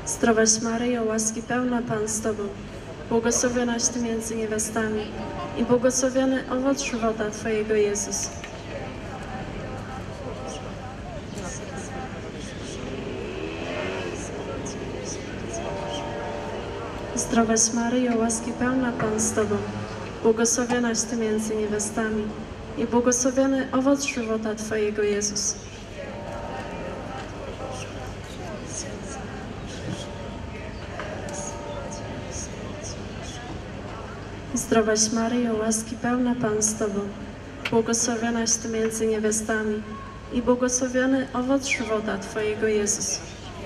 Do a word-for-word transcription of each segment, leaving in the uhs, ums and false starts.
Zdrowaś Maryjo, łaski pełna, Pan z Tobą, błogosławionaś Ty między niewiastami i błogosławiony owoc żywota Twojego, Jezus. Zdrowaś Maryjo, łaski pełna, Pan z Tobą, błogosławionaś Ty między niewiastami i błogosławiony owoc żywota Twojego, Jezus. Zdrowaś Maryjo, łaski pełna, Pan z Tobą, błogosławionaś Ty między niewiastami i błogosławiony owoc żywota Twojego, Jezus.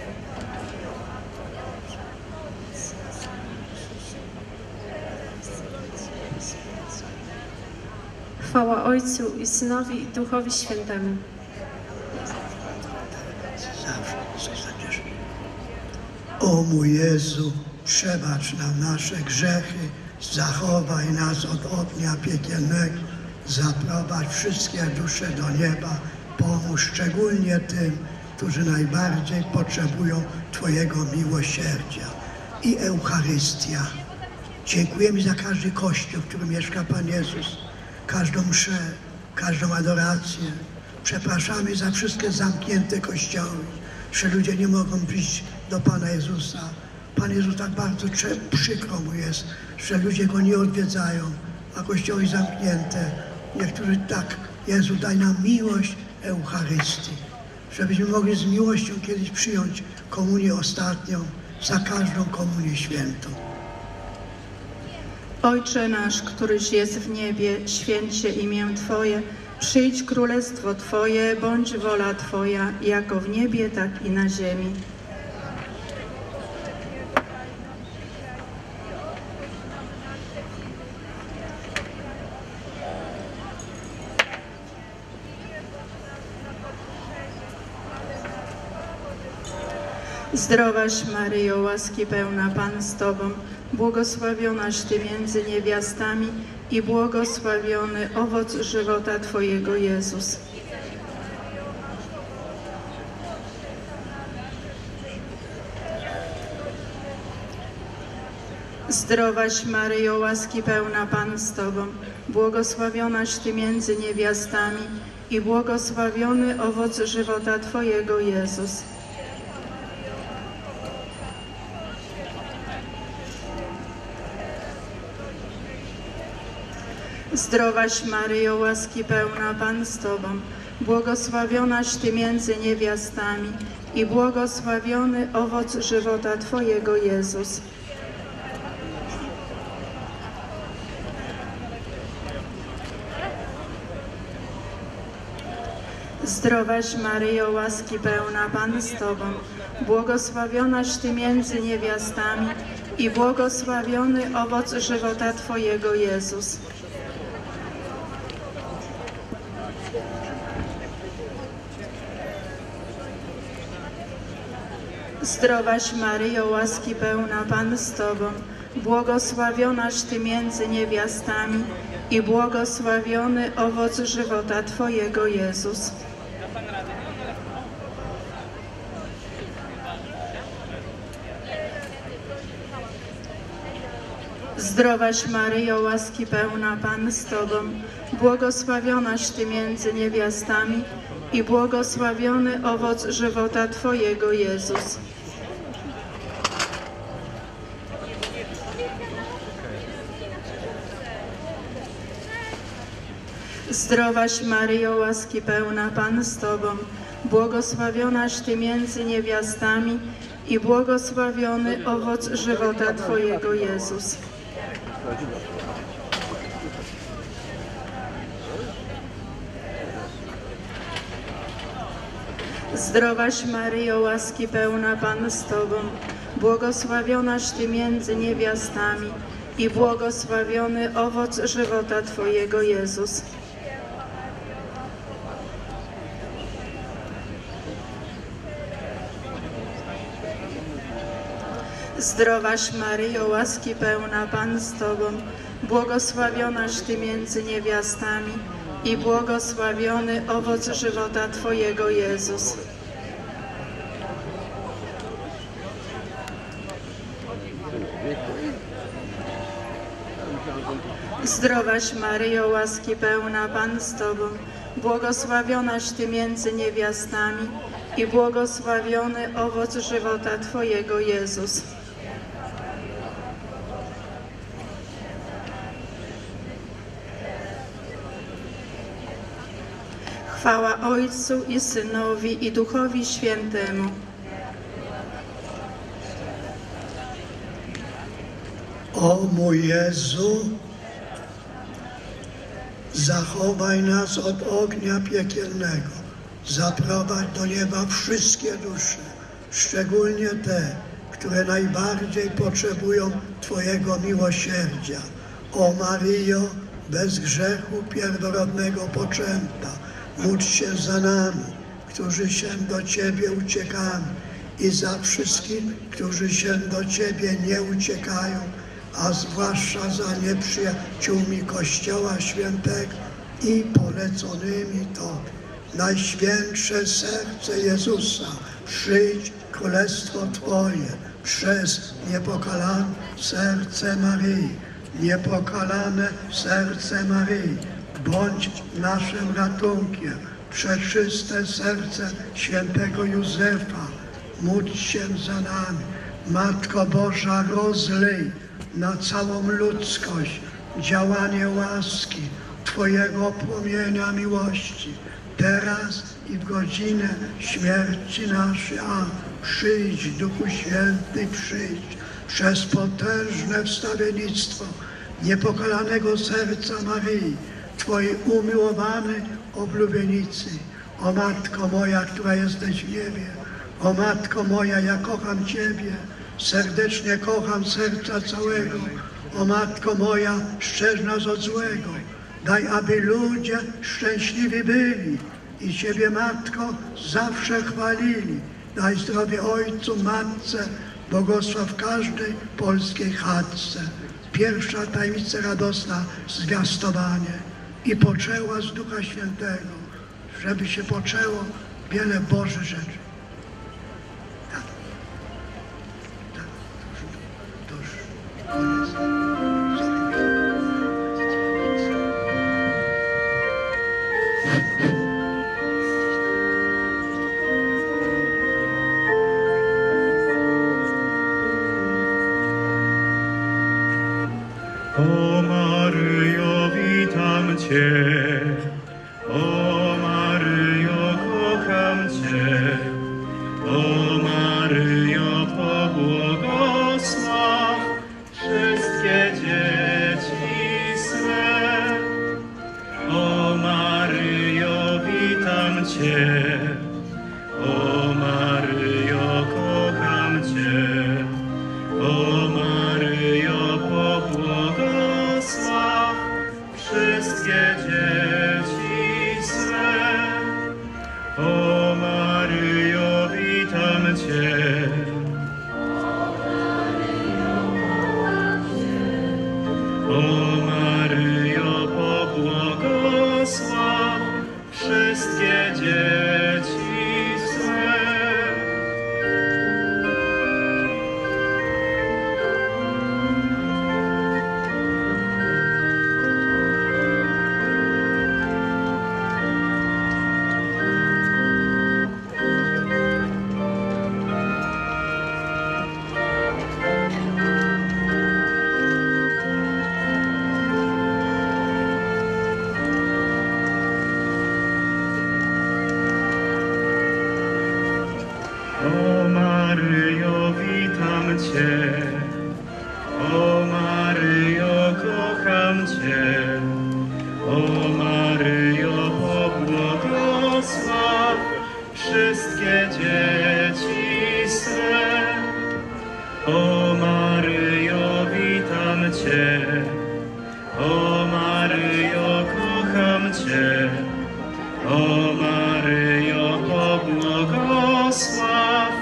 Chwała Ojcu i Synowi i Duchowi Świętemu. O mój Jezu, przebacz nam nasze grzechy, zachowaj nas od ognia piekielnego, zaprowadź wszystkie dusze do nieba, pomóż szczególnie tym, którzy najbardziej potrzebują Twojego miłosierdzia. I Eucharystia. Dziękujemy za każdy kościół, w którym mieszka Pan Jezus, każdą mszę, każdą adorację. Przepraszamy za wszystkie zamknięte kościoły, że ludzie nie mogą przyjść do Pana Jezusa. Pan Jezus tak bardzo przykro mu jest, że ludzie Go nie odwiedzają, a kościoły zamknięte. Niektórzy tak, Jezu, daj nam miłość Eucharystii, żebyśmy mogli z miłością kiedyś przyjąć komunię ostatnią, za każdą komunię świętą. Ojcze nasz, któryś jest w niebie, święć się imię Twoje, przyjdź królestwo Twoje, bądź wola Twoja, jako w niebie, tak i na ziemi. Zdrowaś Maryjo, łaski pełna, Pan z Tobą, błogosławionaś Ty między niewiastami i błogosławiony owoc żywota Twojego, Jezus. Zdrowaś Maryjo, łaski pełna, Pan z Tobą, błogosławionaś Ty między niewiastami i błogosławiony owoc żywota Twojego, Jezus. Zdrowaś Maryjo, łaski pełna, Pan z Tobą, błogosławionaś Ty między niewiastami i błogosławiony owoc żywota Twojego, Jezus. Zdrowaś Maryjo, łaski pełna, Pan z Tobą, błogosławionaś Ty między niewiastami i błogosławiony owoc żywota Twojego, Jezus. Zdrowaś Maryjo, łaski pełna, Pan z Tobą, błogosławionaś Ty między niewiastami i błogosławiony owoc żywota Twojego, Jezus. Zdrowaś Maryjo, łaski pełna, Pan z Tobą, błogosławionaś Ty między niewiastami i błogosławiony owoc żywota Twojego, Jezus. Zdrowaś Maryjo, łaski pełna, Pan z Tobą, błogosławionaś Ty między niewiastami i błogosławiony owoc żywota Twojego, Jezus. Zdrowaś Maryjo, łaski pełna, Pan z Tobą, błogosławionaś Ty między niewiastami i błogosławiony owoc żywota Twojego, Jezus. Zdrowaś Maryjo, łaski pełna, Pan z Tobą, błogosławionaś Ty między niewiastami i błogosławiony owoc żywota Twojego, Jezus. Zdrowaś Maryjo, łaski pełna, Pan z Tobą, błogosławionaś Ty między niewiastami i błogosławiony owoc żywota Twojego, Jezus. Chwała Ojcu i Synowi i Duchowi Świętemu. O mój Jezu, zachowaj nas od ognia piekielnego, zaprowadź do nieba wszystkie dusze, szczególnie te, które najbardziej potrzebują Twojego miłosierdzia. O Maryjo, bez grzechu pierworodnego poczęta, módl się za nami, którzy się do Ciebie uciekamy, i za wszystkich, którzy się do Ciebie nie uciekają, a zwłaszcza za nieprzyjaciółmi Kościoła Świętego i poleconymi Tobie. Najświętsze serce Jezusa, przyjdź królestwo Twoje przez niepokalane serce Maryi. Niepokalane serce Maryi, bądź naszym ratunkiem. Przeczyste serce świętego Józefa, módl się za nami. Matko Boża, rozlej na całą ludzkość działanie łaski Twojego płomienia miłości, teraz i w godzinę śmierci naszej. A przyjdź, Duchu Święty, przyjdź, przez potężne wstawiennictwo niepokalanego serca Maryi, Twojej umiłowanej oblubienicy. O Matko moja, która jesteś w niebie, o Matko moja, ja kocham Ciebie, serdecznie kocham serca całego. O Matko moja, strzeż nas od złego. Daj, aby ludzie szczęśliwi byli i Ciebie, Matko, zawsze chwalili. Daj zdrowie Ojcu, Matce, błogosław każdej polskiej chatce. Pierwsza tajemnica radosna, zwiastowanie. I poczęła z Ducha Świętego, żeby się poczęło wiele Bożych rzeczy. Tak. Tak. To już, to już koniec. O Maryjo, witam Cię, o Maryjo, kocham Cię, o Maryjo, pobłogosław wszystkie dzieci swe. O Maryjo, witam Cię, o Maryjo, kocham Cię, o Maryjo, pobłogosław wszystkie dzieci swe. O Maryjo, witam Cię. O Maryjo, pobłogosław wszystkie dzieci swe. O Maryjo, witam Cię, o Maryjo, kocham Cię, o Maryjo, pobłogosław wszystkie dzieci swe. O Maryjo, witam Cię, o Maryjo, kocham Cię, o Maryjo, pobłogosław.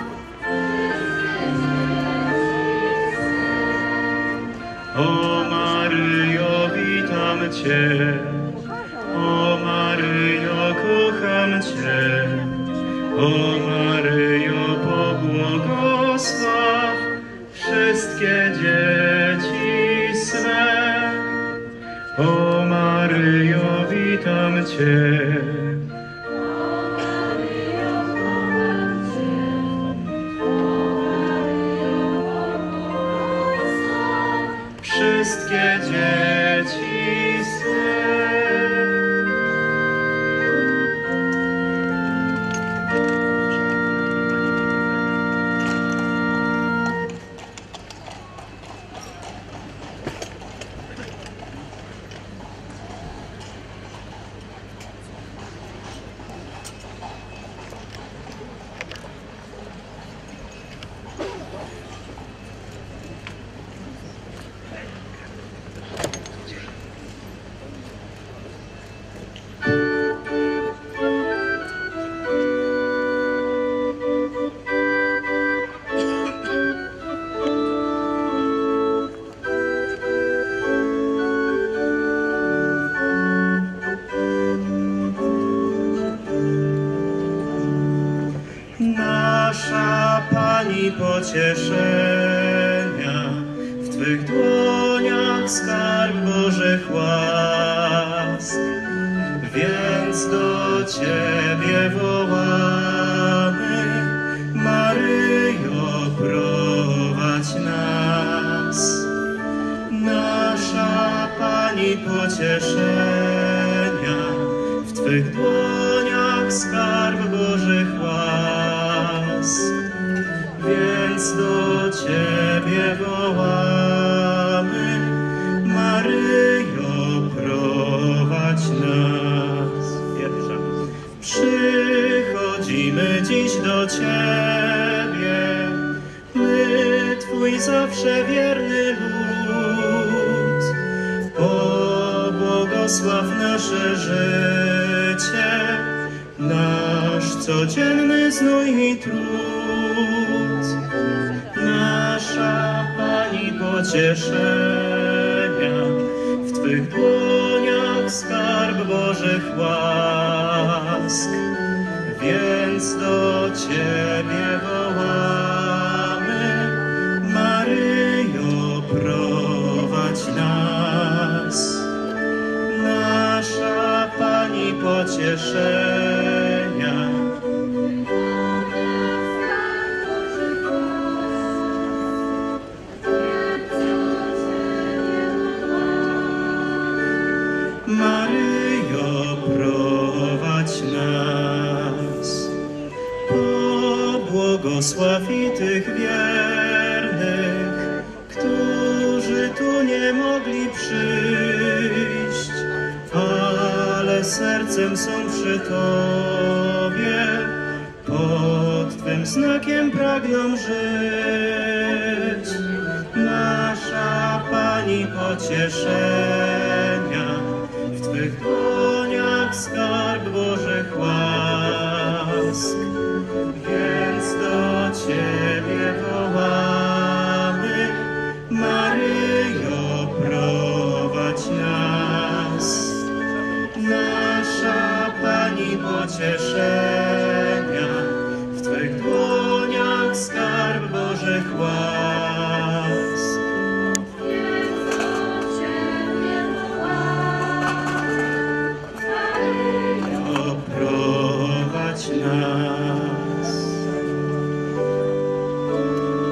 O Maryjo, witam Cię, o Maryjo, kocham Cię, o Maryjo, pobłogosław wszystkie dzieci swe. O Maryjo, witam Cię. Wszystkie dzieci swe. Nasza Pani pocieszenia, w Twych dłoniach skarb Bożych łask. Więc do Ciebie wołamy, Maryjo, prowadź nas. Nasza Pani pocieszenia, w Twych dłoniach skarb Bożych łask. Więc do Ciebie wołamy, Maryjo, prowadź nas. Pierwsza. Przychodzimy dziś do Ciebie, my, Twój zawsze wierny lud. Pobłogosław nasze życie, nasz codzienny znój i trud. Nasza Pani pocieszenia, w Twych dłoniach skarb Bożych łask. Więc do Ciebie wołamy, Maryjo, prowadź nas. Nasza Pani pocieszenia, Maryjo, prowadź nas. Pobłogosław i tych wiernych, którzy tu nie mogli przyjść, ale sercem są przy Tobie, pod Twym znakiem pragną żyć. Nasza Pani pocieszenia, w Twych dłoniach skarb Bożych łask. Więc do Ciebie wołamy, Maryjo, prowadź nas. Nasza Pani pocieszenia, w Twych dłoniach skarb Bożych łask. Prowadź nas.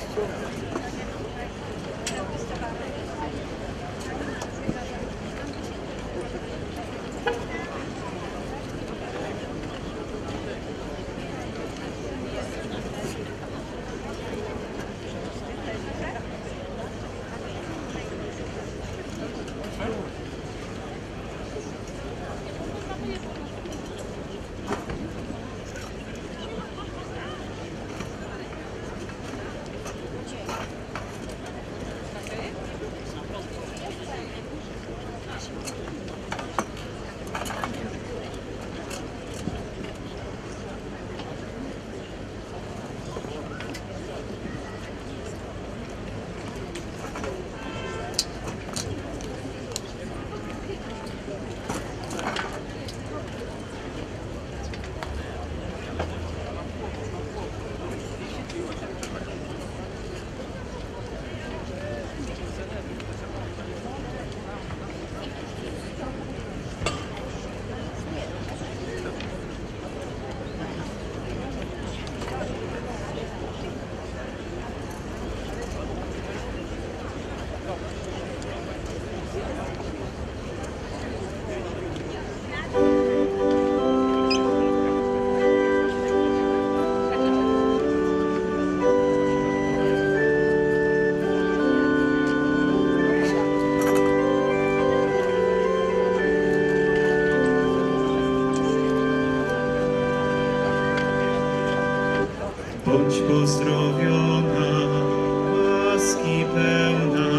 Bądź pozdrowiona, łaski pełna,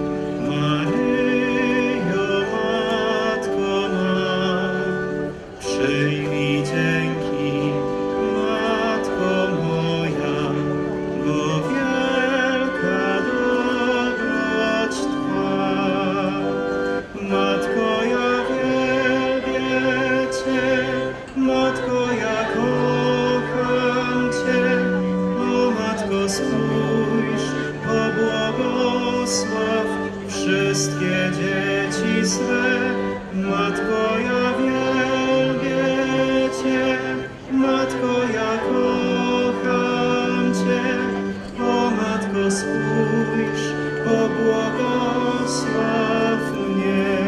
Maryjo, Matko ma. Przyjmij dzięki, Matko moja, bo wielka dobroć Twa. Matko, ja wielbię Cię, Matko, ja kocham Cię. O Matko, spójrz, pobłogosław wszystkie dzieci swe. Matko, ja wielbię Cię, Matko, ja kocham Cię. O Matko, spójrz, pobłogosław mnie.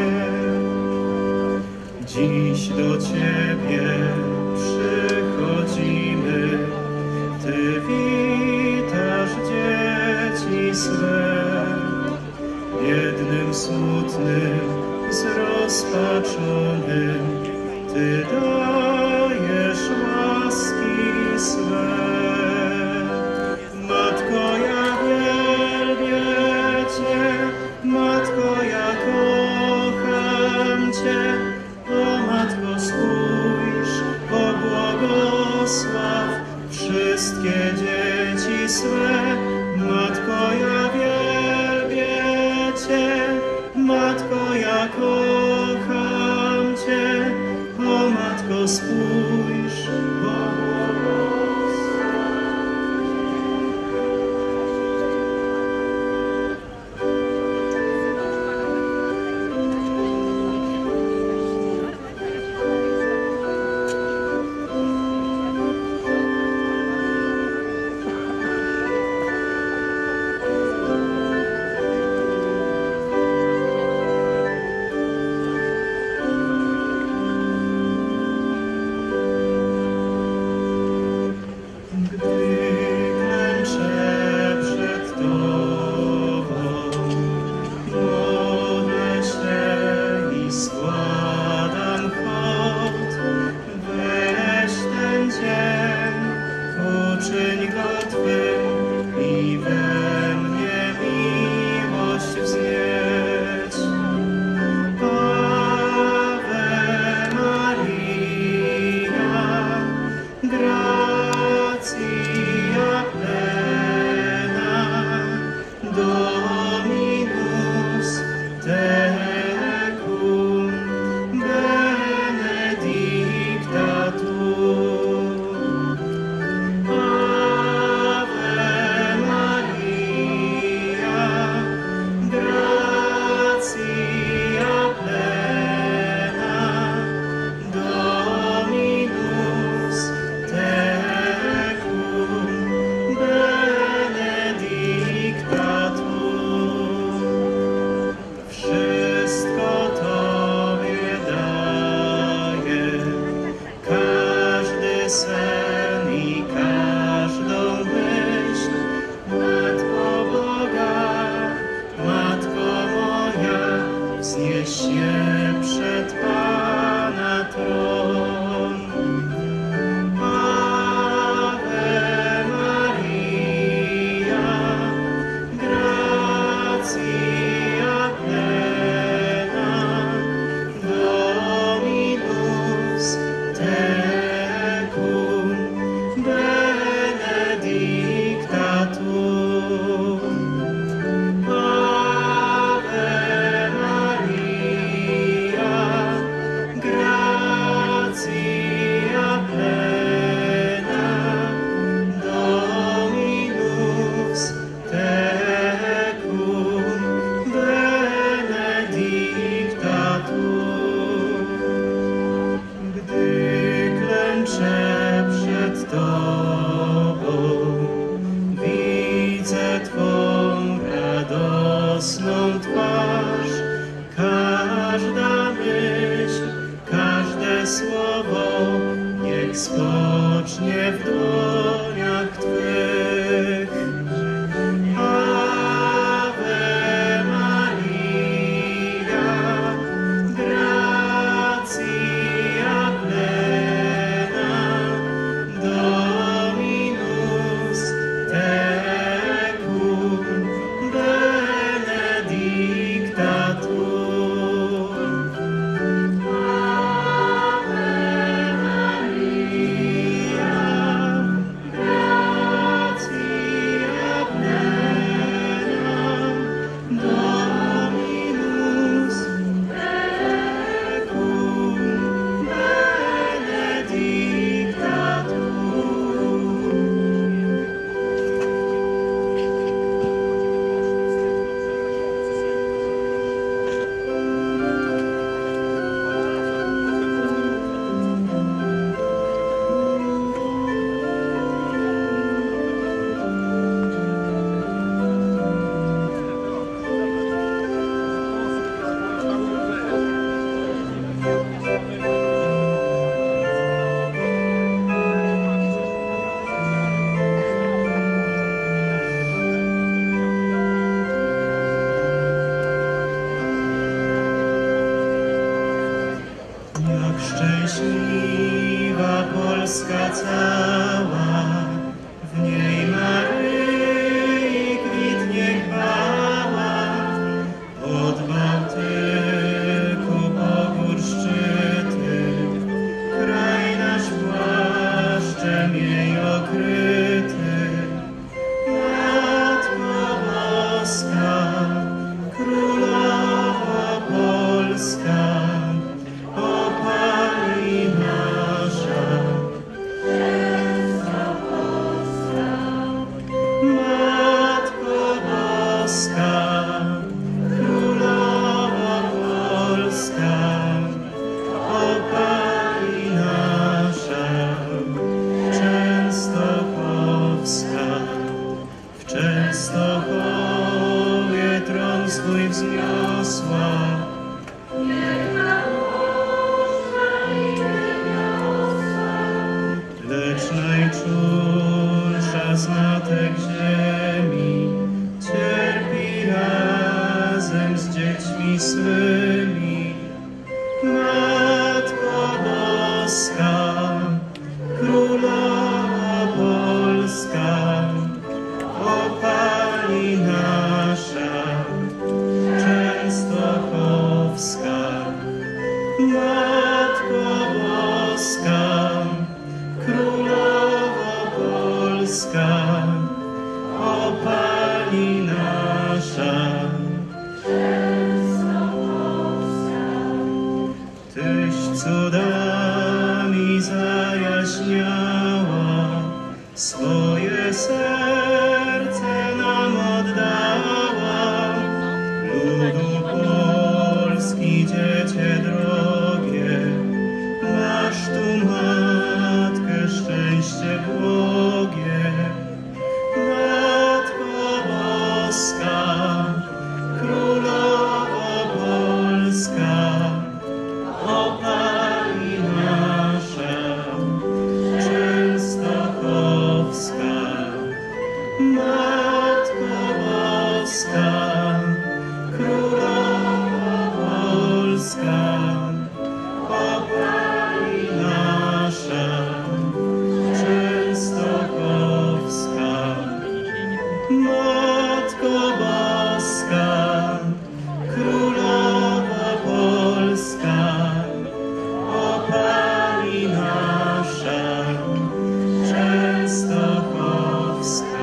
Dziś do Ciebie przychodzimy, Ty witasz dzieci swe. Biednym, smutnym, zrozpaczonym Ty dajesz łaski swe. Matko, ja wielbię Cię, Matko, ja kocham Cię. O Matko, spójrz, pobłogosław wszystkie dzieci swe. Matko, ja wielbię Cię, Matko, ja kocham Cię. O Matko, spójrz, pobłogosław. Częstochowie tron swój wzniosła. Lecz najczulsza z matek ziemi cierpi razem z dziećmi swymi. Matko Boska, Królowa Polska, o Pani nasza, Częstochowska. Matko Boska, Królowo Polska, o Pani nasza. Tyś cudami zajaśniała, swoje serce nam oddała. Ludu Polski, dziecię drogie, masz tu matkę, szczęście błogie. Matko Boska, Królowo Polska, o Pani nasza, Częstochowska. Matko Boska, Królowo Polska, o Pani nasza, Częstochowska. Matko Boska, Królowo Polska, o Pani nasza, Częstochowska.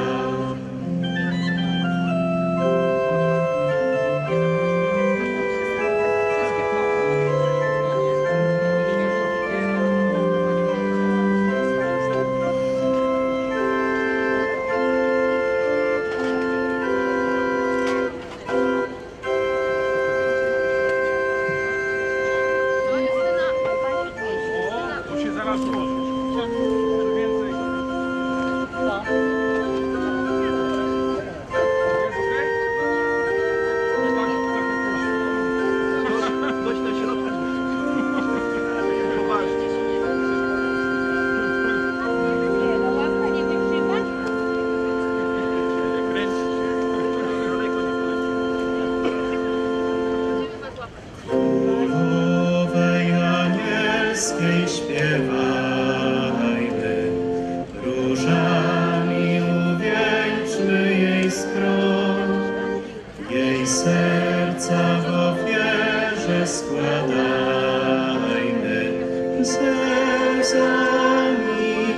To się zaraz złoży. Więcej. Jest okej? Dość na środku. Poważnie. Królowej anielskiej śpiewajmy, różami uwieńczmy jej skroń, jej serca w ofierze składajmy, ze łzami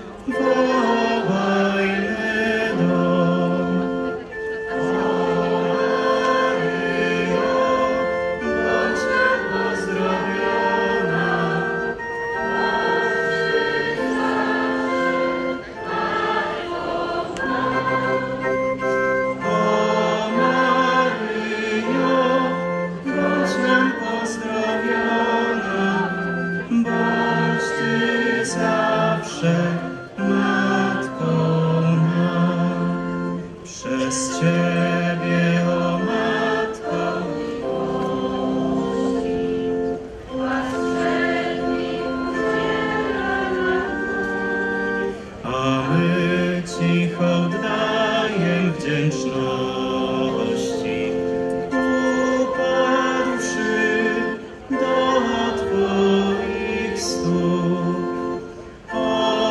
wołajmy dom. O Maryjo, bądź nam pozdrowiona, o Maryjo, bądź nam pozdrowiona, bądź Ty zawsze Matką nam. Przez Ciebie, o Matko, a my Ci hołd dajem wdzięczności, upadłszy do Twoich stóp. O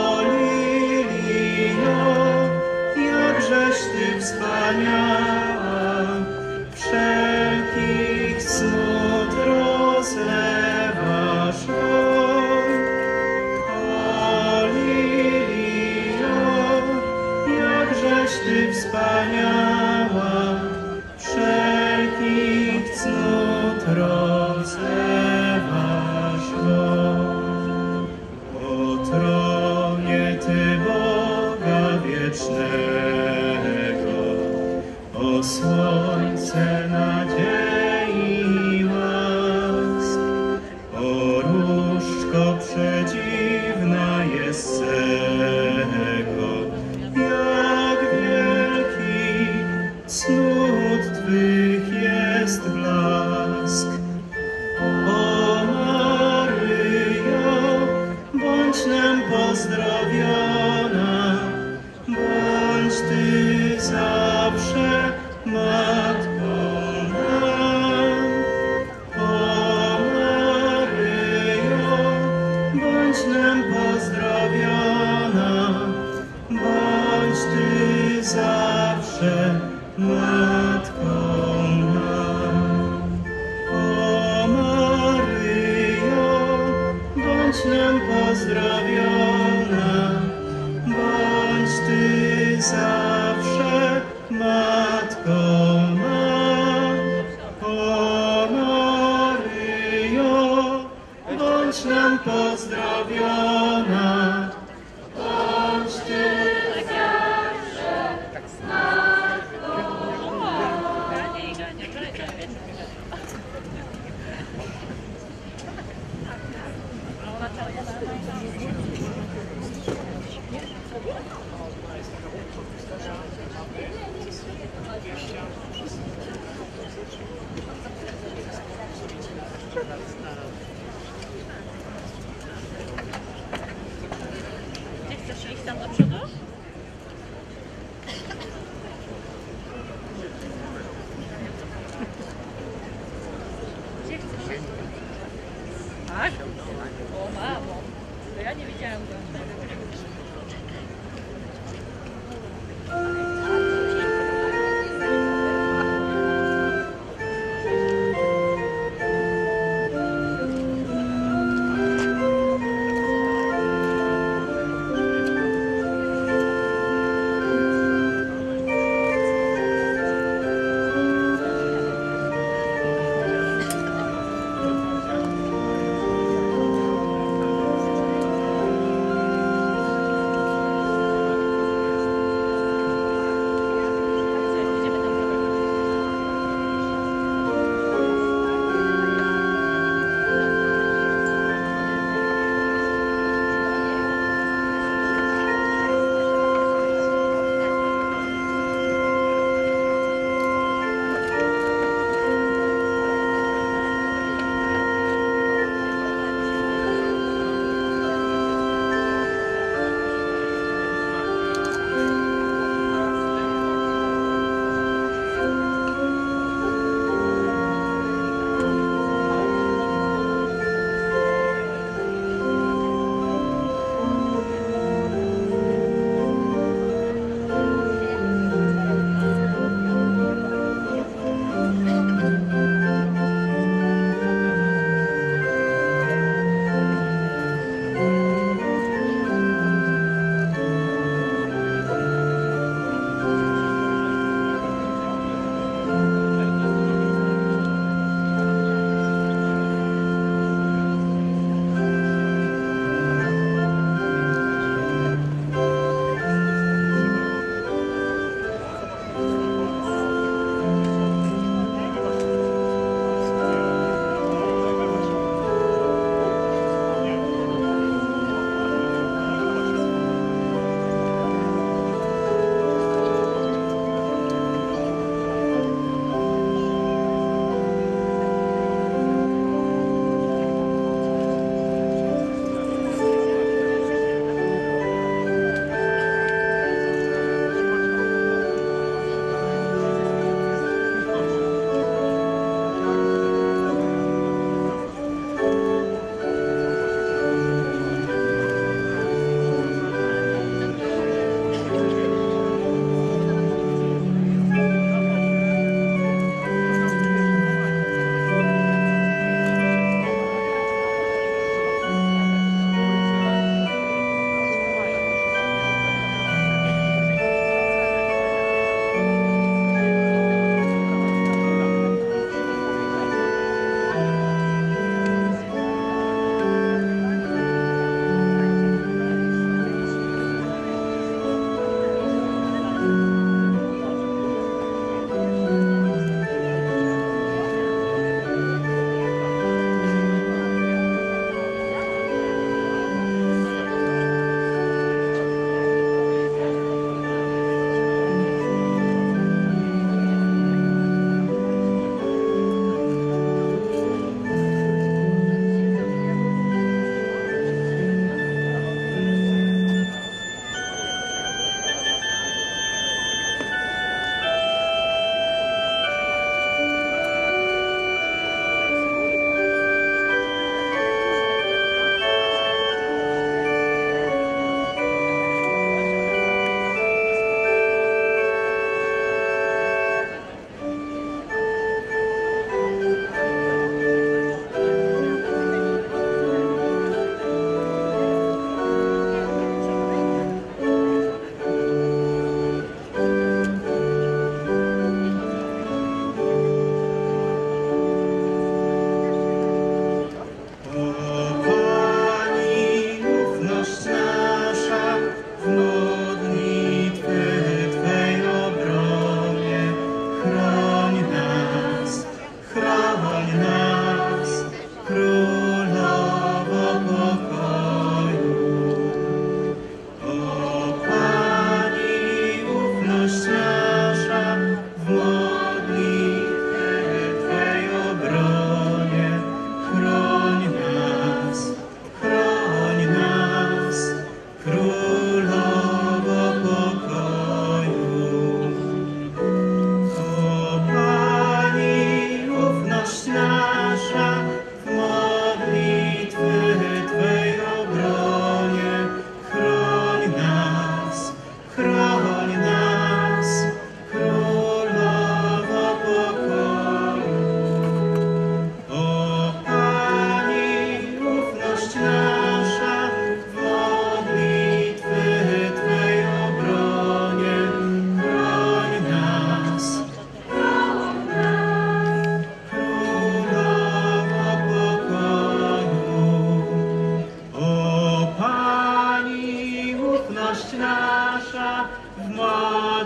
Lilio, jakżeś Ty wspaniała, wszelkich cnót rozlewasz won. O Lilio, jakżeś Ty wspaniała, wszelkich cnót rozlewasz won. O tronie Ty Boga wiecznego, o słońce nadziei i łask, o różdżko przedziwna jest cego, jak wielki cnót Twych jest blask. O Maryjo, bądź nam pozdrowiona, bądź Ty zawsze Matką nam. O Maryjo, bądź nam pozdrowiona, bądź Ty zawsze Matką nam. O Maryjo, bądź nam pozdrowiona, bądź Ty zawsze Matką nam. O Maryjo, bądź nam pozdrowiona, bądź Ty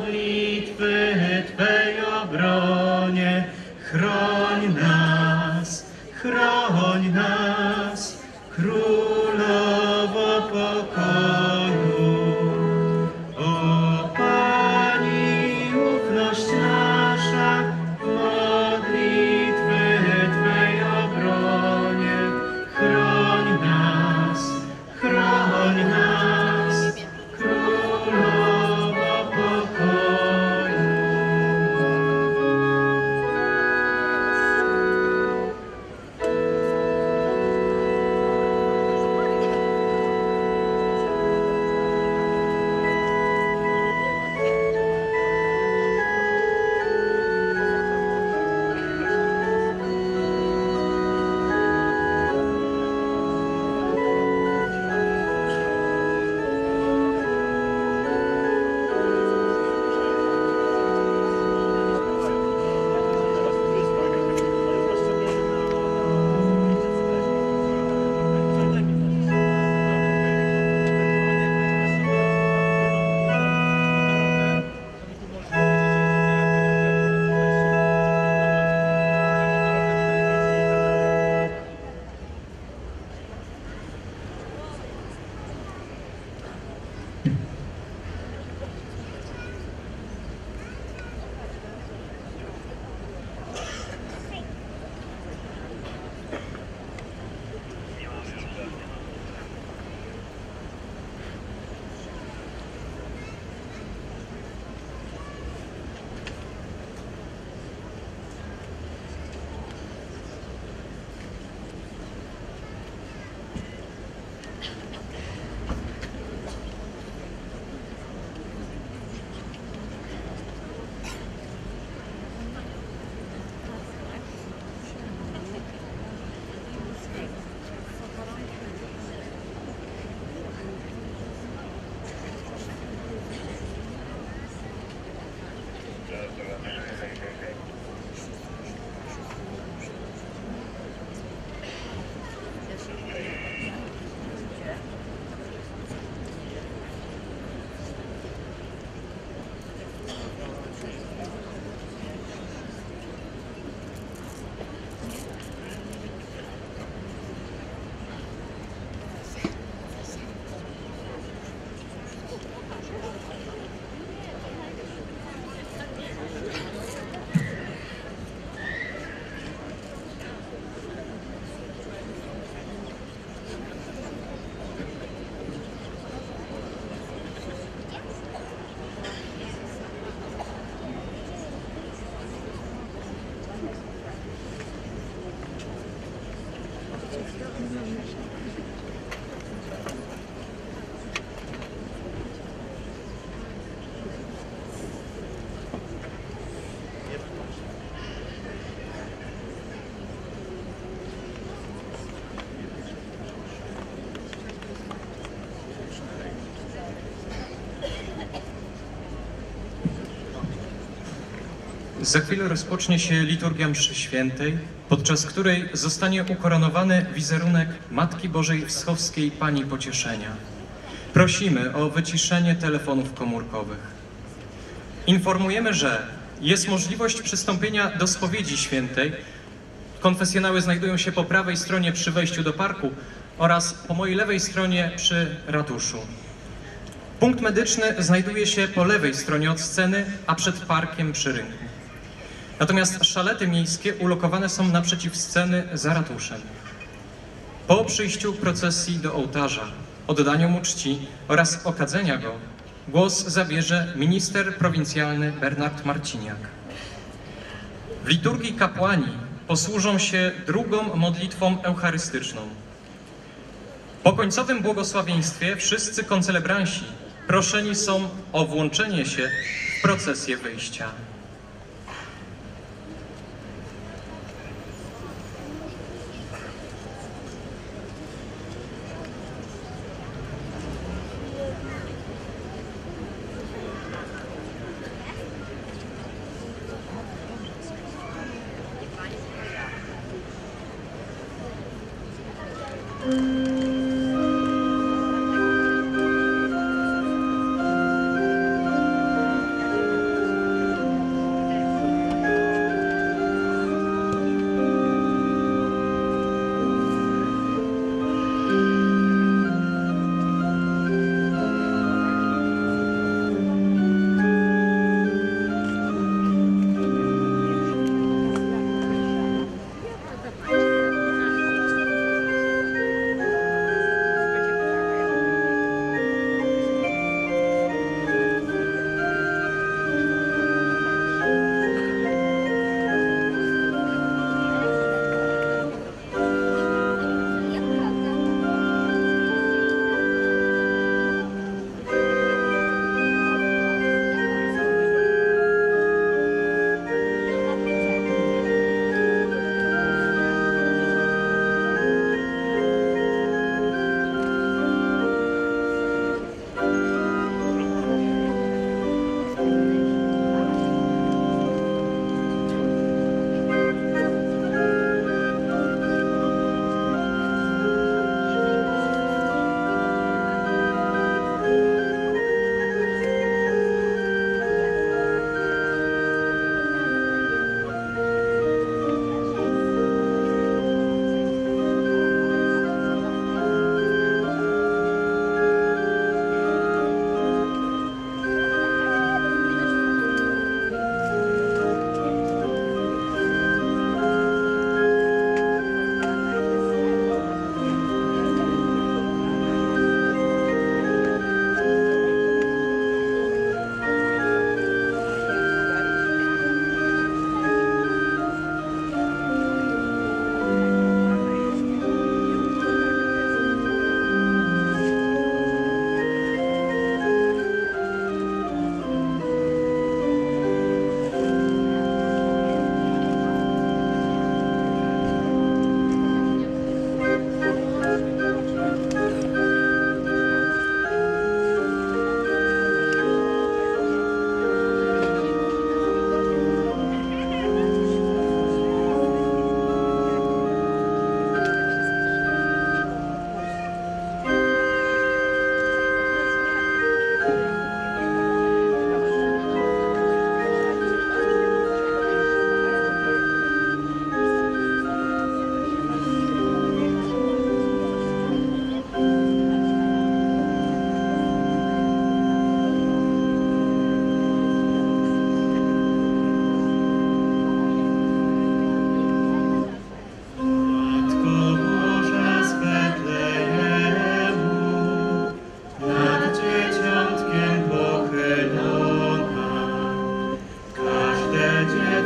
modlitwy Twej obronie. Chroń nas, chroń nas, Królowo pokoju. O Pani, ufność nasza, w modlitwy Twej obronie. Chroń nas, chroń nas, Królowo pokoju. Za chwilę rozpocznie się liturgia mszy świętej, podczas której zostanie ukoronowany wizerunek Matki Bożej Wschowskiej Pani Pocieszenia. Prosimy o wyciszenie telefonów komórkowych. Informujemy, że jest możliwość przystąpienia do spowiedzi świętej. Konfesjonały znajdują się po prawej stronie przy wejściu do parku oraz po mojej lewej stronie przy ratuszu. Punkt medyczny znajduje się po lewej stronie od sceny, a przed parkiem przy rynku. Natomiast szalety miejskie ulokowane są naprzeciw sceny za ratuszem. Po przyjściu procesji do ołtarza, oddaniu mu czci oraz okadzenia go, głos zabierze minister prowincjalny Bernard Marciniak. W liturgii kapłani posłużą się drugą modlitwą eucharystyczną. Po końcowym błogosławieństwie wszyscy koncelebranci proszeni są o włączenie się w procesję wyjścia.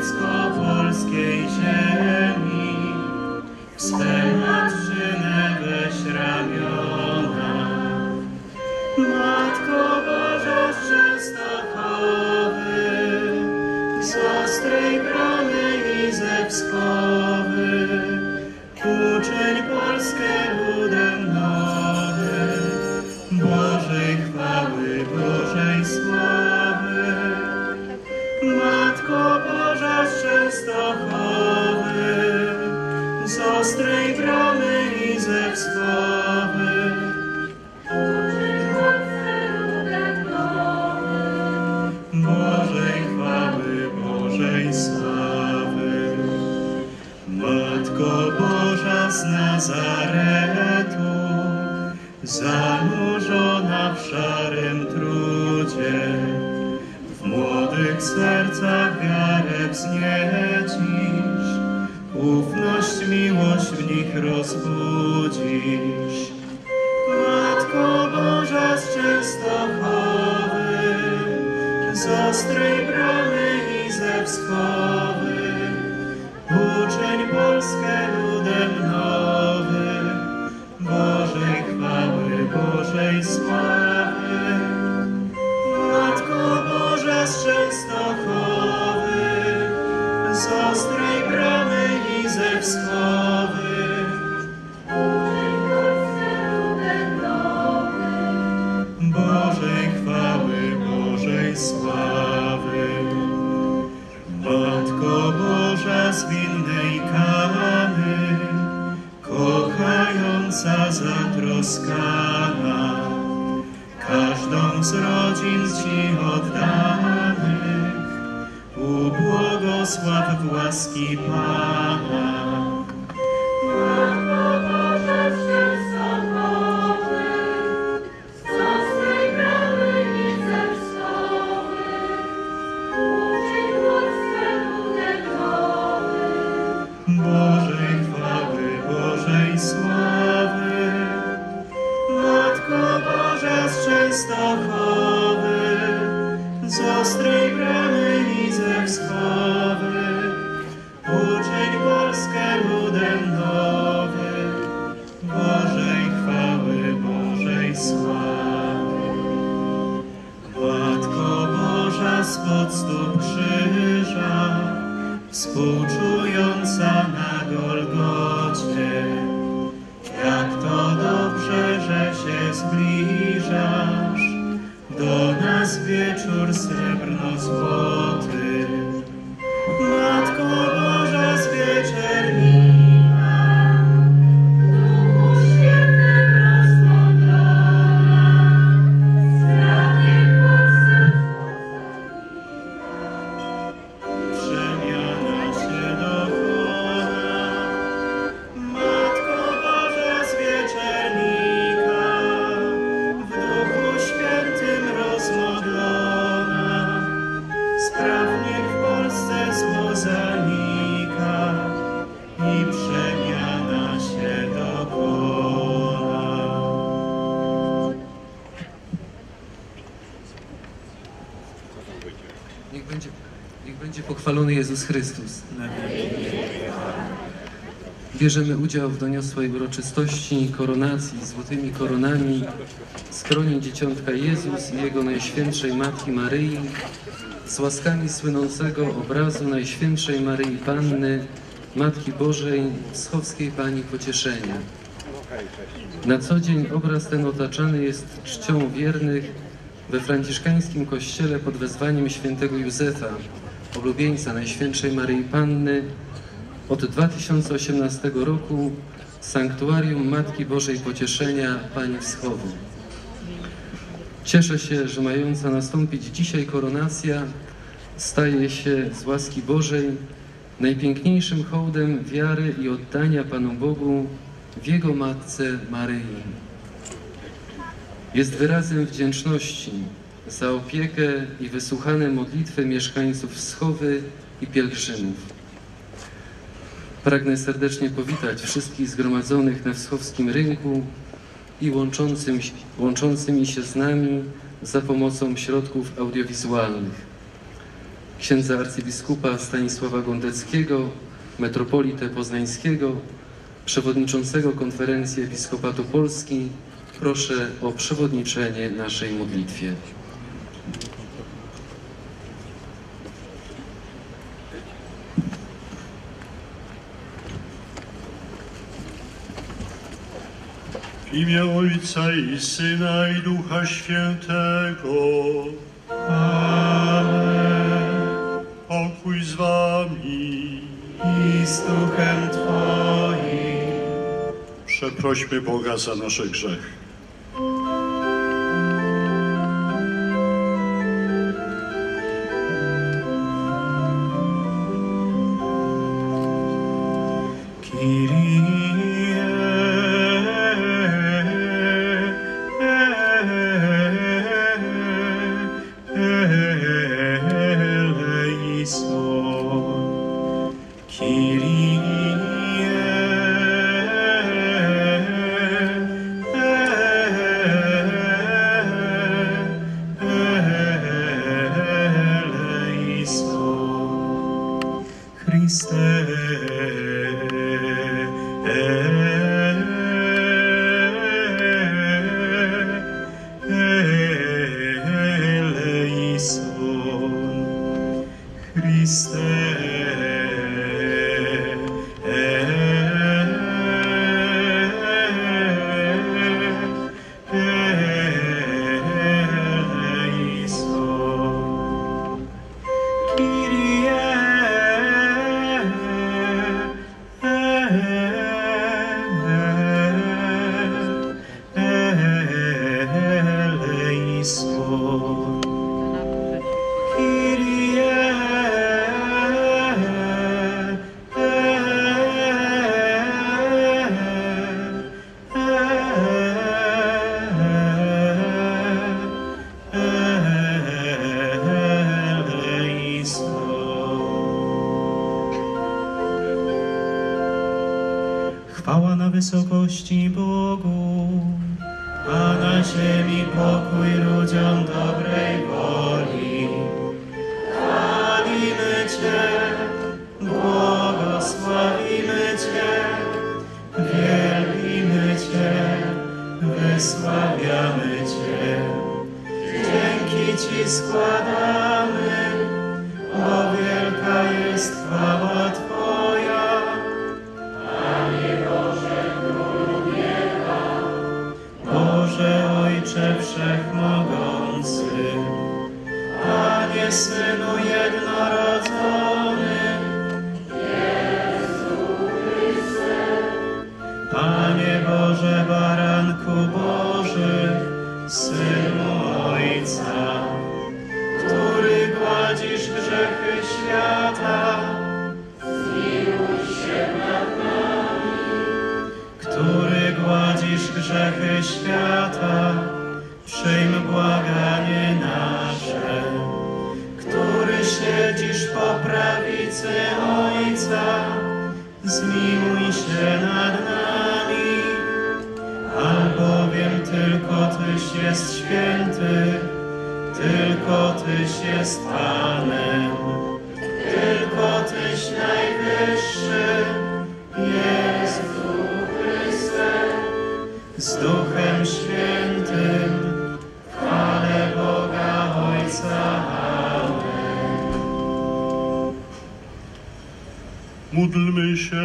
wschodniopolskiej ziemi, w swe matczynę weź ramiona. Matko Boża z Częstochowy, z ostrej bramy i ze wschowy, uczyń Polskę ludem nowym, Bożej chwały, Bożej sławy. Matko Boża z Częstochowy, z ostrej bramy i ze wschowy, Bożej chwały, Bożej sławy. Matko Boża z Nazaretu, zanurzona w szarym trudzie, w młodych sercach wiarę wzniecisz, ufność, miłość w nich rozbudzisz. Matko Boża z Częstochowy, z ostrej bramy i ze wschowy, uczyń Polskę ludem nowym, Bożej chwały, Bożej sławy. Matko Boża z Częstochowy, z ostrej bramy i ze wschowy, Bożej chwały, Bożej sławy. Matko Boża z winnej Kany, kochająca, zatroskana, każdą z rodzin Ci oddanych, ubłogosław w łaski Pana. Matko Boża z Częstochowy, z ostrej bramy i ze wschowy, uczyń Polskę ludem nowym, Bożej chwały, Bożej sławy. Matko Boża z Częstochowy, z ostrej bramy i ze wschowy, uczyń Polskę ludem nowym, Bożej chwały, Bożej sławy. Matko Boża spod stóp krzyża, współczująca na Golgocie, jak to dobrze, że się zbliżasz do nas wieczór srebrno-złoty. Matko Boża z wieczernika, w Duchu Świętym rozmodlona, zradnie Polsce przemiana się dokona. Matko Boża z wieczernika, w Duchu Świętym rozmodlona, spraw niech w Polsce zło zanika i przemiana się dokona. Niech będzie, niech będzie pochwalony Jezus Chrystus. Bierzemy udział w doniosłej uroczystości koronacji złotymi koronami skroni Dzieciątka Jezus i Jego Najświętszej Matki Maryi z łaskami słynącego obrazu Najświętszej Maryi Panny, Matki Bożej, Wschowskiej Pani Pocieszenia. Na co dzień obraz ten otaczany jest czcią wiernych we franciszkańskim kościele pod wezwaniem świętego Józefa, oblubieńca Najświętszej Maryi Panny, od dwa tysiące osiemnastego roku Sanktuarium Matki Bożej Pocieszenia Pani Wschowu. Cieszę się, że mająca nastąpić dzisiaj koronacja staje się z łaski Bożej najpiękniejszym hołdem wiary i oddania Panu Bogu w Jego Matce Maryi. Jest wyrazem wdzięczności za opiekę i wysłuchane modlitwy mieszkańców Wschowy i pielgrzymów. Pragnę serdecznie powitać wszystkich zgromadzonych na Wschowskim Rynku i łączącym, łączącymi się z nami za pomocą środków audiowizualnych. księdza arcybiskupa Stanisława Gondeckiego, metropolitę poznańskiego, przewodniczącego Konferencji Episkopatu Polski, proszę o przewodniczenie naszej modlitwie. W imię Ojca i Syna i Ducha Świętego. Amen. Pokój z wami i z duchem Twoim. Przeprośmy Boga za nasze grzechy. Chwała na wysokości Bogu, a na ziemi pokój ludziom dobrej woli. Chwalimy Cię, błogosławimy Cię, wielbimy Cię, wysławiamy Cię. Dzięki Ci składamy, bo wielka jest chwała Twoja. Boże Ojcze Wszechmogący, Panie Synu jednorodzony, Jezu Chryste, Panie Boże Baranku Boży, Synu Ojca, który gładzisz grzechy świata, zmiłuj się nad nami, który gładzisz grzechy świata, przyjm błaganie nasze, który siedzisz po prawicy Ojca, zmiłuj się nad nami, albowiem tylko Tyś jest święty, tylko Tyś jest Panem, tylko Tyś najwyższy, Jezu Chryste, z Duchem Świętym, w chwale Boga Ojca. Amen. Módlmy się.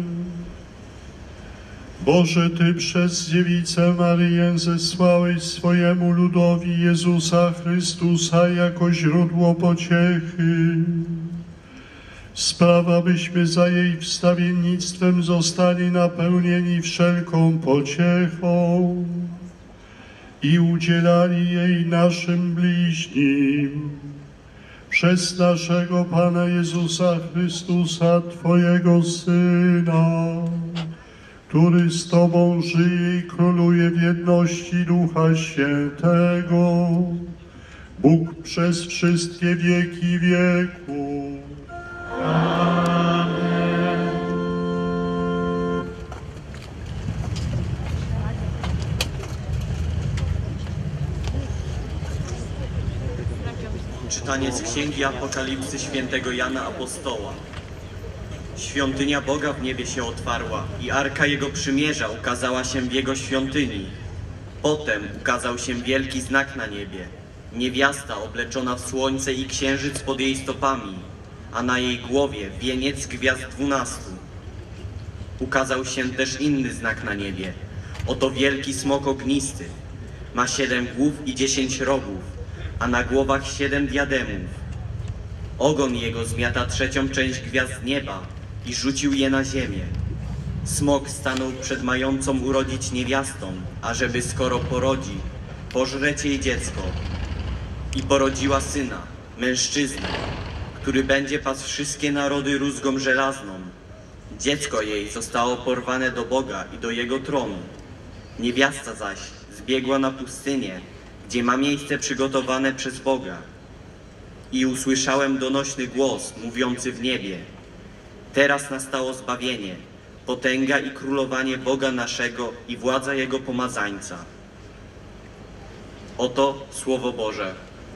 Boże, Ty przez Dziewicę Maryję zesłałeś swojemu ludowi Jezusa Chrystusa jako źródło pociechy. Spraw, abyśmy za jej wstawiennictwem zostali napełnieni wszelką pociechą i udzielali jej naszym bliźnim. Przez naszego Pana Jezusa Chrystusa, Twojego Syna, który z Tobą żyje i króluje w jedności Ducha Świętego, Bóg przez wszystkie wieki wieków. Amen. Czytamy czytanie z Księgi Apokalipsy świętego Jana Apostoła. Świątynia Boga w niebie się otwarła i Arka Jego Przymierza ukazała się w Jego świątyni. Potem ukazał się wielki znak na niebie. Niewiasta obleczona w słońce i księżyc pod jej stopami, a na jej głowie wieniec gwiazd dwunastu. Ukazał się też inny znak na niebie. Oto wielki smok ognisty. Ma siedem głów i dziesięć rogów, a na głowach siedem diademów. Ogon jego zmiata trzecią część gwiazd nieba i rzucił je na ziemię. Smok stanął przed mającą urodzić niewiastą, ażeby skoro porodzi, pożreć jej dziecko. I porodziła syna, mężczyznę, który będzie pasł wszystkie narody rózgą żelazną. Dziecko jej zostało porwane do Boga i do Jego tronu. Niewiasta zaś zbiegła na pustynię, gdzie ma miejsce przygotowane przez Boga. I usłyszałem donośny głos mówiący w niebie: teraz nastało zbawienie, potęga i królowanie Boga naszego i władza Jego pomazańca. Oto Słowo Boże.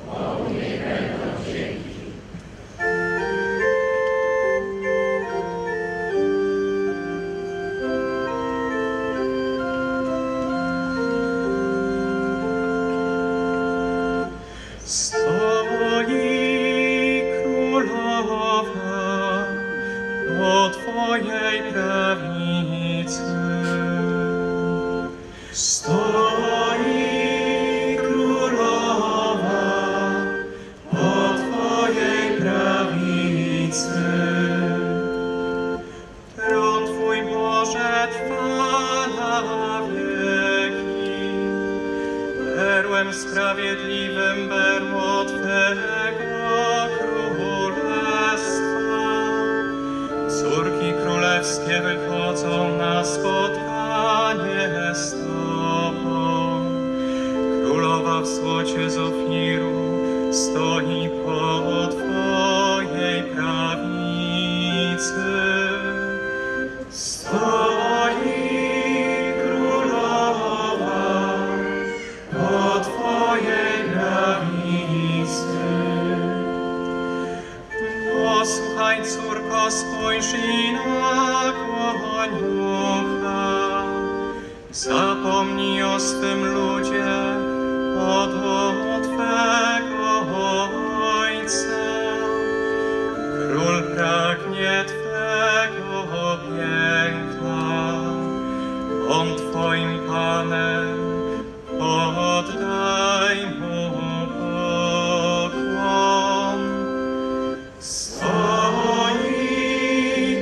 Stoi królowa po Twojej prawicy. Stoi królowa po Twojej prawicy. Tron Twój, Boże, trwa na wieki. Perłem sprawiedliwym berło Twego królestwa. Córki królewskie wychodzą na spotkanie z Tobą. Królowa w złocie z Ofiru stoi po Twojej prawicy. Stoi królowa po Twojej prawicy. Posłuchaj, córko, spojrzyj na koniucha. Zapomnij o swym ludzie, o domu Twego Ojca. Król pragnie Twego piękna, on Twoim Panem, oddaj Mu pokłon. Stoi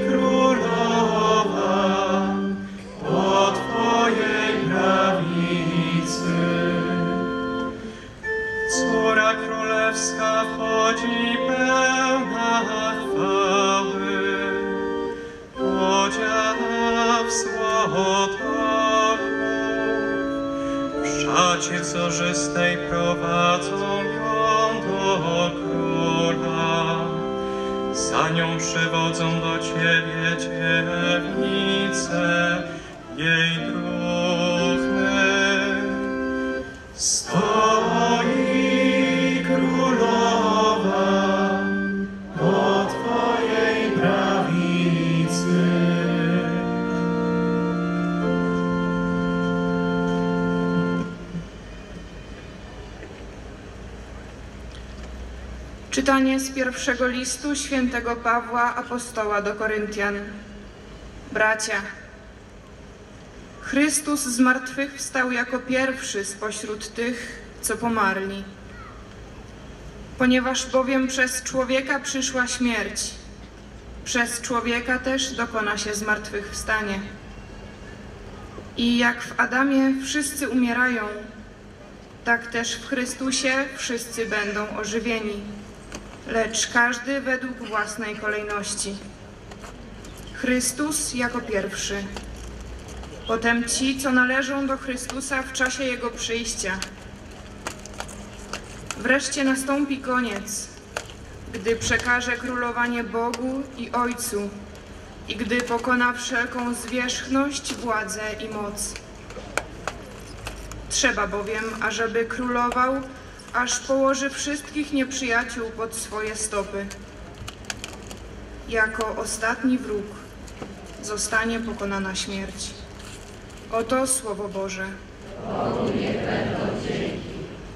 królowa po Twojej prawicy. Córa królewska wchodzi pełna chwały, odziana w złoto. W szacie wzorzystej prowadzą ją do króla. Za nią przywodzą do Ciebie dziewnice jej druhny. Stoi królowa po Twojej prawicy. Czytanie z pierwszego listu świętego Pawła apostoła do Koryntian. Bracia, Chrystus zmartwychwstał jako pierwszy spośród tych, co pomarli. Ponieważ bowiem przez człowieka przyszła śmierć, przez człowieka też dokona się zmartwychwstanie. I jak w Adamie wszyscy umierają, tak też w Chrystusie wszyscy będą ożywieni, lecz każdy według własnej kolejności. Chrystus jako pierwszy, potem ci, co należą do Chrystusa w czasie Jego przyjścia. Wreszcie nastąpi koniec, gdy przekaże królowanie Bogu i Ojcu i gdy pokona wszelką zwierzchność, władzę i moc. Trzeba bowiem, ażeby królował aż położy wszystkich nieprzyjaciół pod swoje stopy. Jako ostatni wróg zostanie pokonana śmierć. Oto Słowo Boże. Bogu niech będą dzięki.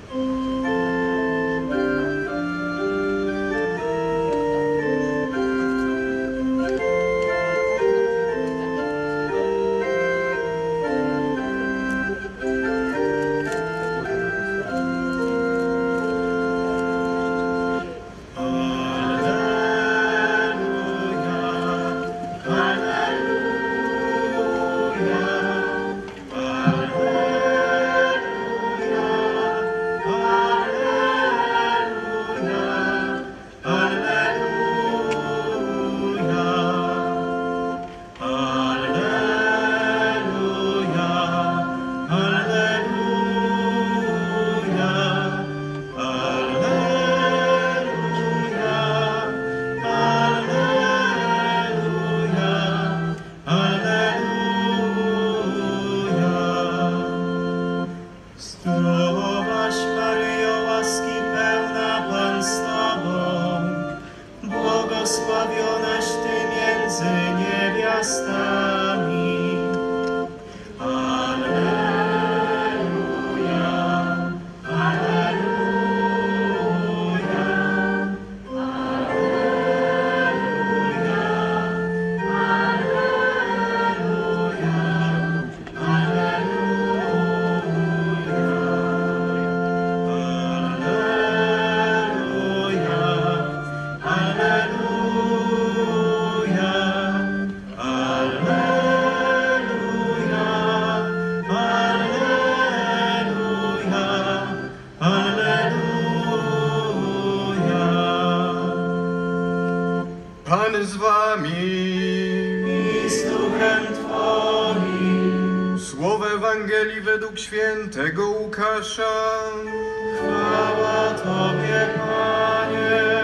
Pan z wami i z duchem Twoim. Słowo Ewangelii według świętego Łukasza. Chwała Tobie, Panie.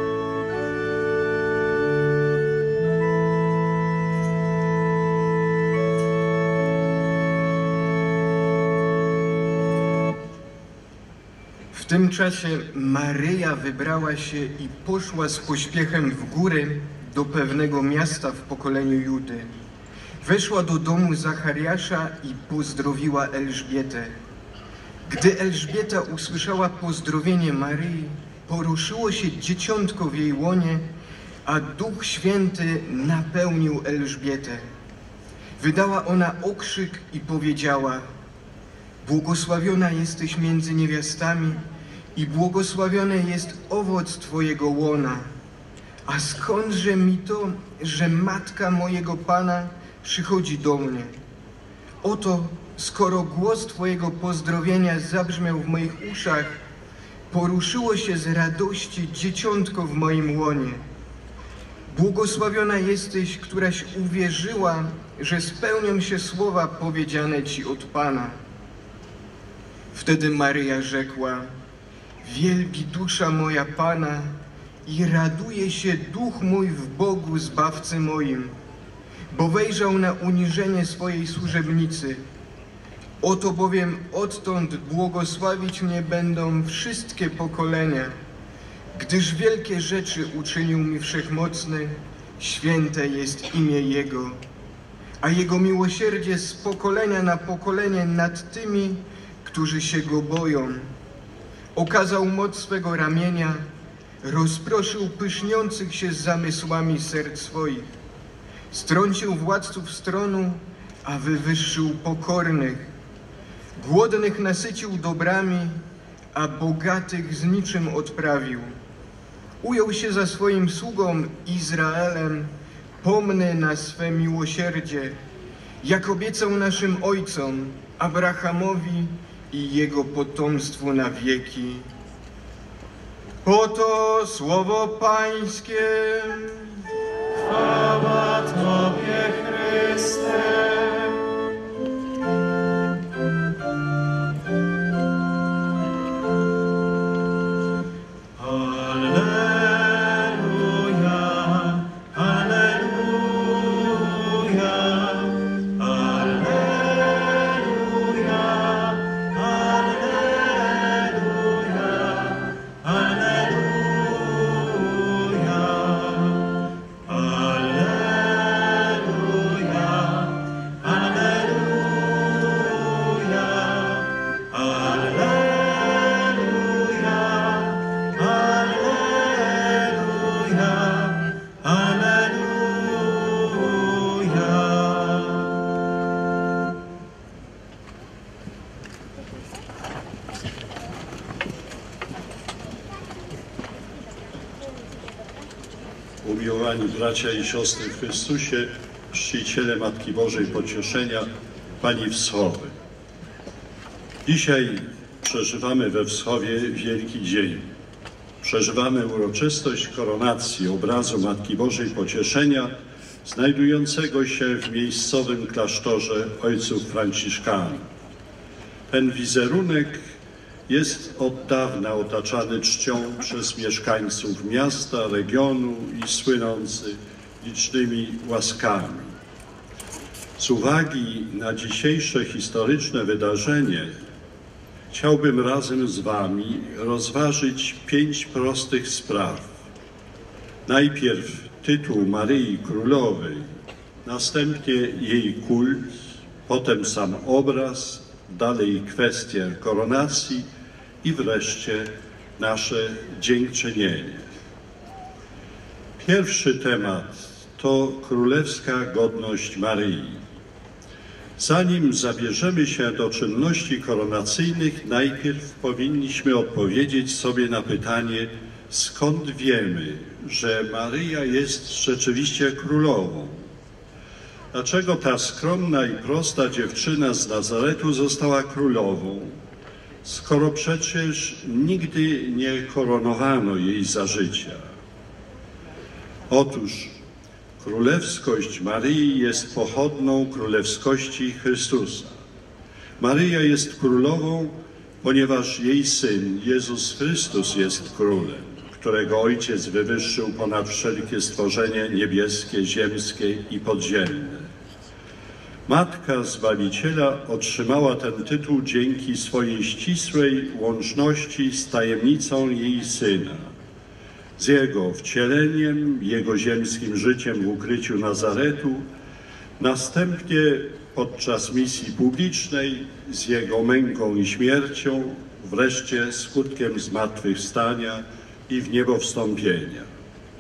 W tym czasie Maryja wybrała się i poszła z pośpiechem w góry do pewnego miasta w pokoleniu Judy. Weszła do domu Zachariasza i pozdrowiła Elżbietę. Gdy Elżbieta usłyszała pozdrowienie Maryi, poruszyło się dzieciątko w jej łonie, a Duch Święty napełnił Elżbietę. Wydała ona okrzyk i powiedziała: błogosławiona jesteś między niewiastami i błogosławiony jest owoc Twojego łona. A skądże mi to, że matka mojego Pana przychodzi do mnie? Oto, skoro głos Twojego pozdrowienia zabrzmiał w moich uszach, poruszyło się z radości dzieciątko w moim łonie. Błogosławiona jesteś, któraś uwierzyła, że spełnią się słowa powiedziane Ci od Pana. Wtedy Maryja rzekła: wielbi dusza moja Pana i raduje się duch mój w Bogu Zbawcy moim, bo wejrzał na uniżenie swojej służebnicy. Oto bowiem odtąd błogosławić mnie będą wszystkie pokolenia, gdyż wielkie rzeczy uczynił mi Wszechmocny, święte jest imię Jego, a Jego miłosierdzie z pokolenia na pokolenie nad tymi, którzy się Go boją. Okazał moc swego ramienia, rozproszył pyszniących się zamysłami serc swoich. Strącił władców stronu, a wywyższył pokornych. Głodnych nasycił dobrami, a bogatych z niczym odprawił. Ujął się za swoim sługą Izraelem, pomny na swe miłosierdzie, jak obiecał naszym ojcom, Abrahamowi i jego potomstwu na wieki. Oto słowo Pańskie. Chwała Tobie, Chryste. Alleluja, alleluja, alleluja. Umiłowani bracia i siostry w Chrystusie, czciciele Matki Bożej Pocieszenia, Pani Wschowy. Dzisiaj przeżywamy we Wschowie wielki dzień. Przeżywamy uroczystość koronacji obrazu Matki Bożej Pocieszenia, znajdującego się w miejscowym klasztorze ojców franciszkanów. Ten wizerunek jest od dawna otaczany czcią przez mieszkańców miasta, regionu i słynący licznymi łaskami. Z uwagi na dzisiejsze historyczne wydarzenie chciałbym razem z Wami rozważyć pięć prostych spraw. Najpierw tytuł Maryi Królowej, następnie jej kult, potem sam obraz, dalej kwestie koronacji i wreszcie nasze dziękczynienie. Pierwszy temat to królewska godność Maryi. Zanim zabierzemy się do czynności koronacyjnych, najpierw powinniśmy odpowiedzieć sobie na pytanie, skąd wiemy, że Maryja jest rzeczywiście królową? Dlaczego ta skromna i prosta dziewczyna z Nazaretu została królową, skoro przecież nigdy nie koronowano jej za życia? Otóż królewskość Maryi jest pochodną królewskości Chrystusa. Maryja jest królową, ponieważ jej Syn, Jezus Chrystus, jest królem, którego Ojciec wywyższył ponad wszelkie stworzenie niebieskie, ziemskie i podziemne. Matka Zbawiciela otrzymała ten tytuł dzięki swojej ścisłej łączności z tajemnicą jej Syna, z Jego wcieleniem, Jego ziemskim życiem w ukryciu Nazaretu, następnie podczas misji publicznej z Jego męką i śmiercią, wreszcie skutkiem zmartwychwstania i w niebo wstąpienia.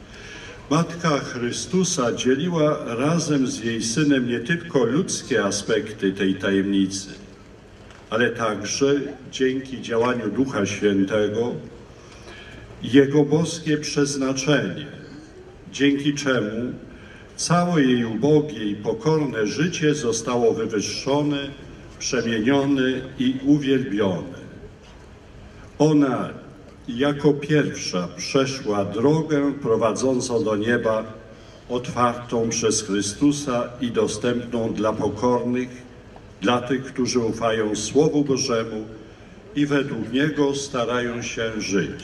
Matka Chrystusa dzieliła razem z jej Synem nie tylko ludzkie aspekty tej tajemnicy, ale także dzięki działaniu Ducha Świętego Jego boskie przeznaczenie, dzięki czemu całe jej ubogie i pokorne życie zostało wywyższone, przemienione i uwielbione. Ona jako pierwsza przeszła drogę prowadzącą do nieba, otwartą przez Chrystusa i dostępną dla pokornych, dla tych, którzy ufają Słowu Bożemu i według Niego starają się żyć.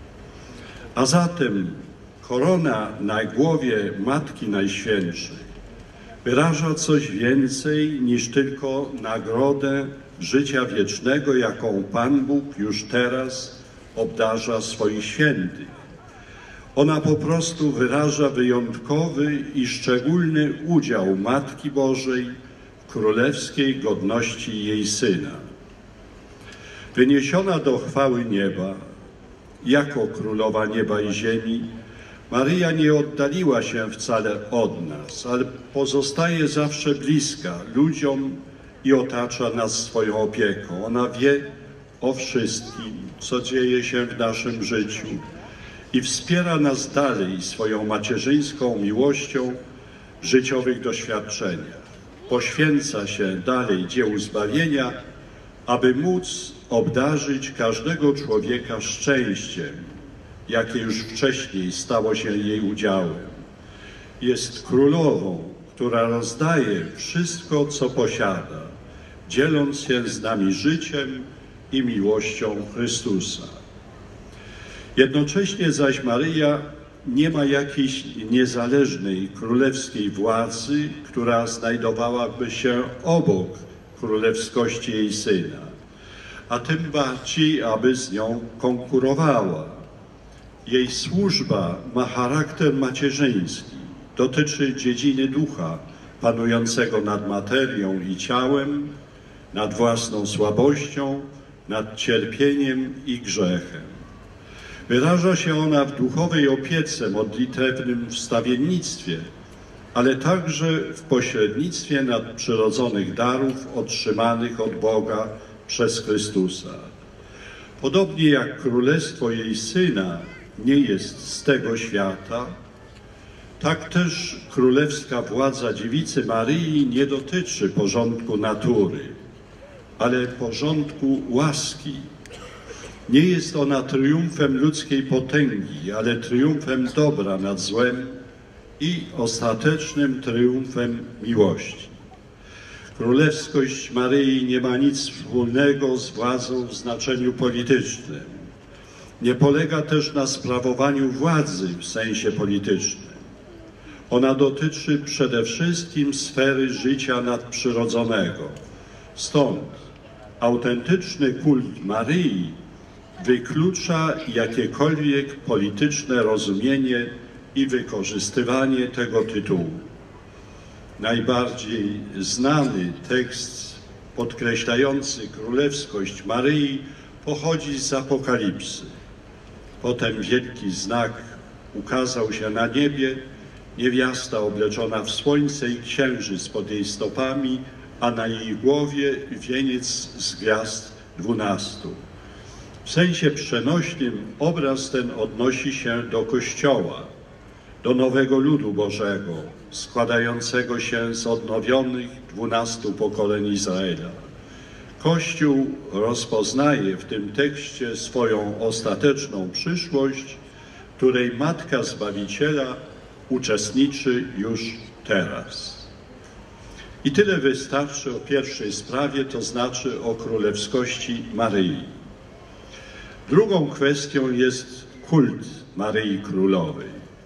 A zatem korona na głowie Matki Najświętszej wyraża coś więcej niż tylko nagrodę życia wiecznego, jaką Pan Bóg już teraz obdarza swoich świętych. Ona po prostu wyraża wyjątkowy i szczególny udział Matki Bożej w królewskiej godności jej Syna. Wyniesiona do chwały nieba, jako królowa nieba i ziemi, Maryja nie oddaliła się wcale od nas, ale pozostaje zawsze bliska ludziom i otacza nas swoją opieką. Ona wie o wszystkim, co dzieje się w naszym życiu i wspiera nas dalej swoją macierzyńską miłością w życiowych doświadczeniach. Poświęca się dalej dziełu zbawienia, aby móc obdarzyć każdego człowieka szczęściem, jakie już wcześniej stało się jej udziałem. Jest królową, która rozdaje wszystko, co posiada, dzieląc się z nami życiem i miłością Chrystusa. Jednocześnie zaś Maryja nie ma jakiejś niezależnej królewskiej władzy, która znajdowałaby się obok królewskości jej Syna, a tym bardziej, aby z nią konkurowała. Jej służba ma charakter macierzyński, dotyczy dziedziny ducha, panującego nad materią i ciałem, nad własną słabością, nad cierpieniem i grzechem. Wyraża się ona w duchowej opiece, modlitewnym wstawiennictwie, ale także w pośrednictwie nadprzyrodzonych darów otrzymanych od Boga przez Chrystusa. Podobnie jak królestwo jej Syna nie jest z tego świata, Tak też królewska władza dziewicy Maryi nie dotyczy porządku natury, ale porządku łaski. Nie jest ona triumfem ludzkiej potęgi, ale triumfem dobra nad złem i ostatecznym triumfem miłości. Królewskość Maryi nie ma nic wspólnego z władzą w znaczeniu politycznym. Nie polega też na sprawowaniu władzy w sensie politycznym. Ona dotyczy przede wszystkim sfery życia nadprzyrodzonego. Stąd autentyczny kult Maryi wyklucza jakiekolwiek polityczne rozumienie i wykorzystywanie tego tytułu. Najbardziej znany tekst podkreślający królewskość Maryi pochodzi z Apokalipsy. Potem wielki znak ukazał się na niebie, niewiasta obleczona w słońce i księżyc pod jej stopami, a na jej głowie wieniec z gwiazd dwunastu. W sensie przenośnym obraz ten odnosi się do Kościoła, do nowego ludu Bożego, składającego się z odnowionych dwunastu pokoleń Izraela. Kościół rozpoznaje w tym tekście swoją ostateczną przyszłość, której Matka Zbawiciela uczestniczy już teraz. I tyle wystarczy o pierwszej sprawie, to znaczy o królewskości Maryi. Drugą kwestią jest kult Maryi Królowej.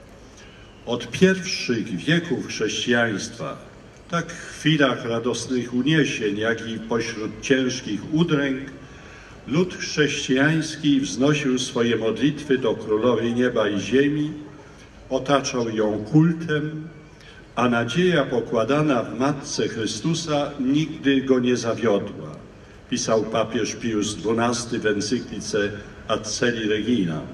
Od pierwszych wieków chrześcijaństwa, tak w chwilach radosnych uniesień, jak i pośród ciężkich udręk, lud chrześcijański wznosił swoje modlitwy do Królowej Nieba i Ziemi, otaczał ją kultem, a nadzieja pokładana w Matce Chrystusa nigdy go nie zawiodła, pisał papież Pius dwunasty w encyklice Ad Celi Reginam.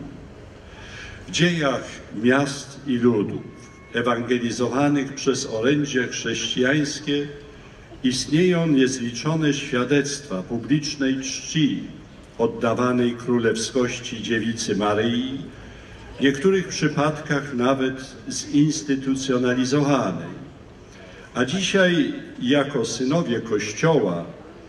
W dziejach miast i ludów ewangelizowanych przez orędzie chrześcijańskie istnieją niezliczone świadectwa publicznej czci oddawanej królewskości dziewicy Maryi, w niektórych przypadkach nawet zinstytucjonalizowanej. A dzisiaj jako synowie Kościoła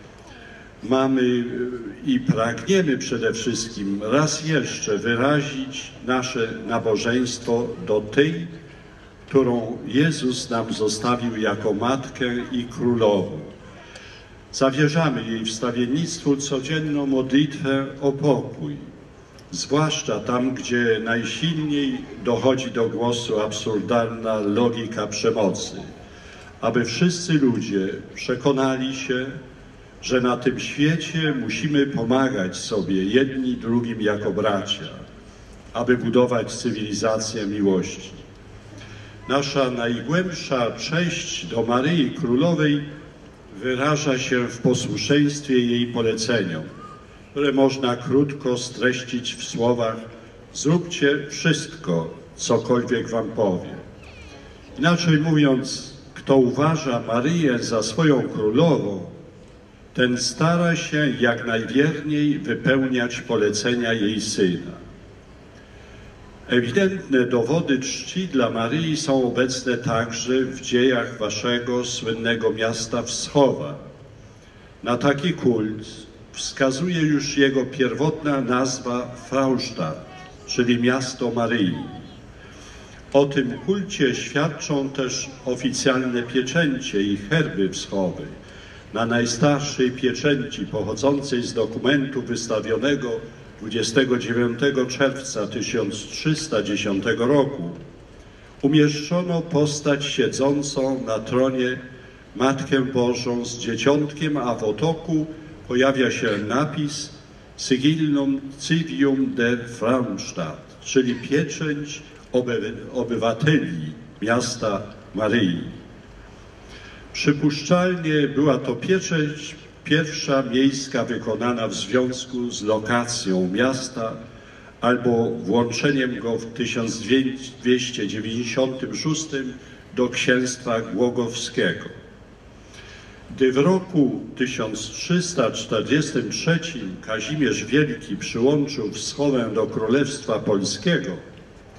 mamy i pragniemy przede wszystkim raz jeszcze wyrazić nasze nabożeństwo do tej, którą Jezus nam zostawił jako Matkę i Królową. Zawierzamy jej wstawiennictwu codzienną modlitwę o pokój, zwłaszcza tam, gdzie najsilniej dochodzi do głosu absurdalna logika przemocy, aby wszyscy ludzie przekonali się, że na tym świecie musimy pomagać sobie jedni drugim jako bracia, aby budować cywilizację miłości. Nasza najgłębsza cześć do Maryi Królowej wyraża się w posłuszeństwie jej poleceniom, które można krótko streścić w słowach: zróbcie wszystko, cokolwiek wam powie. Inaczej mówiąc, kto uważa Maryję za swoją królową, ten stara się jak najwierniej wypełniać polecenia jej syna. Ewidentne dowody czci dla Maryi są obecne także w dziejach waszego słynnego miasta Wschowa. Na taki kult wskazuje już jego pierwotna nazwa Fraustadt, czyli miasto Maryi. O tym kulcie świadczą też oficjalne pieczęcie i herby Wschowy. Na najstarszej pieczęci pochodzącej z dokumentu wystawionego dwudziestego dziewiątego czerwca tysiąc trzysta dziesiątego roku umieszczono postać siedzącą na tronie Matkę Bożą z dzieciątkiem, a w otoku pojawia się napis Sigillum Civium de Fraustadt, czyli pieczęć oby, obywateli miasta Maryi. Przypuszczalnie była to pieczęć pierwsza miejska wykonana w związku z lokacją miasta albo włączeniem go w tysiąc dwieście dziewięćdziesiątym szóstym do księstwa głogowskiego. Gdy w roku tysiąc trzysta czterdziestym trzecim Kazimierz Wielki przyłączył Wschowę do Królestwa Polskiego,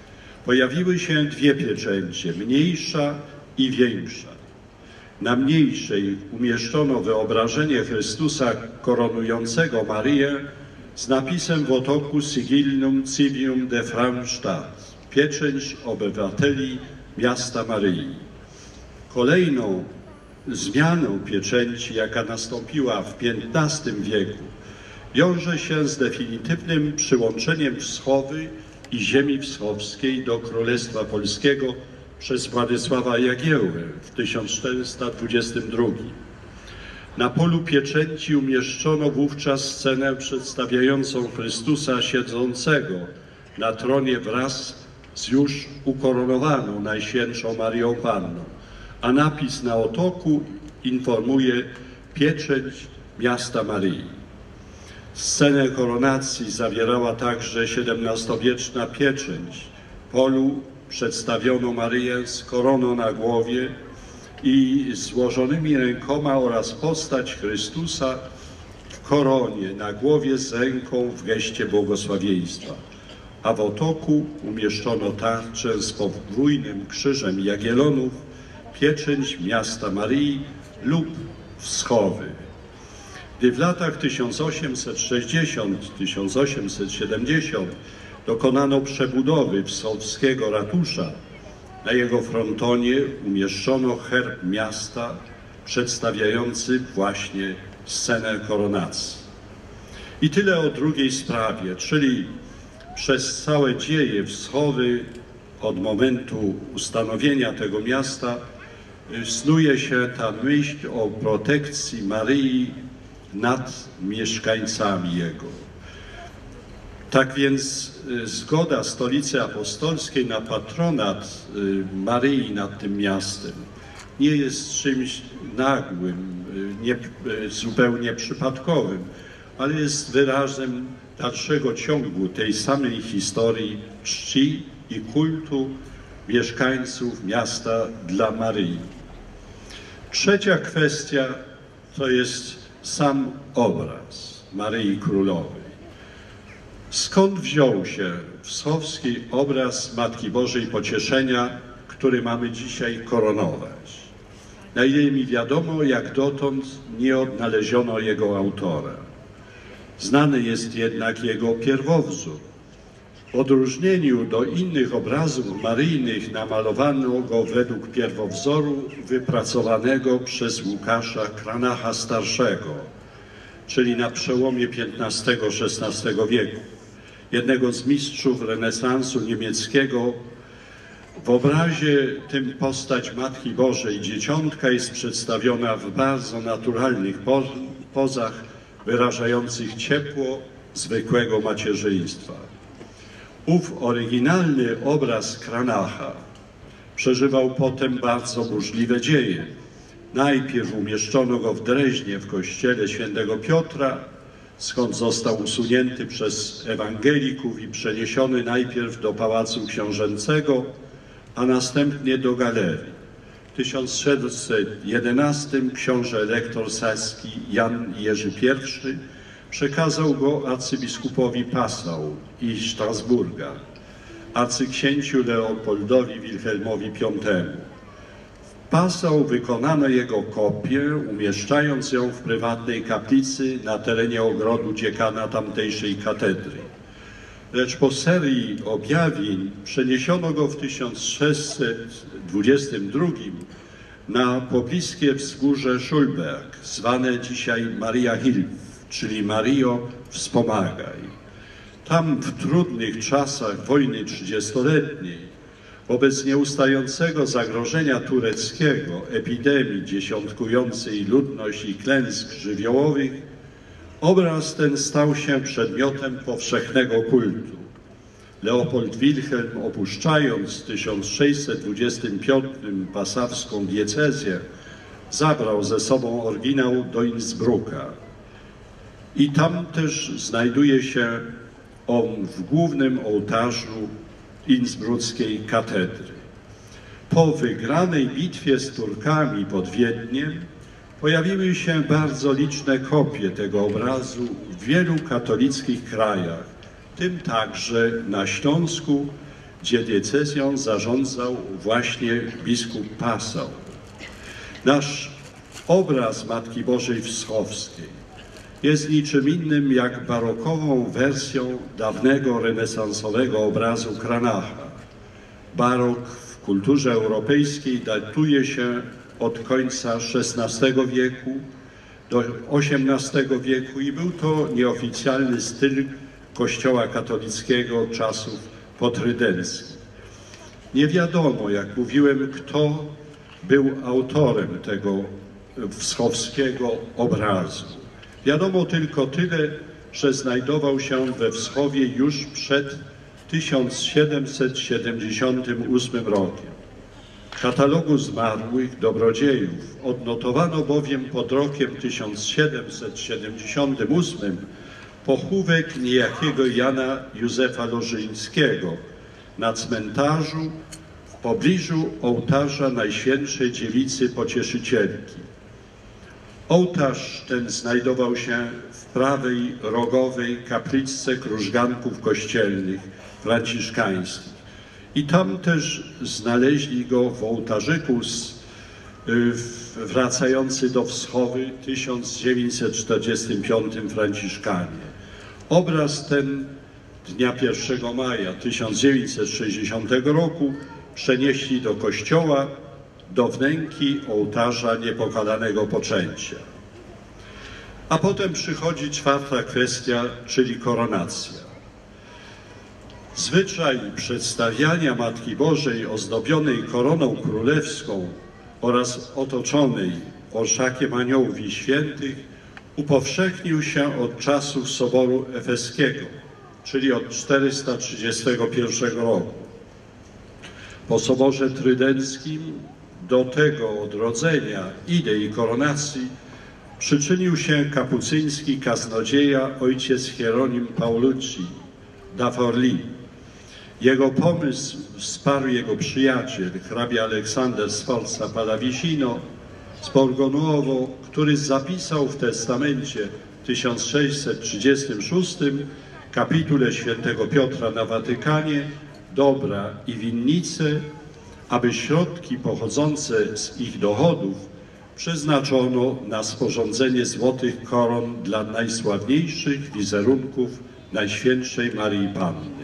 pojawiły się dwie pieczęcie, mniejsza i większa. Na mniejszej umieszczono wyobrażenie Chrystusa koronującego Maryję z napisem w otoku Sigillum Civium de Franstadt, pieczęć obywateli miasta Maryi. Kolejną zmianą pieczęci, jaka nastąpiła w piętnastym wieku, wiąże się z definitywnym przyłączeniem Wschowy i ziemi wschowskiej do Królestwa Polskiego przez Władysława Jagiełłę w tysiąc czterysta dwudziestym drugim. Na polu pieczęci umieszczono wówczas scenę przedstawiającą Chrystusa siedzącego na tronie wraz z już ukoronowaną Najświętszą Maryją Panną, a napis na otoku informuje pieczęć miasta Maryi. Scenę koronacji zawierała także siedemnastowieczna pieczęć. Polu przedstawiono Maryję z koroną na głowie i złożonymi rękoma oraz postać Chrystusa w koronie na głowie z ręką w geście błogosławieństwa, a w otoku umieszczono tarczę z podwójnym krzyżem Jagiellonów, pieczęć miasta Maryi lub Wschowy. Gdy w latach tysiąc osiemset sześćdziesiątym do tysiąc osiemset siedemdziesiątego dokonano przebudowy wschowskiego ratusza, na jego frontonie umieszczono herb miasta przedstawiający właśnie scenę koronacji. I tyle o drugiej sprawie, czyli przez całe dzieje Wschowy od momentu ustanowienia tego miasta snuje się ta myśl o protekcji Maryi nad mieszkańcami jego. Tak więc zgoda Stolicy Apostolskiej na patronat Maryi nad tym miastem nie jest czymś nagłym, nie, zupełnie przypadkowym, ale jest wyrazem dalszego ciągu tej samej historii czci i kultu mieszkańców miasta dla Maryi. Trzecia kwestia to jest sam obraz Maryi Królowej. Skąd wziął się wschowski obraz Matki Bożej Pocieszenia, który mamy dzisiaj koronować? Na ile mi wiadomo, jak dotąd nie odnaleziono jego autora. Znany jest jednak jego pierwowzór. W odróżnieniu do innych obrazów maryjnych namalowano go według pierwowzoru wypracowanego przez Łukasza Kranacha Starszego, czyli na przełomie piętnastego szesnastego wieku, jednego z mistrzów renesansu niemieckiego. W obrazie tym postać Matki Bożej Dzieciątka jest przedstawiona w bardzo naturalnych pozach wyrażających ciepło zwykłego macierzyństwa. Ów oryginalny obraz Kranacha przeżywał potem bardzo burzliwe dzieje. Najpierw umieszczono go w Dreźnie w kościele świętego Piotra, skąd został usunięty przez ewangelików i przeniesiony najpierw do Pałacu Książęcego, a następnie do galerii. W tysiąc siedemset jedenastym książę elektor saski Jan Jerzy I przekazał go arcybiskupowi Passau i Strasburga, arcyksięciu Leopoldowi Wilhelmowi Piątemu. W Passau wykonano jego kopię, umieszczając ją w prywatnej kaplicy na terenie ogrodu dziekana tamtejszej katedry. Lecz po serii objawień przeniesiono go w tysiąc sześćset dwudziestym drugim na pobliskie wzgórze Schulberg, zwane dzisiaj Maria Hilf, czyli Mario, wspomagaj. Tam w trudnych czasach wojny trzydziestoletniej, wobec nieustającego zagrożenia tureckiego, epidemii dziesiątkującej ludność i klęsk żywiołowych, obraz ten stał się przedmiotem powszechnego kultu. Leopold Wilhelm, opuszczając w tysiąc sześćset dwudziestym piątym passawską diecezję, zabrał ze sobą oryginał do Innsbrucka. I tam też znajduje się on w głównym ołtarzu innsbruckiej katedry. Po wygranej bitwie z Turkami pod Wiedniem pojawiły się bardzo liczne kopie tego obrazu w wielu katolickich krajach, w tym także na Śląsku gdzie diecezją zarządzał właśnie biskup Passau. Nasz obraz Matki Bożej Wschowskiej jest niczym innym jak barokową wersją dawnego renesansowego obrazu Cranacha. Barok w kulturze europejskiej datuje się od końca szesnastego wieku do osiemnastego wieku i był to nieoficjalny styl Kościoła katolickiego czasów potrydenckich. Nie wiadomo, jak mówiłem, kto był autorem tego wschowskiego obrazu. Wiadomo tylko tyle, że znajdował się we Wschowie już przed tysiąc siedemset siedemdziesiątym ósmym rokiem. W katalogu zmarłych dobrodziejów odnotowano bowiem pod rokiem tysiąc siedemset siedemdziesiątym ósmym pochówek niejakiego Jana Józefa Lożyńskiego na cmentarzu w pobliżu ołtarza Najświętszej Dziewicy Pocieszycielki. Ołtarz ten znajdował się w prawej rogowej kapliczce krużganków kościelnych franciszkańskich. I tam też znaleźli go w ołtarzyku z, w, wracający do Wschowy tysiąc dziewięćset czterdziestym piątym Franciszkanie. Obraz ten dnia pierwszego maja tysiąc dziewięćset sześćdziesiątego roku przenieśli do kościoła, do wnęki ołtarza Niepokalanego Poczęcia. A potem przychodzi czwarta kwestia, czyli koronacja. Zwyczaj przedstawiania Matki Bożej ozdobionej koroną królewską oraz otoczonej orszakiem aniołów i świętych upowszechnił się od czasów Soboru Efeskiego, czyli od czterysta trzydziestego pierwszego roku. Po Soborze Trydenckim do tego odrodzenia idei koronacji przyczynił się kapucyński kaznodzieja ojciec Hieronim Paulucci da Forlì. Jego pomysł wsparł jego przyjaciel, hrabia Aleksander Sforza Pallavicino z Borgonuovo, który zapisał w testamencie w tysiąc sześćset trzydziestym szóstym kapitule świętego Piotra na Watykanie dobra i winnice, aby środki pochodzące z ich dochodów przeznaczono na sporządzenie złotych koron dla najsławniejszych wizerunków Najświętszej Maryi Panny.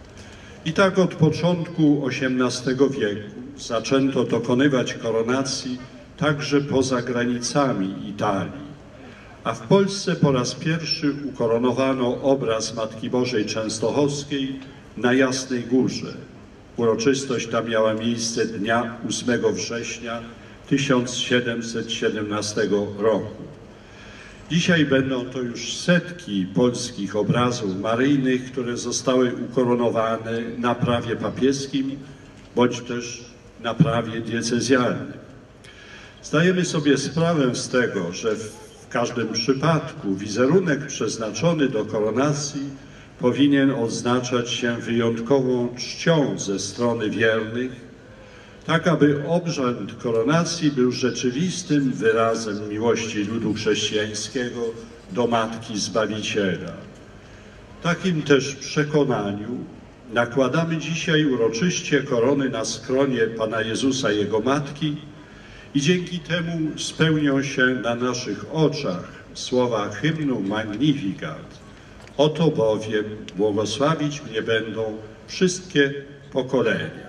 I tak od początku osiemnastego wieku zaczęto dokonywać koronacji także poza granicami Italii, a w Polsce po raz pierwszy ukoronowano obraz Matki Bożej Częstochowskiej na Jasnej Górze. Uroczystość ta miała miejsce dnia ósmego września tysiąc siedemset siedemnastego roku. Dzisiaj będą to już setki polskich obrazów maryjnych, które zostały ukoronowane na prawie papieskim bądź też na prawie diecezjalnym. Zdajemy sobie sprawę z tego, że w każdym przypadku wizerunek przeznaczony do koronacji powinien odznaczać się wyjątkową czcią ze strony wiernych, tak aby obrząd koronacji był rzeczywistym wyrazem miłości ludu chrześcijańskiego do Matki Zbawiciela. W takim też przekonaniu nakładamy dzisiaj uroczyście korony na skronie Pana Jezusa i Jego Matki i dzięki temu spełnią się na naszych oczach słowa hymnu Magnificat. Oto bowiem błogosławić mnie będą wszystkie pokolenia.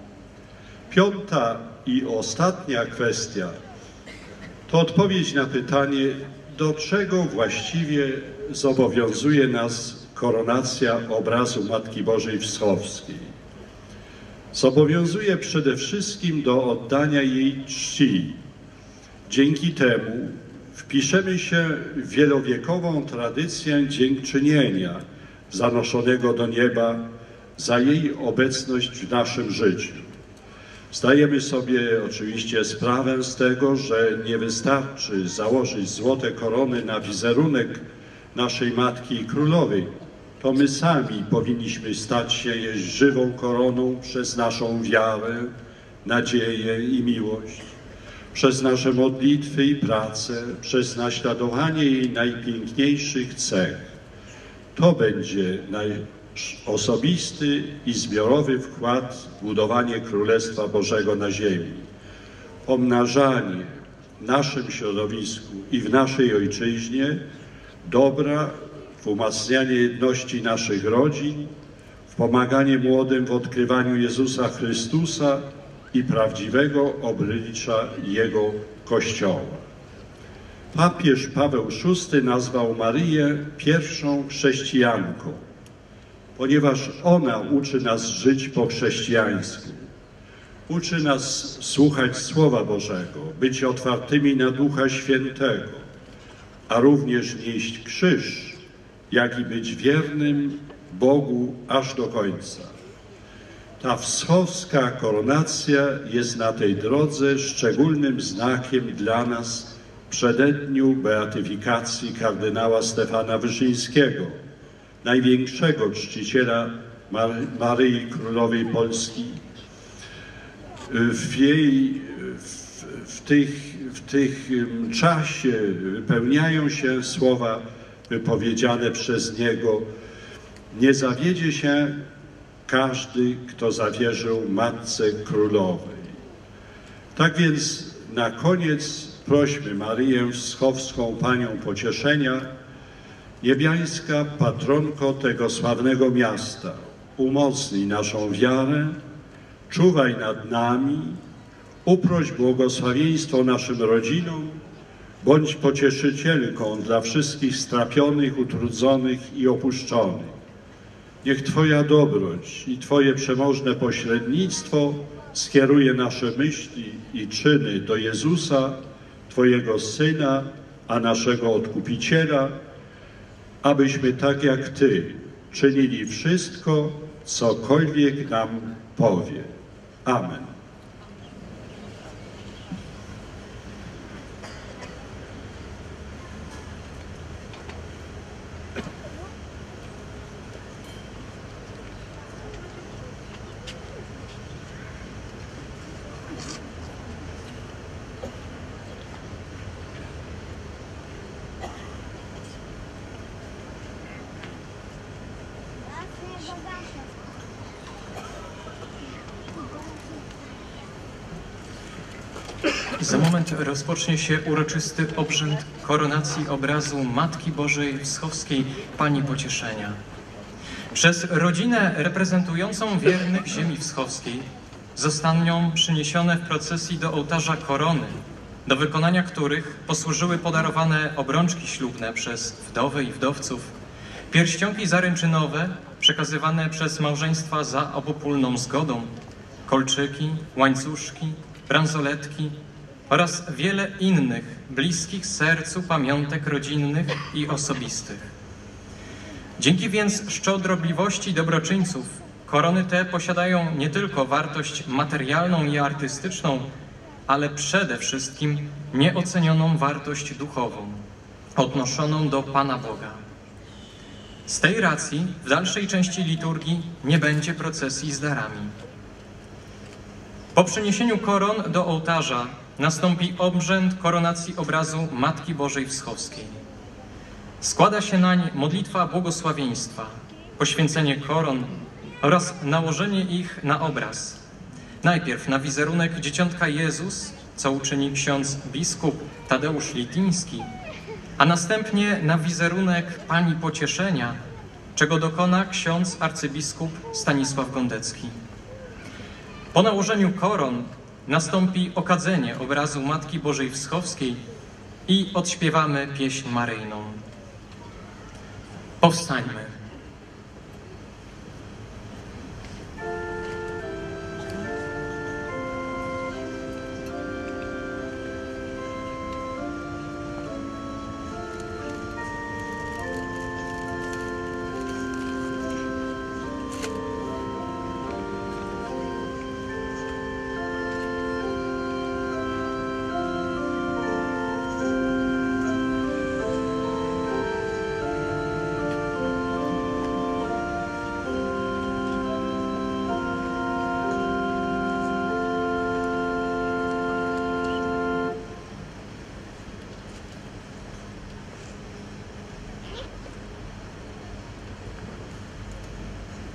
Piąta i ostatnia kwestia to odpowiedź na pytanie, do czego właściwie zobowiązuje nas koronacja obrazu Matki Bożej Wschowskiej. Zobowiązuje przede wszystkim do oddania jej czci. Dzięki temu wpiszemy się w wielowiekową tradycję dziękczynienia zanoszonego do nieba za jej obecność w naszym życiu. Zdajemy sobie oczywiście sprawę z tego, że nie wystarczy założyć złote korony na wizerunek naszej Matki i Królowej. To my sami powinniśmy stać się jej żywą koroną przez naszą wiarę, nadzieję i miłość, przez nasze modlitwy i pracę, przez naśladowanie jej najpiękniejszych cech. To będzie osobisty i zbiorowy wkład w budowanie Królestwa Bożego na ziemi. Pomnażanie w naszym środowisku i w naszej ojczyźnie dobra, w umacnianie jedności naszych rodzin, w pomaganie młodym w odkrywaniu Jezusa Chrystusa i prawdziwego oblicza Jego Kościoła. Papież Paweł szósty nazwał Maryję pierwszą chrześcijanką, ponieważ ona uczy nas żyć po chrześcijańsku. Uczy nas słuchać Słowa Bożego, być otwartymi na Ducha Świętego, a również nieść krzyż, jak i być wiernym Bogu aż do końca. Ta wschowska koronacja jest na tej drodze szczególnym znakiem dla nas w przededniu beatyfikacji kardynała Stefana Wyszyńskiego, największego czciciela Maryi Królowej Polski. W jej, w, w, tych, w tych czasie wypełniają się słowa wypowiedziane przez niego: nie zawiedzie się każdy, kto zawierzył Matce Królowej. Tak więc na koniec prośmy Maryję Wschowską, Panią Pocieszenia, niebiańska patronko tego sławnego miasta, umocnij naszą wiarę, czuwaj nad nami, uproś błogosławieństwo naszym rodzinom, bądź pocieszycielką dla wszystkich strapionych, utrudzonych i opuszczonych. Niech Twoja dobroć i Twoje przemożne pośrednictwo skieruje nasze myśli i czyny do Jezusa, Twojego Syna, a naszego Odkupiciela, abyśmy tak jak Ty czynili wszystko, cokolwiek nam powie. Amen. Za moment rozpocznie się uroczysty obrzęd koronacji obrazu Matki Bożej Wschowskiej, Pani Pocieszenia. Przez rodzinę reprezentującą wiernych ziemi wschowskiej zostaną przyniesione w procesji do ołtarza korony, do wykonania których posłużyły podarowane obrączki ślubne przez wdowy i wdowców, pierścionki zaręczynowe przekazywane przez małżeństwa za obopólną zgodą, kolczyki, łańcuszki, bransoletki oraz wiele innych bliskich sercu pamiątek rodzinnych i osobistych. Dzięki więc szczodrobliwości dobroczyńców korony te posiadają nie tylko wartość materialną i artystyczną, ale przede wszystkim nieocenioną wartość duchową, odnoszoną do Pana Boga. Z tej racji w dalszej części liturgii nie będzie procesji z darami. Po przyniesieniu koron do ołtarza nastąpi obrzęd koronacji obrazu Matki Bożej Wschowskiej. Składa się nań modlitwa błogosławieństwa, poświęcenie koron oraz nałożenie ich na obraz. Najpierw na wizerunek Dzieciątka Jezus, co uczyni ksiądz biskup Tadeusz Lityński, a następnie na wizerunek Pani Pocieszenia, czego dokona ksiądz arcybiskup Stanisław Gondecki. Po nałożeniu koron nastąpi okadzenie obrazu Matki Bożej Wschowskiej i odśpiewamy pieśń maryjną. Powstańmy.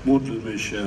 Módlmy się.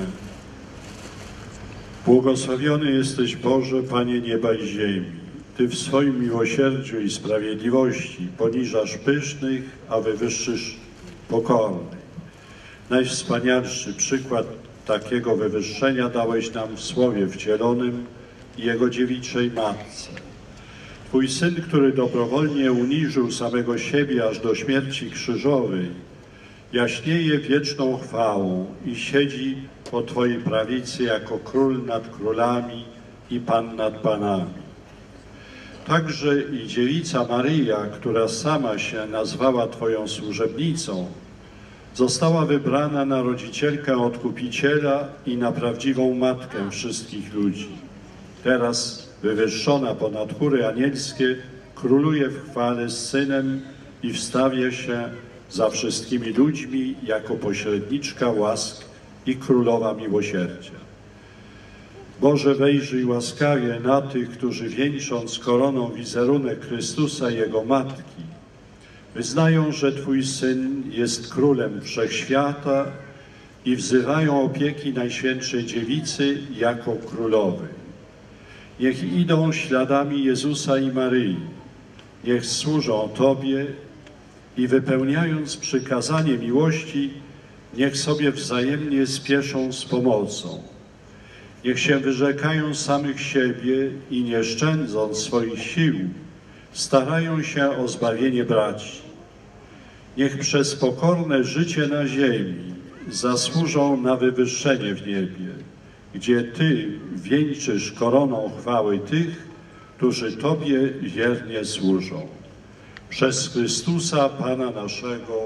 Błogosławiony jesteś, Boże, Panie nieba i ziemi. Ty w swoim miłosierdziu i sprawiedliwości poniżasz pysznych, a wywyższysz pokornych. Najwspanialszy przykład takiego wywyższenia dałeś nam w Słowie Wcielonym i Jego dziewiczej Matce. Twój Syn, który dobrowolnie uniżył samego siebie aż do śmierci krzyżowej, jaśnieje wieczną chwałą i siedzi po Twojej prawicy jako Król nad królami i Pan nad panami. Także i dziewica Maryja, która sama się nazwała Twoją służebnicą, została wybrana na rodzicielkę Odkupiciela i na prawdziwą matkę wszystkich ludzi. Teraz, wywyższona ponad chóry anielskie, króluje w chwale z Synem i wstawia się za wszystkimi ludźmi jako pośredniczka łask i królowa miłosierdzia. Boże, wejrzyj łaskawie na tych, którzy wieńcząc koroną wizerunek Chrystusa i Jego Matki, wyznają, że Twój Syn jest Królem Wszechświata i wzywają opieki Najświętszej Dziewicy jako Królowej. Niech idą śladami Jezusa i Maryi, niech służą Tobie i wypełniając przykazanie miłości, niech sobie wzajemnie spieszą z pomocą. Niech się wyrzekają samych siebie i nie szczędząc swoich sił, starają się o zbawienie braci. Niech przez pokorne życie na ziemi zasłużą na wywyższenie w niebie, gdzie Ty wieńczysz koroną chwały tych, którzy Tobie wiernie służą. Przez Chrystusa Pana naszego.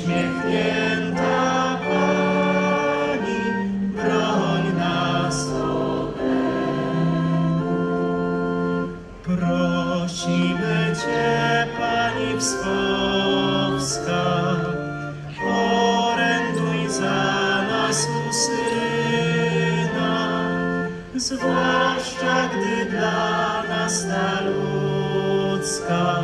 Uśmiechnięta Pani, broń nas prosimy Cię, Pani Wschowska, oręduj za nas u Syna, zwłaszcza gdy dla nas ta ludzka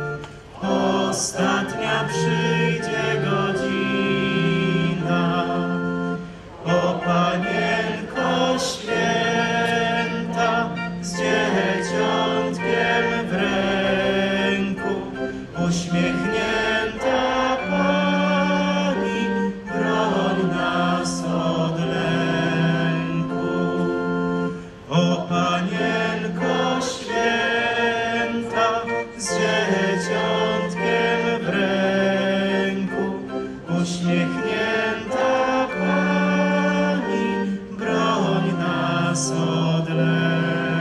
ostatnia przyjdzie godzina. O Panienko święta, z dzieciątkiem w ręku, uśmiechnięta Pani, broń nas od lęku. O Panienko święta, z dzieciątkiem w ręku, uśmiechnięta Pani, broń nas od lęku.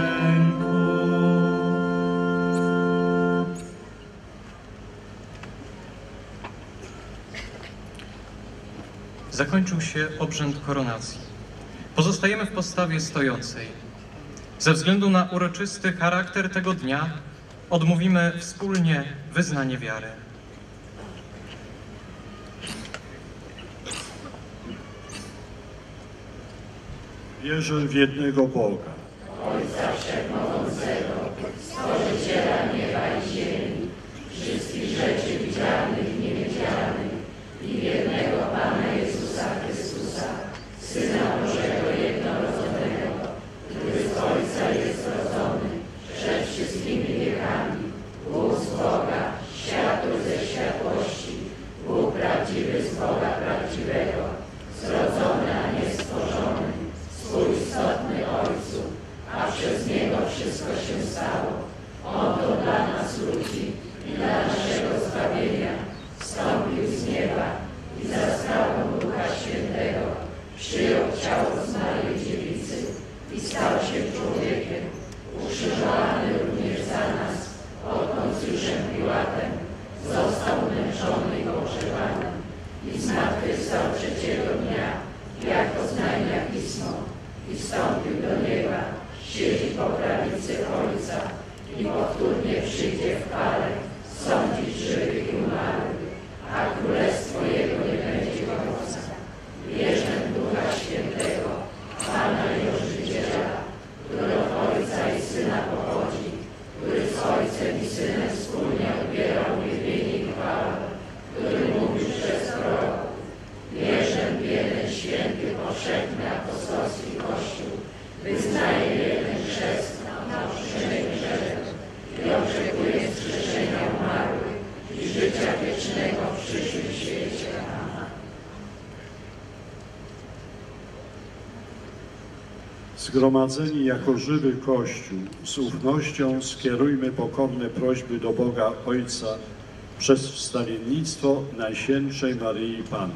Zakończył się obrzęd koronacji. Pozostajemy w postawie stojącej. Ze względu na uroczysty charakter tego dnia odmówimy wspólnie wyznanie wiary. Wierzę w jednego Boga, Ojca Wszechmogącego, Stworzyciela nieba i ziemi, wszystkich rzeczy widzialnych i niewidzialnych, i w jednego Pana Jezusa Chrystusa, Syna Bożego jednorodzonego, który z Ojca jest rodzony przed wszystkimi wiekami, Bóg z Boga, światło ze światłości, Bóg prawdziwy z Boga prawdziwego, zrodzony, a nie stworzony, współistotny Ojcu, a przez Niego wszystko się stało. On to dla nas ludzi i dla naszego zbawienia wstąpił z nieba i za sprawą Ducha Świętego przyjął ciało z Maryi Dziewicy i stał się człowiekiem, ukrzyżowany również za nas pod Poncjuszem Piłatem, został męczony i pogrzebany i zmartwychwstał trzeciego dnia, jak oznajmia Pismo, i wstąpił do nieba, siedzi po prawicy Ojca i powtórnie przyjdzie w chwale sądzić żywych i umarłych, a królestwo Jego nie będzie końca. Wierzę w Ducha Świętego, Pana i Ożywiciela, który od Ojca i Syna pochodzi, który z Ojcem i Synem wspólnie odbierał uwielbienie i chwałę, który mówił przez proroków. Wierzę w jeden święty, powszechny, apostolski Kościół, wyznaję jeden chrzest na odpuszczenie grzechów i oczekuję wskrzeszenia umarłych i życia wiecznego w przyszłym świecie. Amen. zgromadzeni jako żywy Kościół, z ufnością skierujmy pokorne prośby do Boga Ojca przez wstawiennictwo Najświętszej Maryi Panny.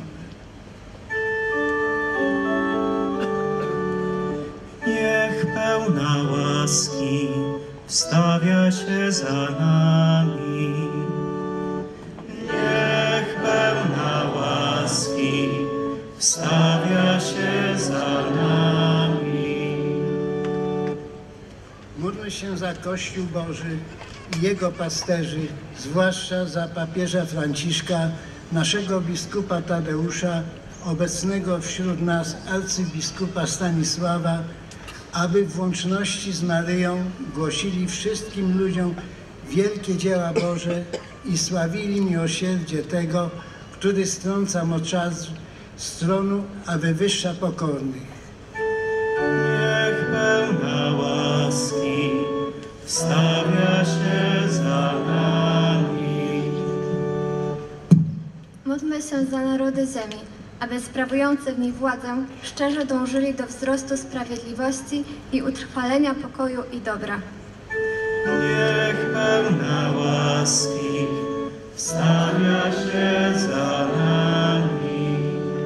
Niech pełna łaski wstawia się za nami. Niech pełna łaski wstawia się za nami. Módlmy się za Kościół Boży i Jego pasterzy, zwłaszcza za papieża Franciszka, naszego biskupa Tadeusza, obecnego wśród nas arcybiskupa Stanisława, aby w łączności z Maryją głosili wszystkim ludziom wielkie dzieła Boże i sławili miłosierdzie tego, który strąca moczarstw z tronu, a wywyższa pokornych. Niech pełna łaski wstawia się za nami. Módlmy się za narody ziemi, aby sprawujący w nich władzę szczerze dążyli do wzrostu sprawiedliwości i utrwalenia pokoju i dobra. Niech pełna łaski wstawia się za nami.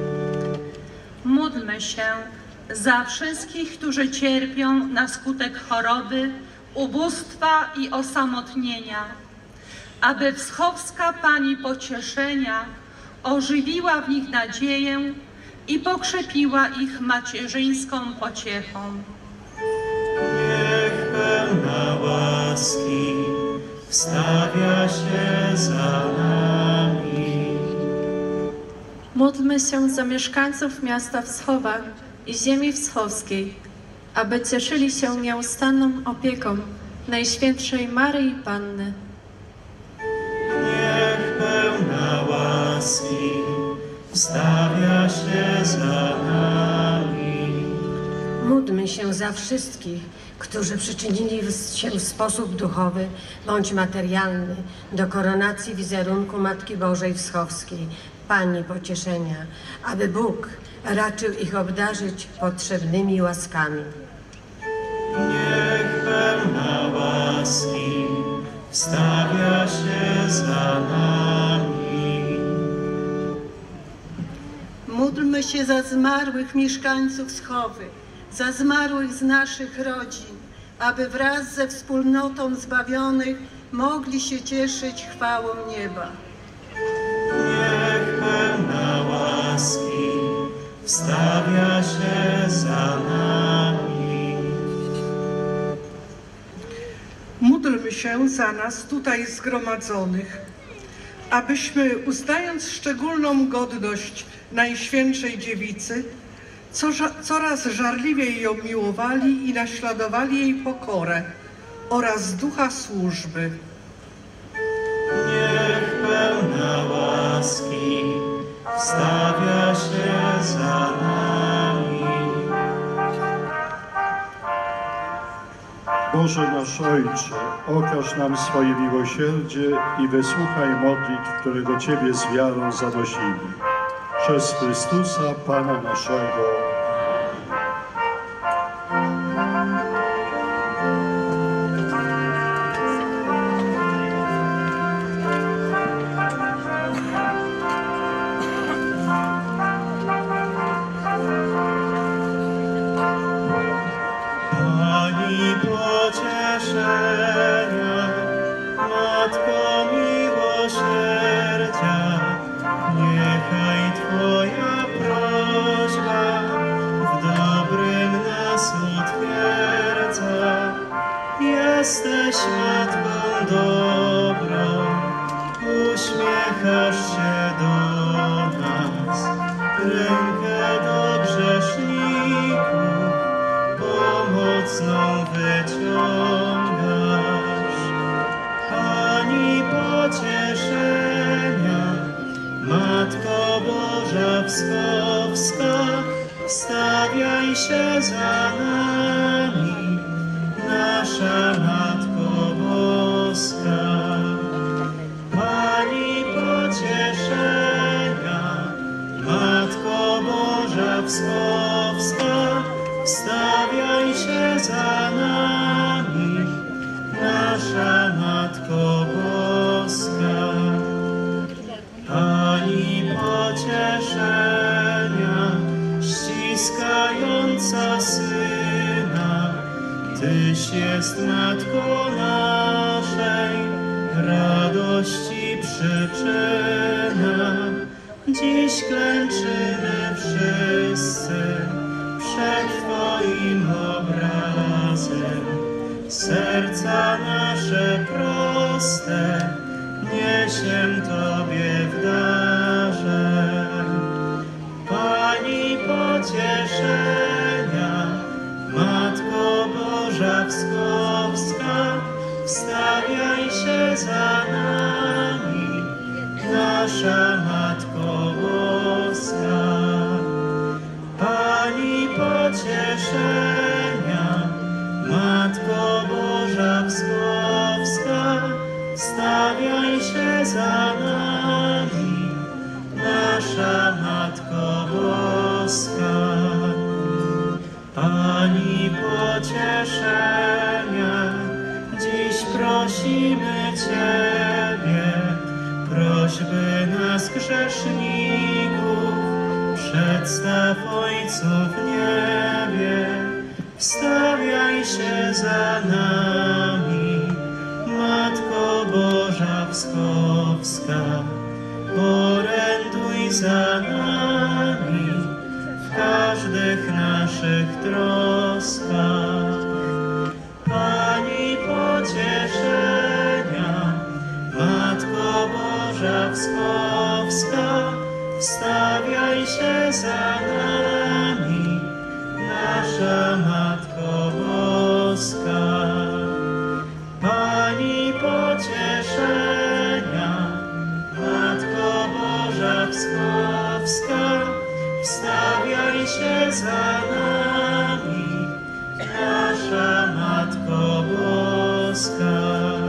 Módlmy się za wszystkich, którzy cierpią na skutek choroby, ubóstwa i osamotnienia, aby Wschowska Pani Pocieszenia ożywiła w nich nadzieję i pokrzepiła ich macierzyńską pociechą. Niech pełna łaski wstawia się za nami. Módlmy się za mieszkańców miasta Wschowa i ziemi wschowskiej, aby cieszyli się nieustanną opieką Najświętszej Maryi Panny. Niech pełna łaski wstawia się za nami. Módlmy się za wszystkich, którzy przyczynili się w sposób duchowy bądź materialny do koronacji wizerunku Matki Bożej Wschowskiej, Pani Pocieszenia, aby Bóg raczył ich obdarzyć potrzebnymi łaskami. Niech pełna łaski wstawia się za nami. Módlmy się za zmarłych mieszkańców Wschowy, za zmarłych z naszych rodzin, aby wraz ze wspólnotą zbawionych mogli się cieszyć chwałą nieba. Niech pełna łaski wstawia się za nami. Módlmy się za nas tutaj zgromadzonych, abyśmy, uznając szczególną godność Najświętszej Dziewicy, co, coraz żarliwiej ją miłowali i naśladowali jej pokorę oraz ducha służby. Niech pełna łaski wstawia się za nami. Boże nasz Ojcze, okaż nam swoje miłosierdzie i wysłuchaj modlitw, które do Ciebie z wiarą zanosimy. Przez Chrystusa, Pana naszego. Pani pocieszenia, Matko miłosierdzia, niechaj Twoja prośba w dobrym nas utwierdza. Jesteś Matką dobrą, uśmiechasz się do nas, rękę do grzeszników pomocną wyciągasz. Pani pocieszenia, Matko Boża Wschowska, wstawiaj się za nami, nasza Matko Boska. Pani pocieszenia, Matko Boża Wschowska, wstawiaj się za nami, nasza Matko Boska. Pani pocieszenia, ściskająca Syna, Tyś jest Matką naszej radości przyczyna. Dziś klęczymy wszyscy przed Twoim obrazem, serca nasze proste niesiem Tobie w darze. Pani pocieszenia, Matko Boża Wschowska, wstawiaj się za nami, nasza Matko Boska. Pani pocieszenia, Matko Boża Wschowska, wstawiaj się za nami, nasza Matko Boska. Pani pocieszenia, dziś prosimy Ciebie, prośby nas grzeszników przedstaw Ojcu w niebie. Wstawiaj się za nami, Matko Boża Wschowska, oręduj za nami w każdych naszych troskach. Pani pocieszenia, Matko Boża Wschowska, wstawiaj się za nami, nasza Matko Boska. Pani pocieszenia, Matko Boża Wschowska, wstawiaj się za nami, nasza Matko Boska.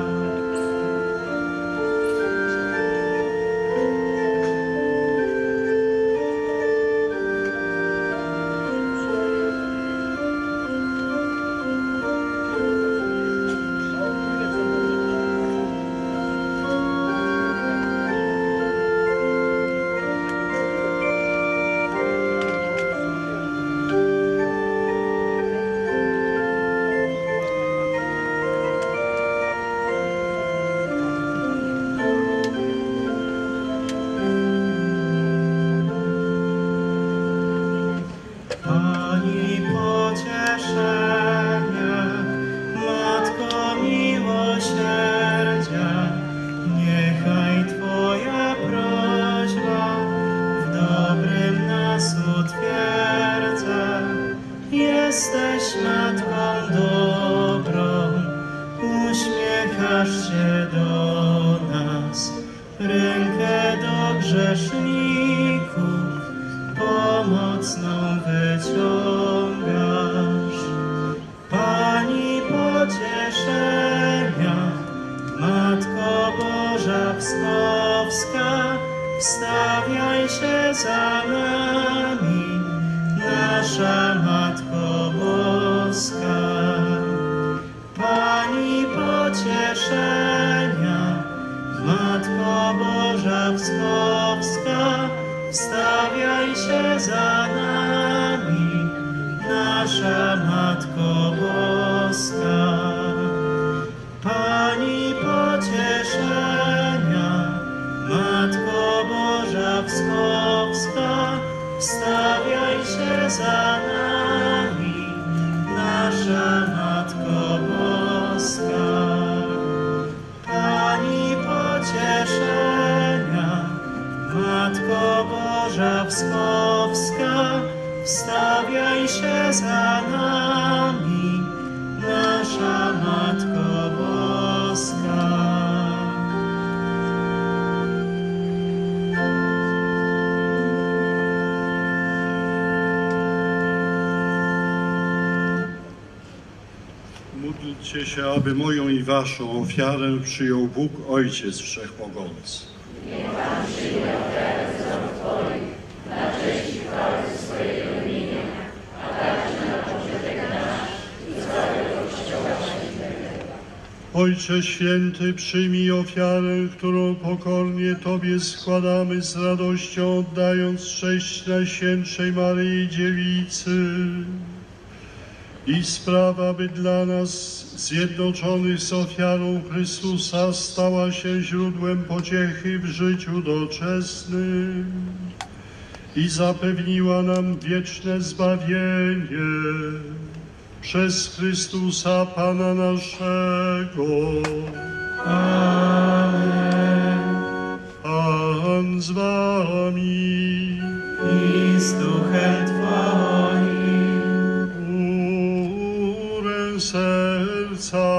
Pani pocieszenia, Matko miłosierdzia, niechaj Twoja prośba w dobrym nas utwierdza. Jesteś Matką dobrą, uśmiechasz się do nas, rękę do grzeszników pomocną wyciągasz. Pani pocieszenia, Matko Boża Wschowska, wstawiaj się za nami, nasza Matko Boska. Pani pocieszenia, Matko Boża Wschowska, wstawiaj się za nami, nasza Matko Boska. Pani pocieszenia, Matko Boża Wschowska, wstawiaj się za nami, nasza Matko Boska. Pani pocieszenia, Matko Boża Wschowska, wstawiaj się za nami, nasza Matko Boska. Módlcie się, aby moją i waszą ofiarę przyjął Bóg Ojciec Wszechmogący. Niech Pan przyjmie ofiarę z rąk Twoich, na cześć i chwałę swojego imienia, a także na pożytek nasz i całego Kościoła Świętego. Ojcze Święty, przyjmij ofiarę, którą pokornie Tobie składamy, z radością oddając cześć Najświętszej Maryi Dziewicy. I sprawa, aby dla nas zjednoczonych z ofiarą Chrystusa stała się źródłem pociechy w życiu doczesnym i zapewniła nam wieczne zbawienie przez Chrystusa Pana naszego. Amen. Pan z wami i z duchem Twoim. Górę serca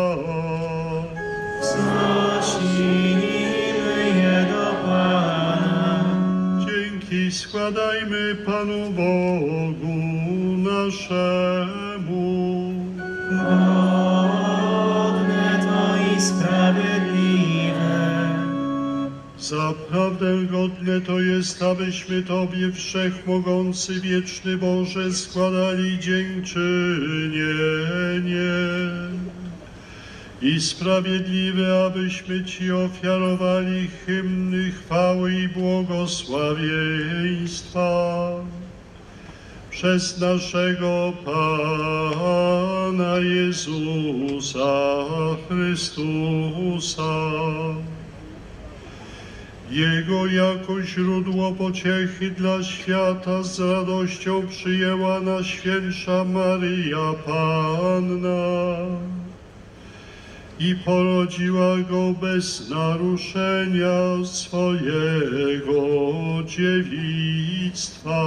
wznosimy je do Pana. Dzięki składajmy Panu Bogu naszemu. Godne to i sprawiedliwe. Zaprawdę godne to jest, abyśmy Tobie, Wszechmogący, wieczny Boże, składali dziękczynienie i sprawiedliwe, abyśmy Ci ofiarowali hymny chwały i błogosławieństwa przez naszego Pana Jezusa Chrystusa. Jego jako źródło pociechy dla świata z radością przyjęła Najświętsza Maryja Panna i porodziła go bez naruszenia swojego dziewictwa.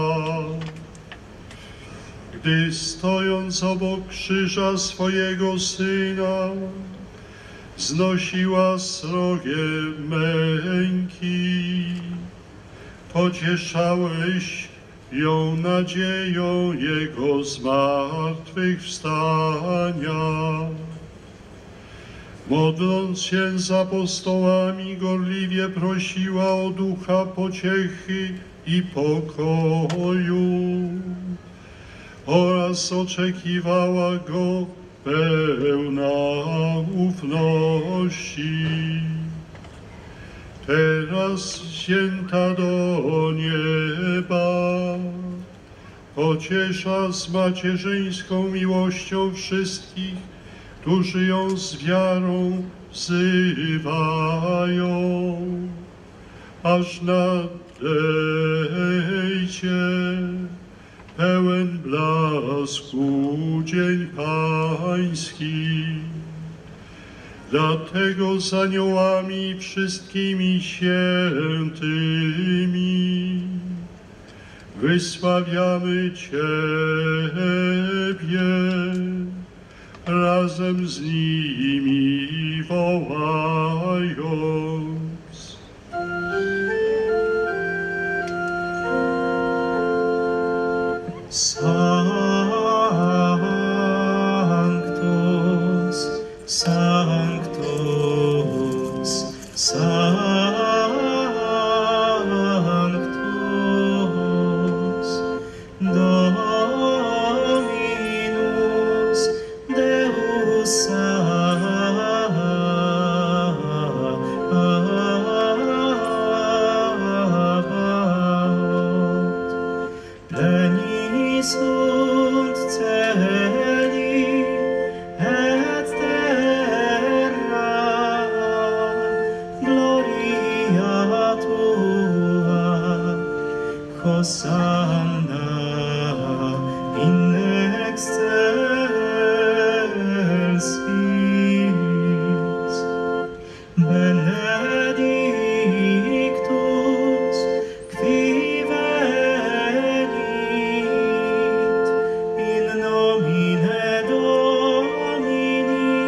Gdy stojąc obok krzyża swojego Syna, znosiła srogie męki, pocieszałeś ją nadzieją Jego zmartwychwstania. Modląc się z apostołami, gorliwie prosiła o ducha pociechy i pokoju oraz oczekiwała go pełna ufności. Teraz wzięta do nieba, pociesza z macierzyńską miłością wszystkich, którzy ją z wiarą wzywają, aż nadejdzie pełen blasku dzień Pański. Dlatego z aniołami i wszystkimi świętymi wysławiamy Ciebie, razem z nimi wołając. Sanctus, Sanctus, Sanctus, Dominus Deus Sabaoth, pleni sunt celi et terra, gloria tua, Hosanna in excelsis, benedictus qui venit in nomine Domini,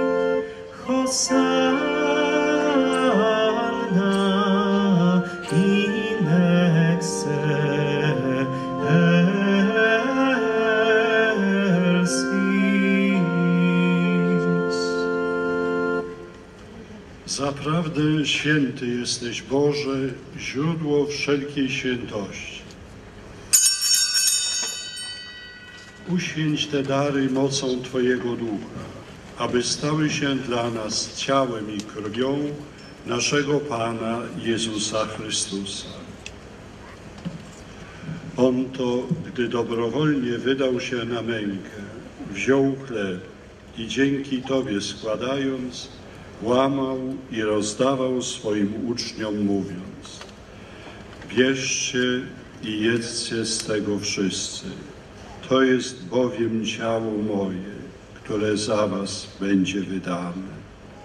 Hosanna in excelsis. Zaprawdę święty jesteś, Boże, źródło wszelkiej świętości. Uświęć te dary mocą Twojego Ducha, aby stały się dla nas ciałem i krwią naszego Pana Jezusa Chrystusa. On to, gdy dobrowolnie wydał się na mękę, wziął chleb i dzięki Tobie składając, łamał i rozdawał swoim uczniom, mówiąc: bierzcie i jedzcie z tego wszyscy. To jest bowiem ciało moje, które za was będzie wydane.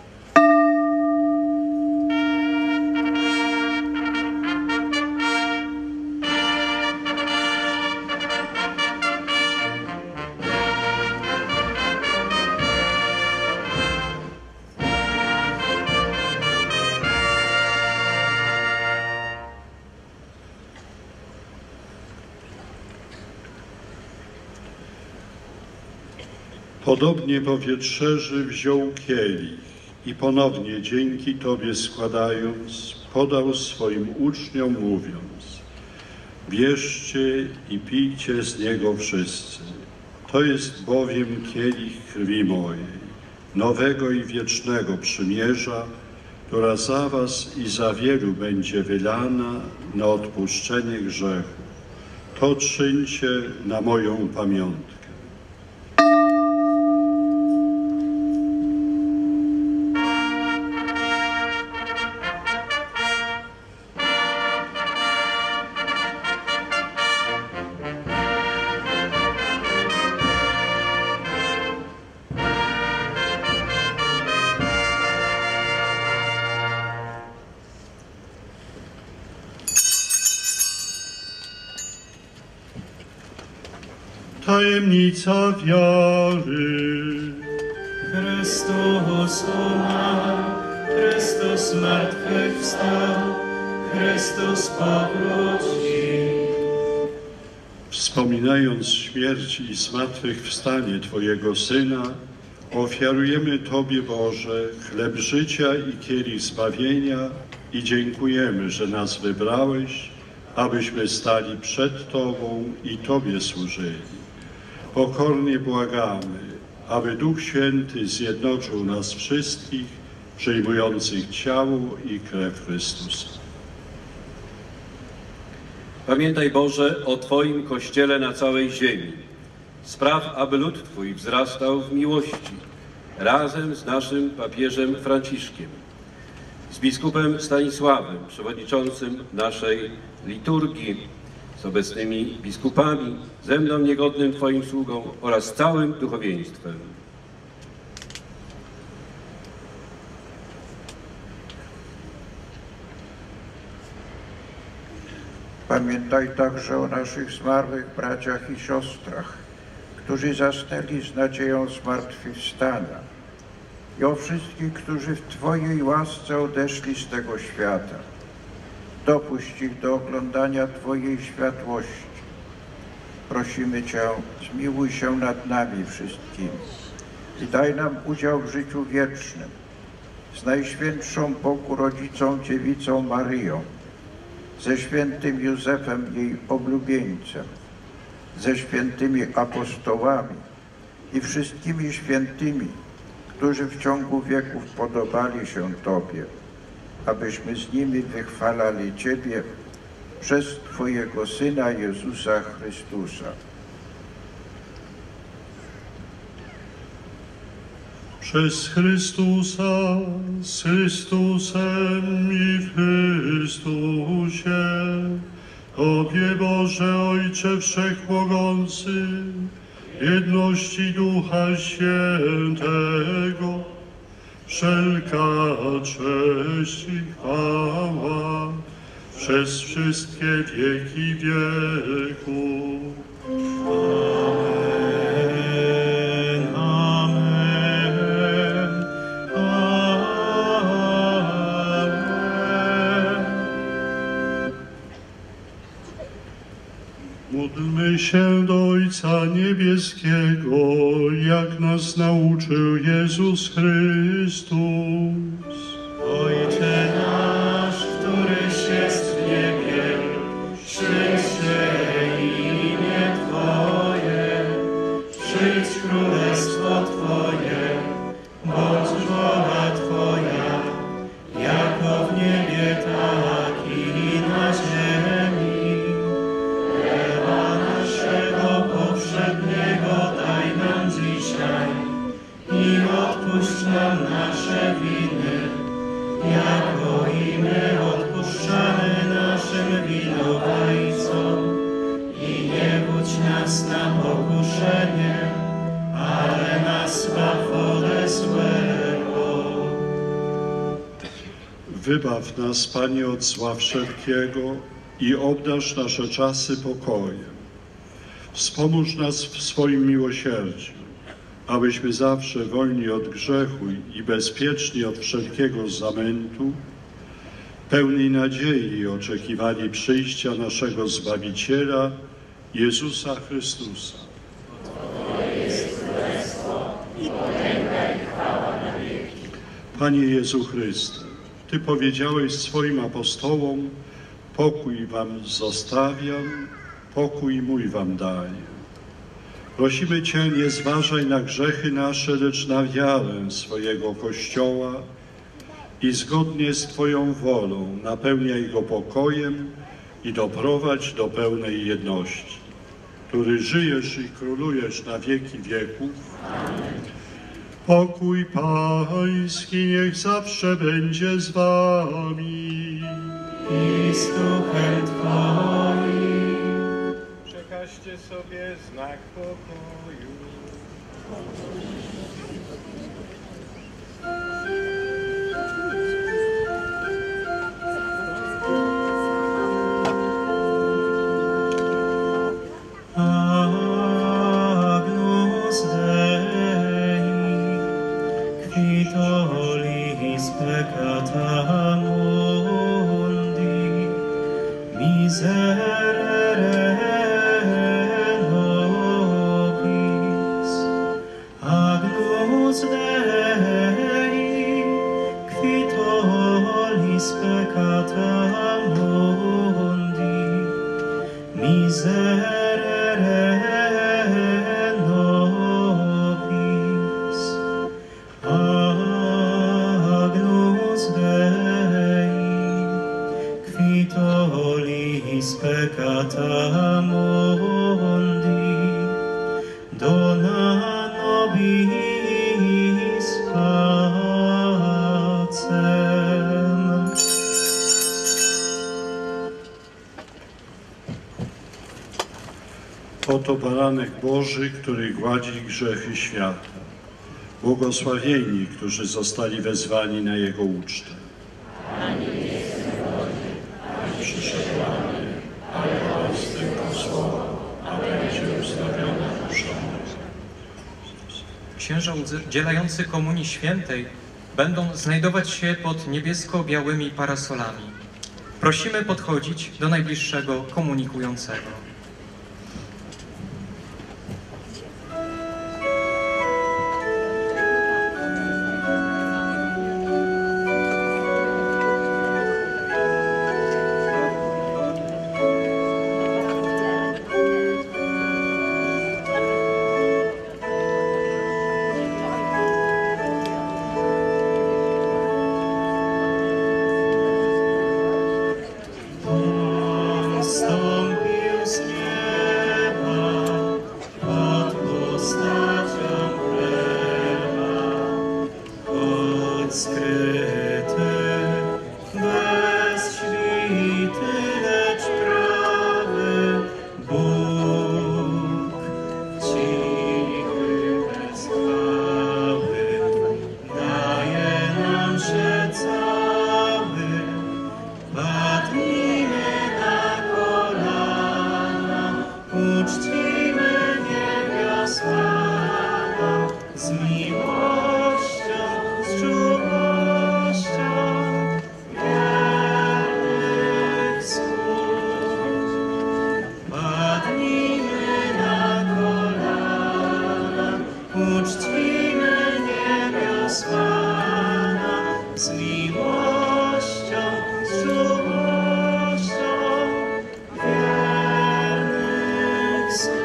Podobnie po wieczerzy wziął kielich i ponownie dzięki Tobie składając, podał swoim uczniom, mówiąc: bierzcie i pijcie z niego wszyscy. To jest bowiem kielich krwi mojej, nowego i wiecznego przymierza, która za was i za wielu będzie wylana na odpuszczenie grzechu. To czyńcie na moją pamiątkę. Tajemnica wiary. Chrystus umarł, Chrystus zmartwychwstał, Chrystus powrócił. Wspominając śmierć i zmartwychwstanie Twojego Syna, ofiarujemy Tobie, Boże, chleb życia i kielich zbawienia i dziękujemy, że nas wybrałeś, abyśmy stali przed Tobą i Tobie służyli. Pokornie błagamy, aby Duch Święty zjednoczył nas wszystkich, przyjmujących ciało i krew Chrystusa. Pamiętaj, Boże, o Twoim Kościele na całej ziemi. Spraw, aby lud Twój wzrastał w miłości, razem z naszym papieżem Franciszkiem, z biskupem Stanisławem, przewodniczącym naszej liturgii, z obecnymi biskupami, ze mną niegodnym Twoim sługą oraz całym duchowieństwem. Pamiętaj także o naszych zmarłych braciach i siostrach, którzy zasnęli z nadzieją zmartwychwstania, i o wszystkich, którzy w Twojej łasce odeszli z tego świata. Dopuść ich do oglądania Twojej światłości. Prosimy Cię, zmiłuj się nad nami wszystkimi i daj nam udział w życiu wiecznym z Najświętszą Bogu Rodzicą Dziewicą Maryją, ze świętym Józefem, jej oblubieńcem, ze świętymi apostołami i wszystkimi świętymi, którzy w ciągu wieków podobali się Tobie, abyśmy z nimi wychwalali Ciebie przez Twojego Syna Jezusa Chrystusa. Przez Chrystusa, z Chrystusem i w Chrystusie, Tobie, Boże Ojcze Wszechmogący, jedności Ducha Świętego, wszelka cześć i chwała przez wszystkie wieki wieków. Amen, amen, amen. Módlmy się do Ojca Niebieskiego, jak nas nauczył Jezus Chrystus. Ojcze nasz, któryś jest w niebie, święć się imię Twoje, przyjdź królestwo Twoje, bądź wola Twoja, jako w niebie, tak i na ziemi. Chleba naszego powszedniego daj nam dzisiaj i odpuść nam nasze winy, jako i my odpuszczamy naszym winowajcom. I nie budź nas na pokuszenie, ale nas zbaw ode złego. Wybaw nas, Panie, od zła wszelkiego i obdarz nasze czasy pokojem. Wspomóż nas w swoim miłosierdziu, abyśmy zawsze wolni od grzechu i bezpieczni od wszelkiego zamętu, pełni nadziei oczekiwali przyjścia naszego Zbawiciela, Jezusa Chrystusa. Panie Jezu Chryste, Ty powiedziałeś swoim apostołom, pokój wam zostawiam, pokój mój wam daję. Prosimy Cię, nie zważaj na grzechy nasze, lecz na wiarę swojego Kościoła i zgodnie z Twoją wolą napełniaj go pokojem i doprowadź do pełnej jedności, który żyjesz i królujesz na wieki wieków. Amen. Pokój Pański niech zawsze będzie z Wami. I z duchem Twoim. Przekażcie sobie znak pokoju. Amen. miserere nobis, Agnus Dei, qui tollis peccata mundi, dona nobis pacem. Oto baranek Boży, który gładzi grzechy świata. Błogosławieni, którzy zostali wezwani na Jego ucztę. Przyszedł Panie, ale powiedz tylko słowo, a będzie uzdrowiona dusza moja. Księża udzielający Komunii Świętej będą znajdować się pod niebiesko-białymi parasolami. Prosimy podchodzić do najbliższego komunikującego. Stąpił z nieba pod postacią chleba, choć skryty, bezświty, lecz prawy Bóg, cichy, bez chwały, daje nam się cały. Padnijmy na kolana, uczcimy niebiosłana, z miłością, z czułością wiernych słów. Padnijmy na kolana, uczcimy niebiosłana, z miłością, z czułością wiernych słów.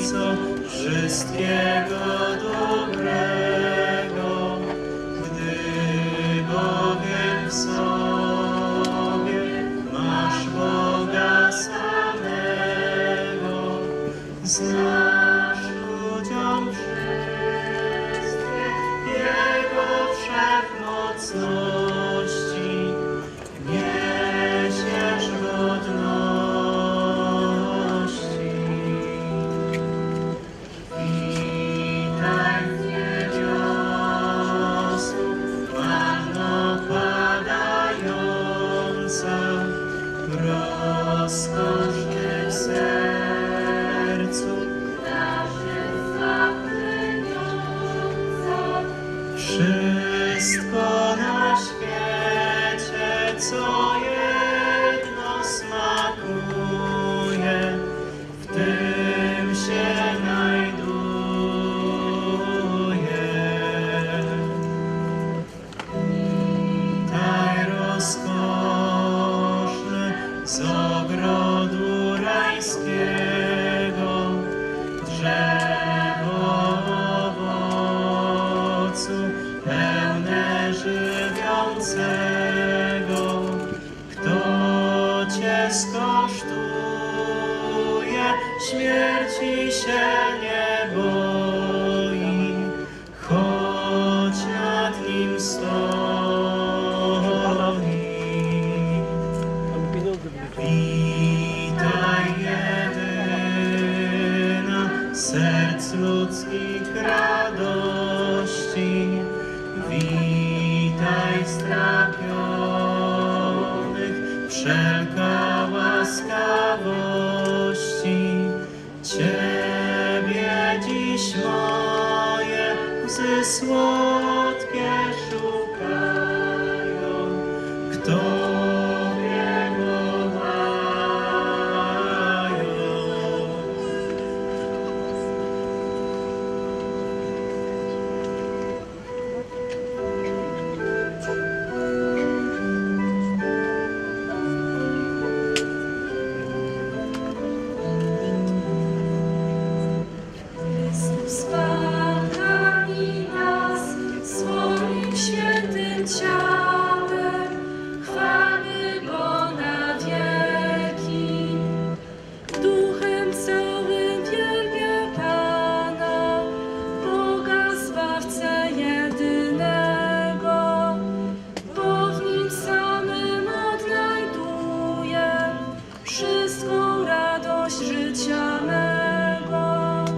Obrońco wszystkiego dobrego, gdy bowiem w sobie masz Boga samego, znasz ludziom wszystkie Jego wszechmocności, niesiesz godności. Witaj w niebiosu, Panno padająca, rozkoszny w sercu, naszym zapleniąca. Wszystko na świecie, co jedno smakuje, w tym się znajduje. Witaj rozkoszny z ogrodu rajskiego, drzewo owocu pełne żywiącego. Kto Cię skosztuje, śmierci się nie boi, choć nad nim stoi. Witaj jedyna serc ludzkich radości, witaj strapionych, wszelka łaskawości. Ciebie dziś moje łzy słodkie szukają, kto wie wołają. Spotkali nas swoim świętym ciałem, chwalmy Go na wieki. Duchem całym wielbię Pana, Boga Zbawcę jedynego, bo w Nim samym odnajduję wszystką radość życia mego.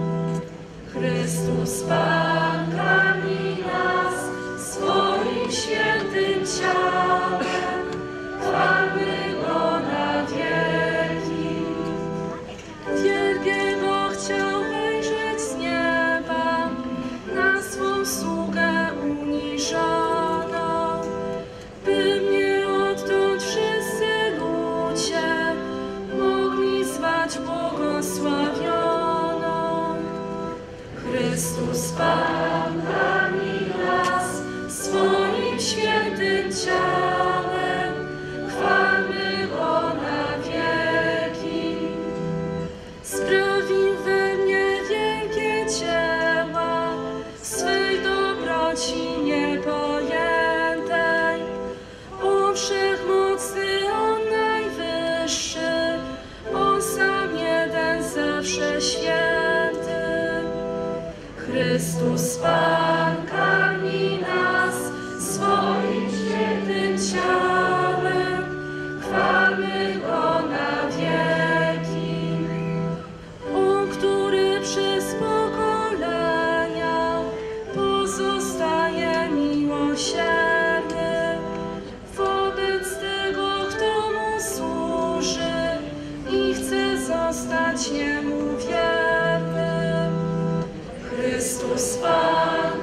Chrystus Pan karmi nas swoim świętym ciałem, chwalmy Go na wieki. Wielbię, bo chciał wejrzeć z nieba na swą sługę uniżoną, by mnie odtąd wszyscy ludzie mogli zwać błogosławioną. Chrystus Pan karmi nas swoim świętym ciałem, chwalmy Go na wieki. Sprawił we mnie wielkie dzieła swej dobroci niepojętej. On wszechmocny, On najwyższy, On sam jeden zawsze święty. Chrystus Pan karmi nas swoim świętym ciałem, chwalmy Go na wieki. On, który przez pokolenia pozostaje miłosierny wobec tego, kto Mu służy i chce zostać Jemu wierny. Chrystus Pan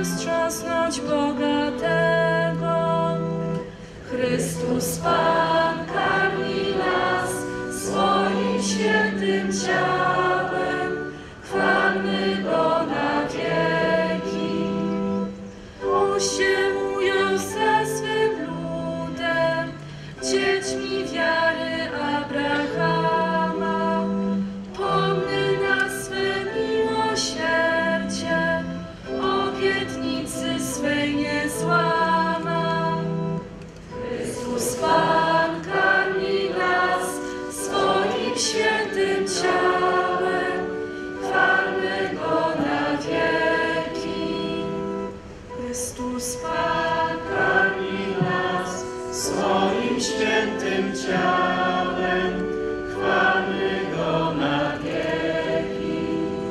wstrząsnąć bogatego. Chrystus Pan karmi nas swoim świętym ciałem, chwalmy Go na wieki. On się ujął ze swym ludem, dziećmi wiary Abrahama. Pomny na swe miłosierdzie, obietnicy swej nie złama. Chrystus Pan karmi nas swoim świętym ciałem, chwalmy Go na wieki. Chrystus Pan karmi nas swoim świętym ciałem, chwalmy Go na wieki.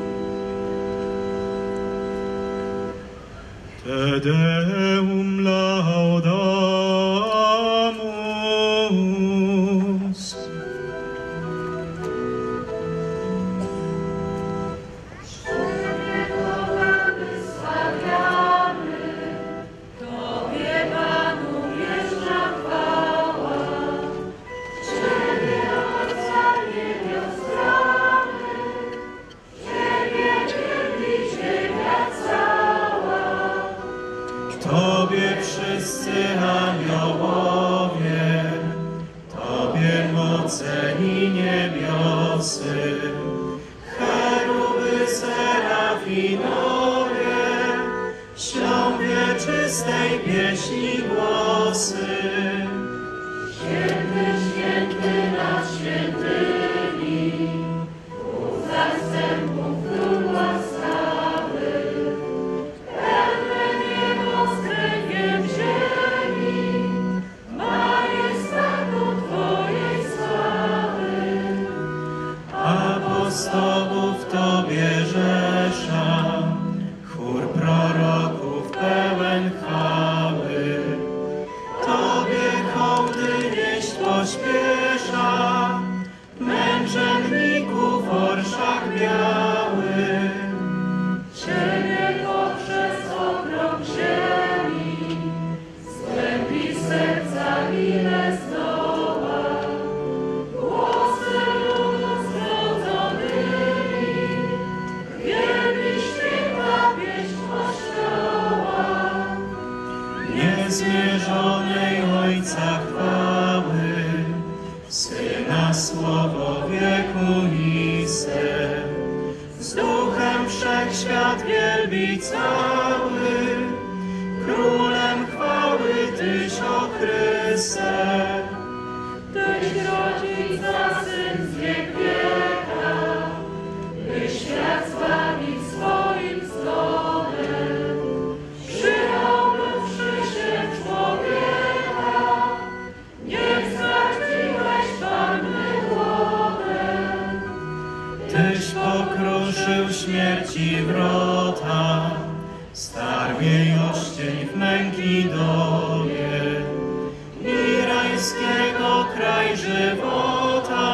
Te Deum laudamus. Tobie, Panu, wieczna chwała, Ciebie, Ojca niebiosrany, Ciebie wielbi ziemia cała. Tobie wszyscy aniołowie, Tobie moce i niebiosy, cheruby serafinowie, ślą wieczystej pieśni głosy. Święty, święty nad świętymi, Bóg zastępów król łaskawy, pełne niebo z kręgiem ziemi, majestatu Twojej sławy. Apostołów Tobie rzesza, chór proroków pełen chwały. Tobie hołdy nieść pośpiesza, męczenników w orszach białych. Ciebie poprzez okrąg ziemi, zgłębi serca ile zdoła, głosy ludu zgrodzonymi, wielbi święta pieśń Kościoła. Niezmierzonej Ojca chwały, Syna słowo wieku nisce, z Duchem wszechświat wielbi cały, Królem chwały Tyś, o Chryste. Tyś rodzica, Syn z wiek wieka, by świat zbawić swoim zgonem. Przyjąwszy się człowieka, nie ztraciłeś Panny głodem. Tyś pokruszył śmierci wrota, starł jej oścień w męki dobie. I rajskiego kraj żywota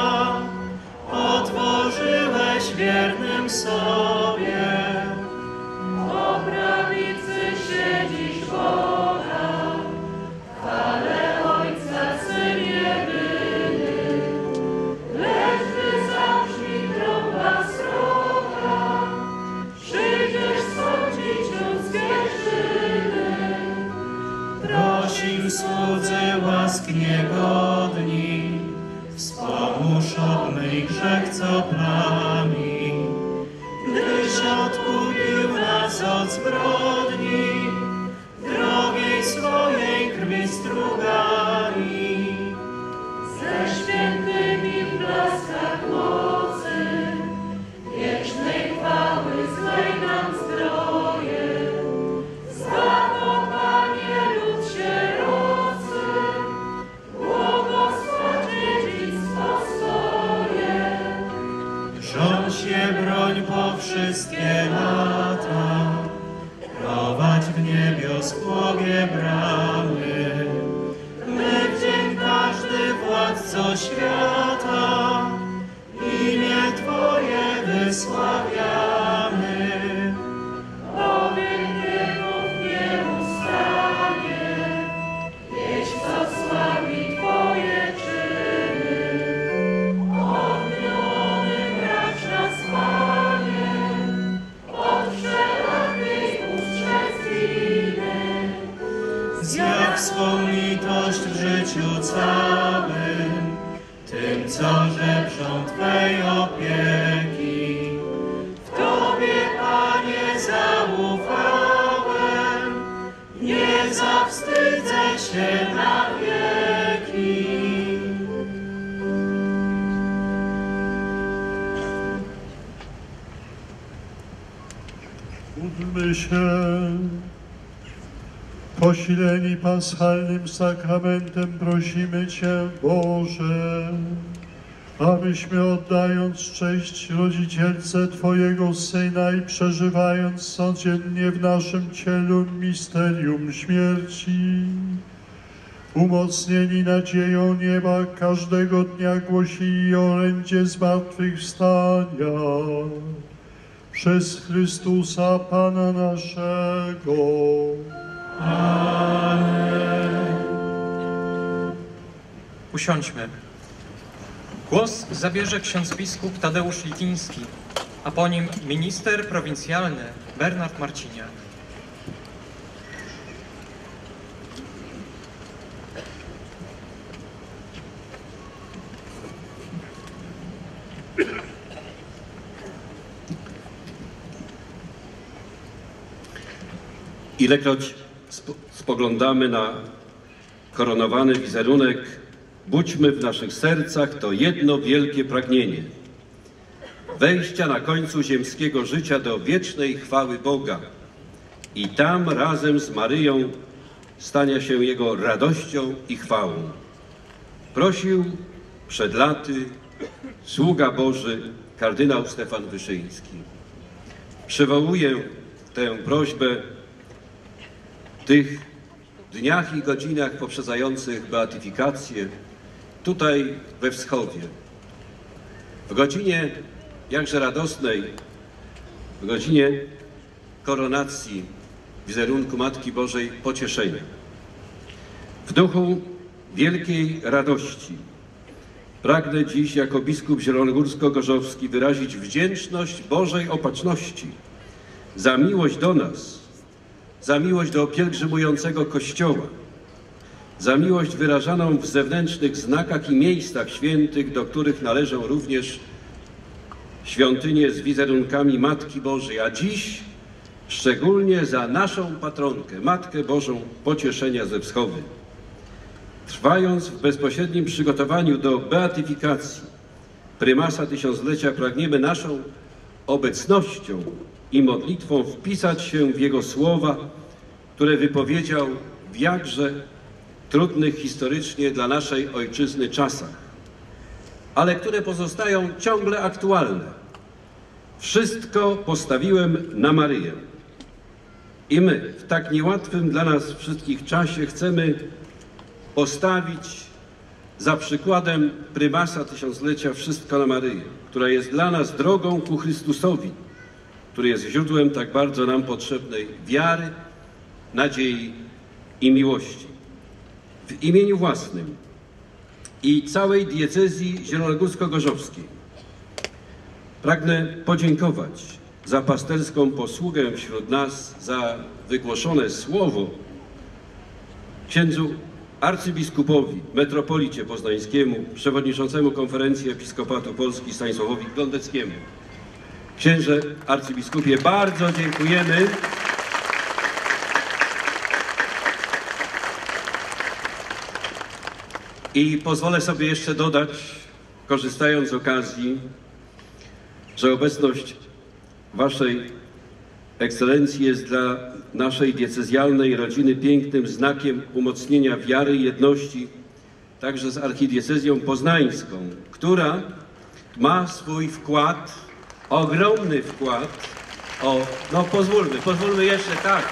otworzyłeś wiernym sobie. Po prawicy siedzisz Boga, chwale Ojca, Syn jedyny. Lecz gdy zabrzmi trąba sroga, przyjdziesz sądzić ludzkie czyny. Prosim słudzy łask niegodni, wspomóż obmyj grzech, co plami. Gdyś odkupił nas od zbrodni, drogiej swojej krwi strugami. Ze świętymi w blaskach mocy, wiecznej chwały zlej nam zdroje. Zbaw, o Panie, lud sierocy, błogosław dziedzictwo swoje. Rządź je broń po wszystkie lata, prowadź w niebios błogie bramy. My w dzień każdy władco świata, imię Twoje wysławiamy. Powiek niebo w swą litość w życiu całym, tym, co żebrzą Twej opieki. W Tobie, Panie, zaufałem, nie zawstydzę się na wieki. Módlmy się. Posileni paschalnym sakramentem prosimy Cię, Boże, abyśmy oddając cześć rodzicielce Twojego Syna i przeżywając codziennie w naszym cielu misterium śmierci, umocnieni nadzieją nieba każdego dnia głosili orędzie zmartwychwstania przez Chrystusa Pana naszego. Amen. Usiądźmy. Głos zabierze ksiądz biskup Tadeusz Lityński, a po nim minister prowincjalny Bernard Marciniak. Ilekroć spoglądamy na koronowany wizerunek, budźmy w naszych sercach to jedno wielkie pragnienie – wejścia na końcu ziemskiego życia do wiecznej chwały Boga i tam razem z Maryją stania się Jego radością i chwałą. Prosił przed laty sługa Boży kardynał Stefan Wyszyński. Przywołuję tę prośbę w tych dniach i godzinach poprzedzających beatyfikację tutaj we Wschowie. W godzinie jakże radosnej, w godzinie koronacji wizerunku Matki Bożej Pocieszenia. W duchu wielkiej radości pragnę dziś jako biskup zielonogórsko-gorzowski wyrazić wdzięczność Bożej Opatrzności za miłość do nas, za miłość do pielgrzymującego Kościoła, za miłość wyrażaną w zewnętrznych znakach i miejscach świętych, do których należą również świątynie z wizerunkami Matki Bożej, a dziś szczególnie za naszą patronkę, Matkę Bożą Pocieszenia ze Wschowy. Trwając w bezpośrednim przygotowaniu do beatyfikacji prymasa tysiąclecia, pragniemy naszą obecnością i modlitwą wpisać się w Jego słowa, które wypowiedział w jakże trudnych historycznie dla naszej ojczyzny czasach, ale które pozostają ciągle aktualne. Wszystko postawiłem na Maryję. I my w tak niełatwym dla nas wszystkich czasie chcemy postawić za przykładem prymasa tysiąclecia wszystko na Maryję, która jest dla nas drogą ku Chrystusowi, który jest źródłem tak bardzo nam potrzebnej wiary, nadziei i miłości. W imieniu własnym i całej diecezji zielonogórsko-gorzowskiej pragnę podziękować za pasterską posługę wśród nas, za wygłoszone słowo księdzu arcybiskupowi, metropolicie poznańskiemu, przewodniczącemu Konferencji Episkopatu Polski Stanisławowi Glądeckiemu. Księże arcybiskupie, bardzo dziękujemy. I pozwolę sobie jeszcze dodać, korzystając z okazji, że obecność Waszej Ekscelencji jest dla naszej diecezjalnej rodziny pięknym znakiem umocnienia wiary i jedności, także z archidiecezją poznańską, która ma swój wkład, ogromny wkład. O, no pozwólmy, pozwólmy jeszcze, tak.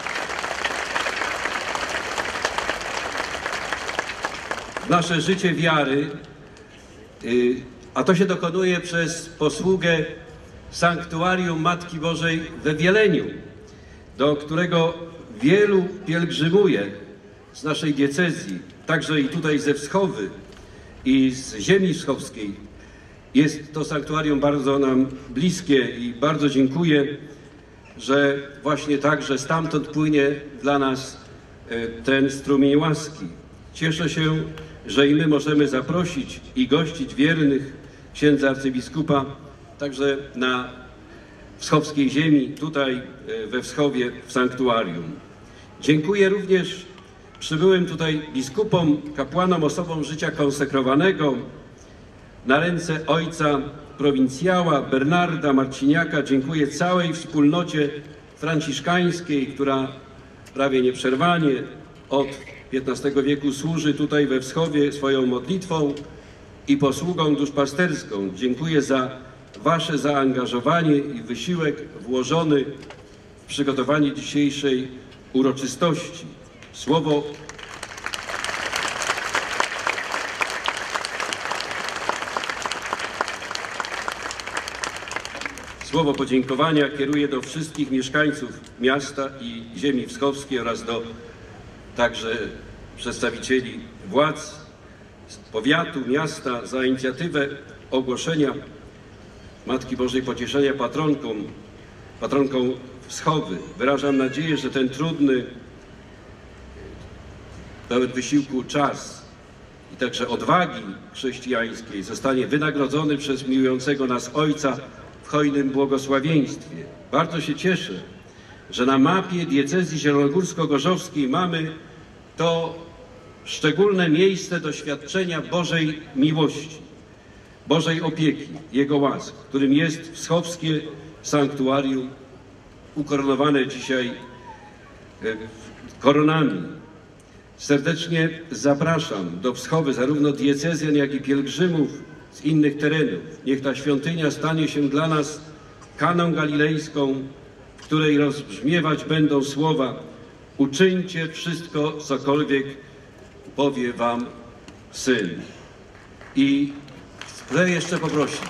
W nasze życie wiary, yy, a to się dokonuje przez posługę sanktuarium Matki Bożej we Wieleniu, do którego wielu pielgrzymuje z naszej diecezji, także i tutaj ze Wschowy i z ziemi wschowskiej. Jest to sanktuarium bardzo nam bliskie i bardzo dziękuję, że właśnie także stamtąd płynie dla nas ten strumień łaski. Cieszę się, że i my możemy zaprosić i gościć wiernych księdza arcybiskupa także na wschowskiej ziemi, tutaj we Wschowie w sanktuarium. Dziękuję również przybyłym tutaj biskupom, kapłanom, osobom życia konsekrowanego na ręce ojca prowincjała Bernarda Marciniaka. Dziękuję całej wspólnocie franciszkańskiej, która prawie nieprzerwanie od piętnastego wieku służy tutaj we Wschowie swoją modlitwą i posługą duszpasterską. Dziękuję za wasze zaangażowanie i wysiłek włożony w przygotowanie dzisiejszej uroczystości. Słowo Słowo podziękowania kieruję do wszystkich mieszkańców miasta i ziemi wschowskiej oraz do także przedstawicieli władz powiatu, miasta za inicjatywę ogłoszenia Matki Bożej Pocieszenia patronką, patronką Wschowy. Wyrażam nadzieję, że ten trudny, pełen wysiłku czas i także odwagi chrześcijańskiej zostanie wynagrodzony przez miłującego nas Ojca w hojnym błogosławieństwie. Bardzo się cieszę, że na mapie diecezji zielonogórsko-gorzowskiej mamy to szczególne miejsce doświadczenia Bożej miłości, Bożej opieki, Jego łask, którym jest wschowskie sanktuarium ukoronowane dzisiaj koronami. Serdecznie zapraszam do Wschowy zarówno diecezjan, jak i pielgrzymów z innych terenów. Niech ta świątynia stanie się dla nas kaną galilejską, w której rozbrzmiewać będą słowa: uczyńcie wszystko, cokolwiek powie wam Syn. I chcę jeszcze poprosić,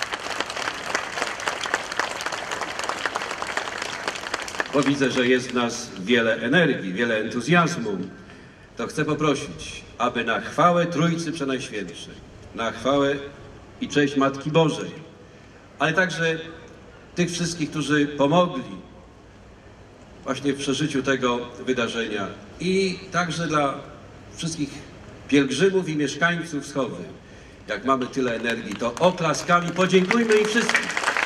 bo widzę, że jest w nas wiele energii, wiele entuzjazmu, to chcę poprosić, aby na chwałę Trójcy Przenajświętszej, na chwałę i cześć Matki Bożej, ale także tych wszystkich, którzy pomogli właśnie w przeżyciu tego wydarzenia i także dla wszystkich pielgrzymów i mieszkańców Wschowy. Jak mamy tyle energii, to oklaskami podziękujmy im wszystkim.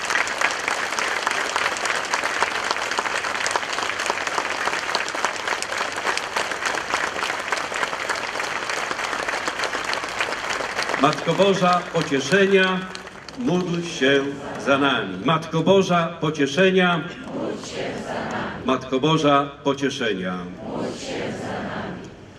Matko Boża Pocieszenia, módl się za nami. Matko Boża Pocieszenia, módl się za nami. Matko Boża Pocieszenia, módl się za nami.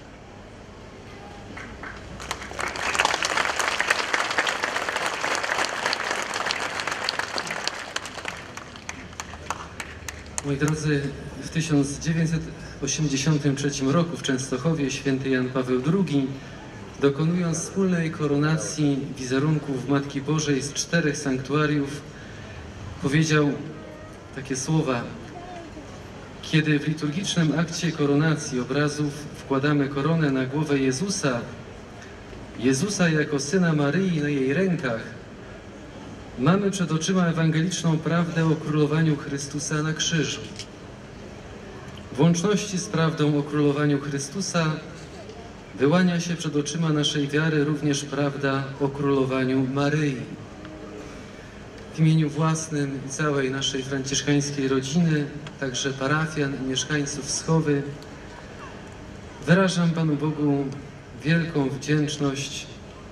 Moi drodzy, w tysiąc dziewięćset osiemdziesiątym trzecim roku w Częstochowie święty Jan Paweł drugi, dokonując wspólnej koronacji wizerunków Matki Bożej z czterech sanktuariów, powiedział takie słowa: kiedy w liturgicznym akcie koronacji obrazów wkładamy koronę na głowę Jezusa, Jezusa jako Syna Maryi na jej rękach, mamy przed oczyma ewangeliczną prawdę o królowaniu Chrystusa na krzyżu. W łączności z prawdą o królowaniu Chrystusa wyłania się przed oczyma naszej wiary również prawda o królowaniu Maryi. W imieniu własnym i całej naszej franciszkańskiej rodziny, także parafian i mieszkańców Wschowy, wyrażam Panu Bogu wielką wdzięczność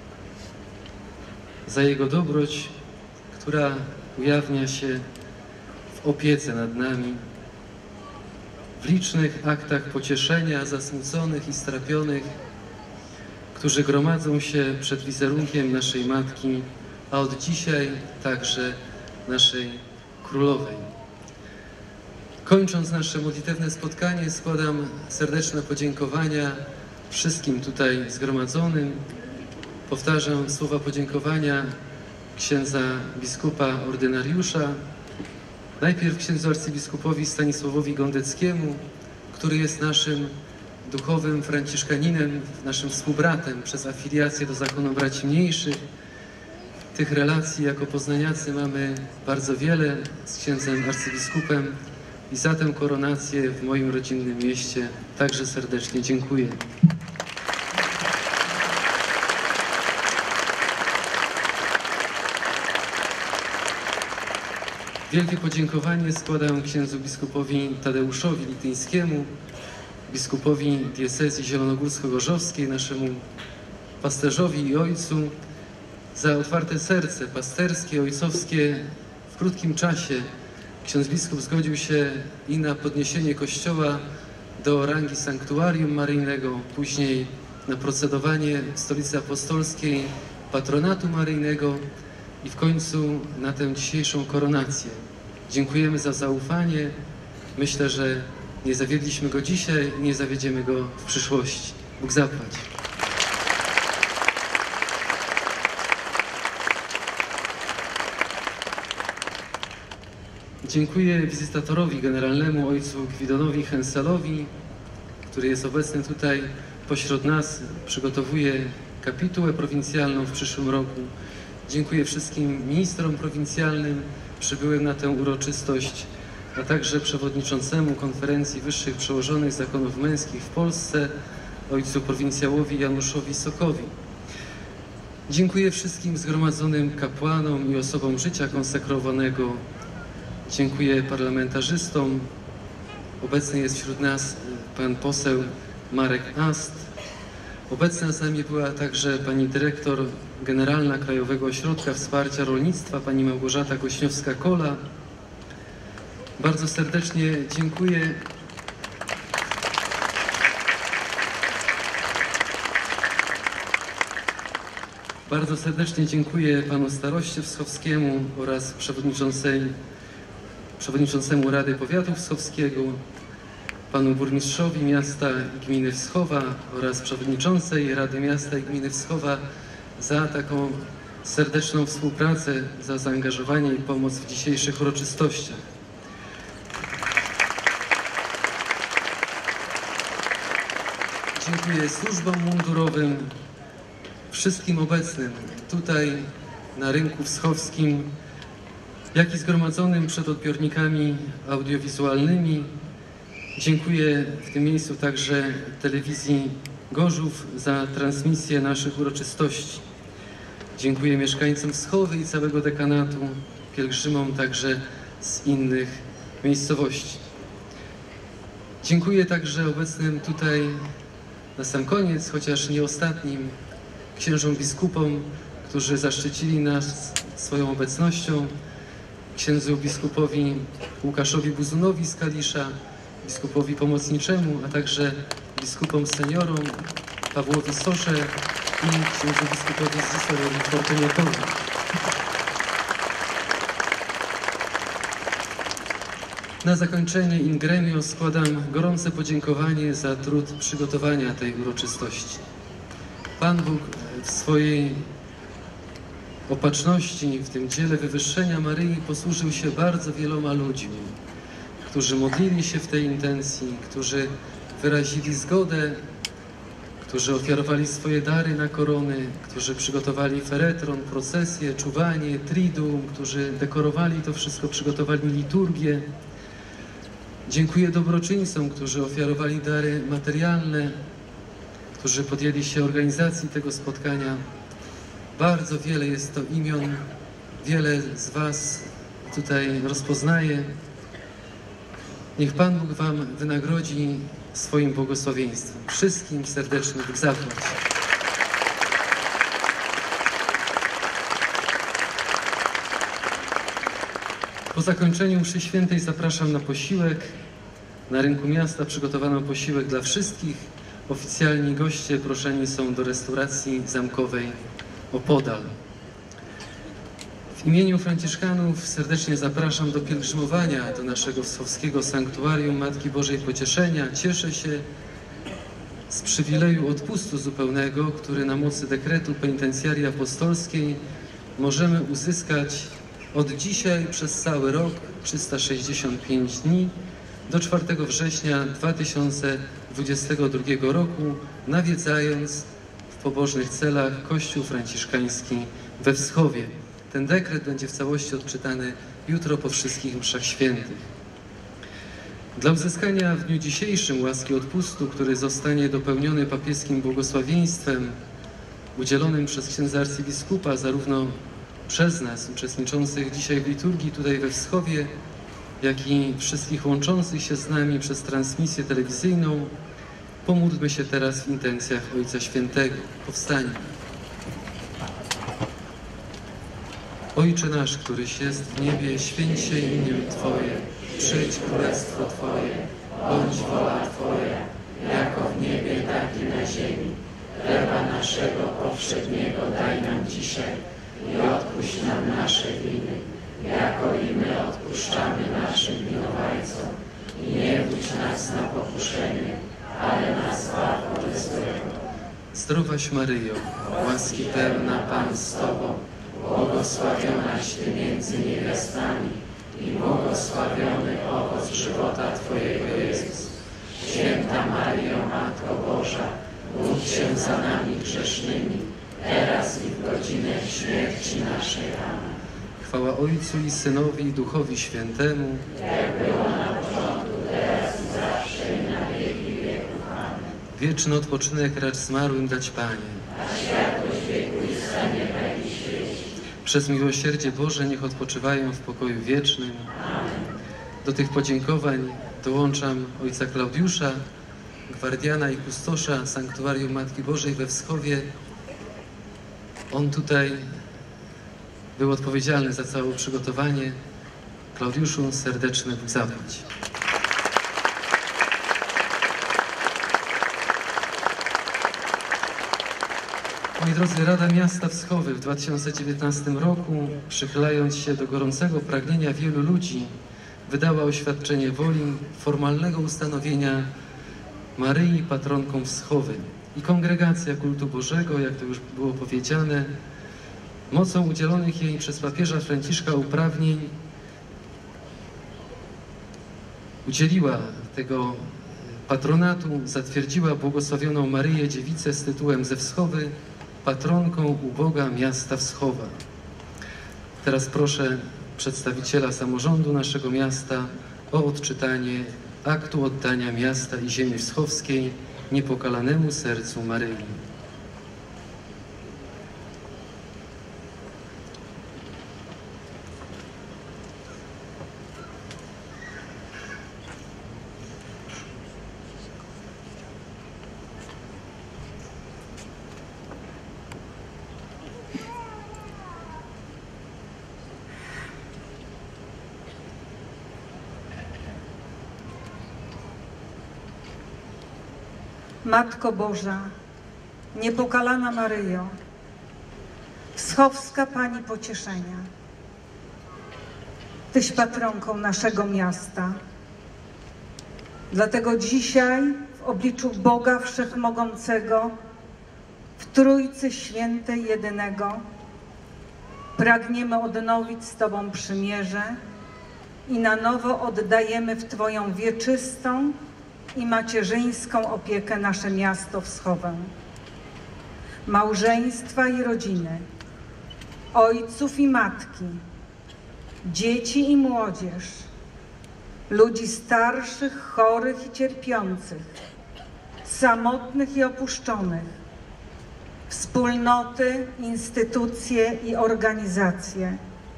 za Jego dobroć, która ujawnia się w opiece nad nami, w licznych aktach pocieszenia zasmuconych i strapionych, którzy gromadzą się przed wizerunkiem naszej Matki, a od dzisiaj także naszej Królowej. Kończąc nasze modlitewne spotkanie, składam serdeczne podziękowania wszystkim tutaj zgromadzonym. Powtarzam słowa podziękowania księdza biskupa ordynariusza, najpierw księdzu arcybiskupowi Stanisławowi Gondeckiemu, który jest naszym duchowym franciszkaninem, naszym współbratem przez afiliację do zakonu braci mniejszych. Tych relacji jako poznaniacy mamy bardzo wiele z księdzem arcybiskupem i za tę koronację w moim rodzinnym mieście także serdecznie dziękuję. Wielkie podziękowanie składam księdzu biskupowi Tadeuszowi Lityńskiemu, biskupowi diecezji zielonogórsko-gorzowskiej, naszemu pasterzowi i ojcu, za otwarte serce pasterskie, ojcowskie. W krótkim czasie ksiądz biskup zgodził się i na podniesienie kościoła do rangi sanktuarium maryjnego, później na procedowanie w Stolicy Apostolskiej patronatu maryjnego i w końcu na tę dzisiejszą koronację. Dziękujemy za zaufanie. Myślę, że nie zawiedliśmy go dzisiaj i nie zawiedziemy go w przyszłości. Bóg zapłać. Dziękuję wizytatorowi generalnemu, ojcu Gwidonowi Henselowi, który jest obecny tutaj pośród nas, przygotowuje kapitułę prowincjalną w przyszłym roku. Dziękuję wszystkim ministrom prowincjalnym przybyłym na tę uroczystość, a także przewodniczącemu Konferencji Wyższych Przełożonych Zakonów Męskich w Polsce, ojcu prowincjałowi Januszowi Sokowi. Dziękuję wszystkim zgromadzonym kapłanom i osobom życia konsekrowanego. Dziękuję parlamentarzystom. Obecny jest wśród nas pan poseł Marek Ast. Obecna z nami była także pani dyrektor generalna Krajowego Ośrodka Wsparcia Rolnictwa, pani Małgorzata Gośniowska-Kola. Bardzo serdecznie dziękuję. Bardzo serdecznie dziękuję panu staroście wschowskiemu oraz przewodniczącej, przewodniczącemu Rady Powiatu Wschowskiego, panu burmistrzowi miasta i gminy Wschowa oraz przewodniczącej Rady Miasta i Gminy Wschowa za taką serdeczną współpracę, za zaangażowanie i pomoc w dzisiejszych uroczystościach. Dziękuję służbom mundurowym, wszystkim obecnym tutaj na rynku wschowskim, jak i zgromadzonym przed odbiornikami audiowizualnymi. Dziękuję w tym miejscu także telewizji Gorzów za transmisję naszych uroczystości. Dziękuję mieszkańcom Wschowy i całego dekanatu, pielgrzymom także z innych miejscowości. Dziękuję także obecnym tutaj na sam koniec, chociaż nie ostatnim, księżom biskupom, którzy zaszczycili nas swoją obecnością, księdzu biskupowi Łukaszowi Buzunowi z Kalisza, biskupowi pomocniczemu, a także biskupom seniorom Pawłowi Sosze i księdzu biskupowi Zdzisławowi Czwartoniakowi. Na zakończenie in gremio składam gorące podziękowanie za trud przygotowania tej uroczystości. Pan Bóg w swojej opatrzności w tym dziele wywyższenia Maryi posłużył się bardzo wieloma ludźmi, którzy modlili się w tej intencji, którzy wyrazili zgodę, którzy ofiarowali swoje dary na korony, którzy przygotowali feretron, procesję, czuwanie, triduum, którzy dekorowali to wszystko, przygotowali liturgię. Dziękuję dobroczyńcom, którzy ofiarowali dary materialne, którzy podjęli się organizacji tego spotkania. Bardzo wiele jest to imion, wiele z was tutaj rozpoznaję. Niech Pan Bóg wam wynagrodzi swoim błogosławieństwem. Wszystkim serdecznie Bóg zapłać. Po zakończeniu mszy świętej zapraszam na posiłek. Na rynku miasta przygotowano posiłek dla wszystkich. Oficjalni goście proszeni są do restauracji zamkowej opodal. W imieniu Franciszkanów serdecznie zapraszam do pielgrzymowania do naszego wschowskiego sanktuarium Matki Bożej Pocieszenia. Cieszę się z przywileju odpustu zupełnego, który na mocy dekretu penitencjarii apostolskiej możemy uzyskać od dzisiaj przez cały rok, trzysta sześćdziesiąt pięć dni, do czwartego września dwa tysiące dwudziestego drugiego roku, nawiedzając w pobożnych celach Kościół Franciszkański we Wschowie. Ten dekret będzie w całości odczytany jutro po wszystkich mszach świętych. Dla uzyskania w dniu dzisiejszym łaski odpustu, który zostanie dopełniony papieskim błogosławieństwem udzielonym przez księdza arcybiskupa, zarówno przez nas uczestniczących dzisiaj w liturgii tutaj we Wschowie, jak i wszystkich łączących się z nami przez transmisję telewizyjną, pomódlmy się teraz w intencjach Ojca Świętego. Powstańmy. Ojcze nasz, któryś jest w niebie, święć się imię Twoje, przyjdź królestwo Twoje, bądź wola Twoja, jako w niebie, tak i na ziemi. Chleba naszego powszedniego daj nam dzisiaj i odpuść nam nasze winy, jako i my odpuszczamy naszym winowajcom. I nie wódź nas na pokuszenie, ale nas zbaw od złego. Zdrowaś Maryjo, łaski pełna, Pan z Tobą, błogosławionaś Ty między niewiastami i błogosławiony owoc żywota Twojego Jezus. Święta Maryjo, Matko Boża, módl się za nami grzesznymi, teraz i w godzinę śmierci naszej. Amen. Chwała Ojcu i Synowi i Duchowi Świętemu, jak było na początku, teraz i zawsze i na wieki wieków. Amen. Wieczny odpoczynek racz zmarłym dać, Panie, a światłość wieku i stanie w świecie. Przez miłosierdzie Boże niech odpoczywają w pokoju wiecznym. Amen. Do tych podziękowań dołączam ojca Klaudiusza, gwardiana i kustosza Sanktuarium Matki Bożej we Wschowie. On tutaj był odpowiedzialny za całe przygotowanie. Klaudiuszu, serdeczny Bóg zapłać. Moi drodzy, Rada Miasta Wschowy w dwa tysiące dziewiętnastym roku, przychylając się do gorącego pragnienia wielu ludzi, wydała oświadczenie woli formalnego ustanowienia Maryi patronką Wschowy. I Kongregacja Kultu Bożego, jak to już było powiedziane, mocą udzielonych jej przez papieża Franciszka uprawnień udzieliła tego patronatu, zatwierdziła błogosławioną Maryję Dziewicę z tytułem ze Wschowy patronką uboga miasta Wschowa. Teraz proszę przedstawiciela samorządu naszego miasta o odczytanie aktu oddania miasta i ziemi wschowskiej niepokalanemu sercu Maryi. Matko Boża, niepokalana Maryjo, wschowska Pani pocieszenia, Tyś patronką naszego miasta. Dlatego dzisiaj w obliczu Boga Wszechmogącego, w Trójcy Świętej Jedynego, pragniemy odnowić z Tobą przymierze i na nowo oddajemy w Twoją wieczystą i macierzyńską opiekę nasze miasto Wschowę. Małżeństwa i rodziny, ojców i matki, dzieci i młodzież, ludzi starszych, chorych i cierpiących, samotnych i opuszczonych, wspólnoty, instytucje i organizacje.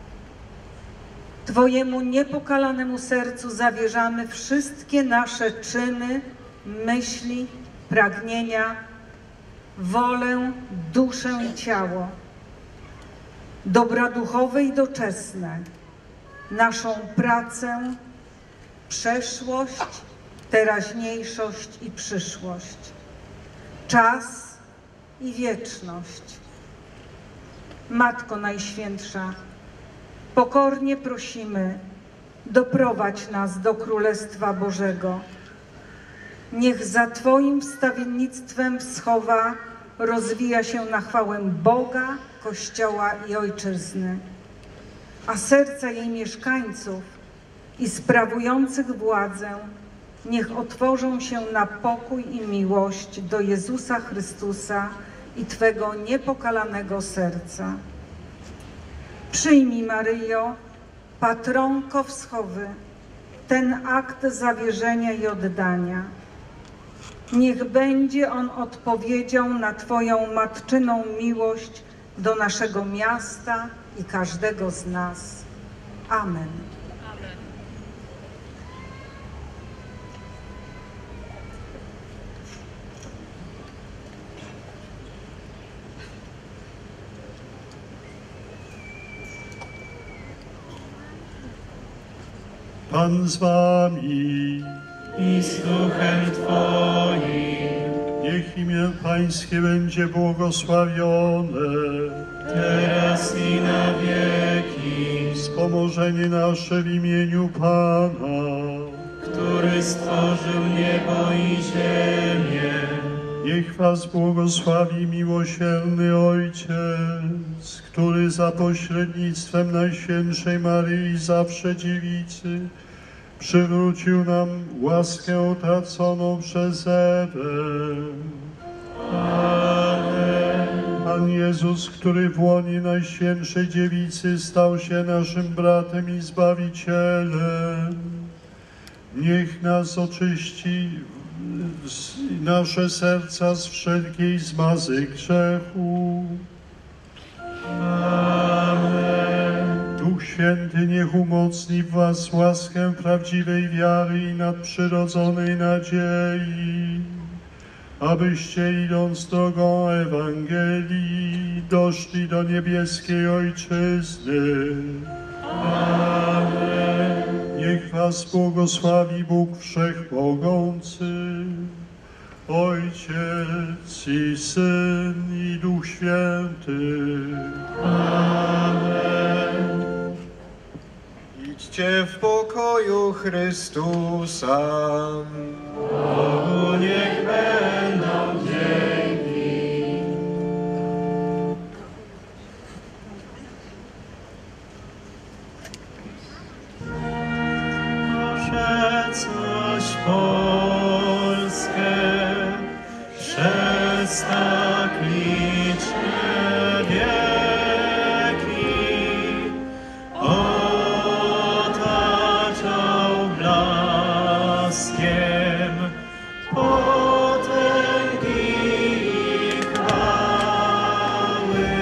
Twojemu niepokalanemu sercu zawierzamy wszystkie nasze czyny, myśli, pragnienia, wolę, duszę i ciało, dobra duchowe i doczesne, naszą pracę, przeszłość, teraźniejszość i przyszłość, czas i wieczność. Matko Najświętsza, pokornie prosimy, doprowadź nas do Królestwa Bożego. Niech za Twoim wstawiennictwem Wschowa rozwija się na chwałę Boga, Kościoła i Ojczyzny, a serca jej mieszkańców i sprawujących władzę niech otworzą się na pokój i miłość do Jezusa Chrystusa i Twego niepokalanego serca. Przyjmij, Maryjo, patronko Wschowy, ten akt zawierzenia i oddania. Niech będzie on odpowiedzią na Twoją matczyną miłość do naszego miasta i każdego z nas. Amen. Pan z wami i z duchem Twoim. Niech imię Pańskie będzie błogosławione, teraz i na wieki. Wspomożenie nasze w imieniu Pana, który stworzył niebo i ziemię. Niech was błogosławi miłosierny Ojciec, który za pośrednictwem Najświętszej Maryi, zawsze Dziewicy, przywrócił nam łaskę utraconą przez Ewę. Amen. Pan Jezus, który w łonie Najświętszej Dziewicy stał się naszym bratem i Zbawicielem, niech nas oczyści nasze serca z wszelkiej zmazy grzechu. Amen. Duch Święty niech umocni w was łaskę prawdziwej wiary i nadprzyrodzonej nadziei, abyście, idąc drogą Ewangelii, doszli do niebieskiej Ojczyzny. Amen. Niech was błogosławi Bóg Wszechmogący, Ojciec i Syn i Duch Święty. Amen. Idźcie w pokoju Chrystusa. Bogu niech będą dzięki. Może coś Polskę przez tak liczne wieki otaczał blaskiem potęgi i chwały,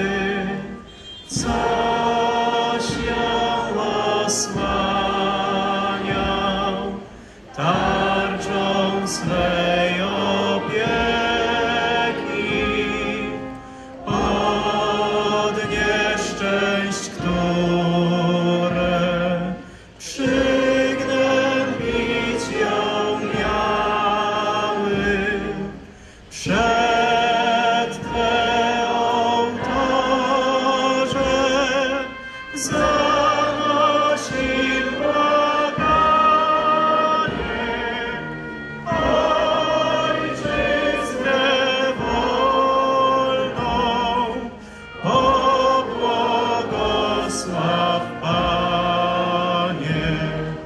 coś ją osłaniał tarczą swej opieki od nieszczęść, które przygnębić ją miały. Przed Twe ołtarze zanosi błaganie, Ojczyznę wolną, pobłogosław Panie.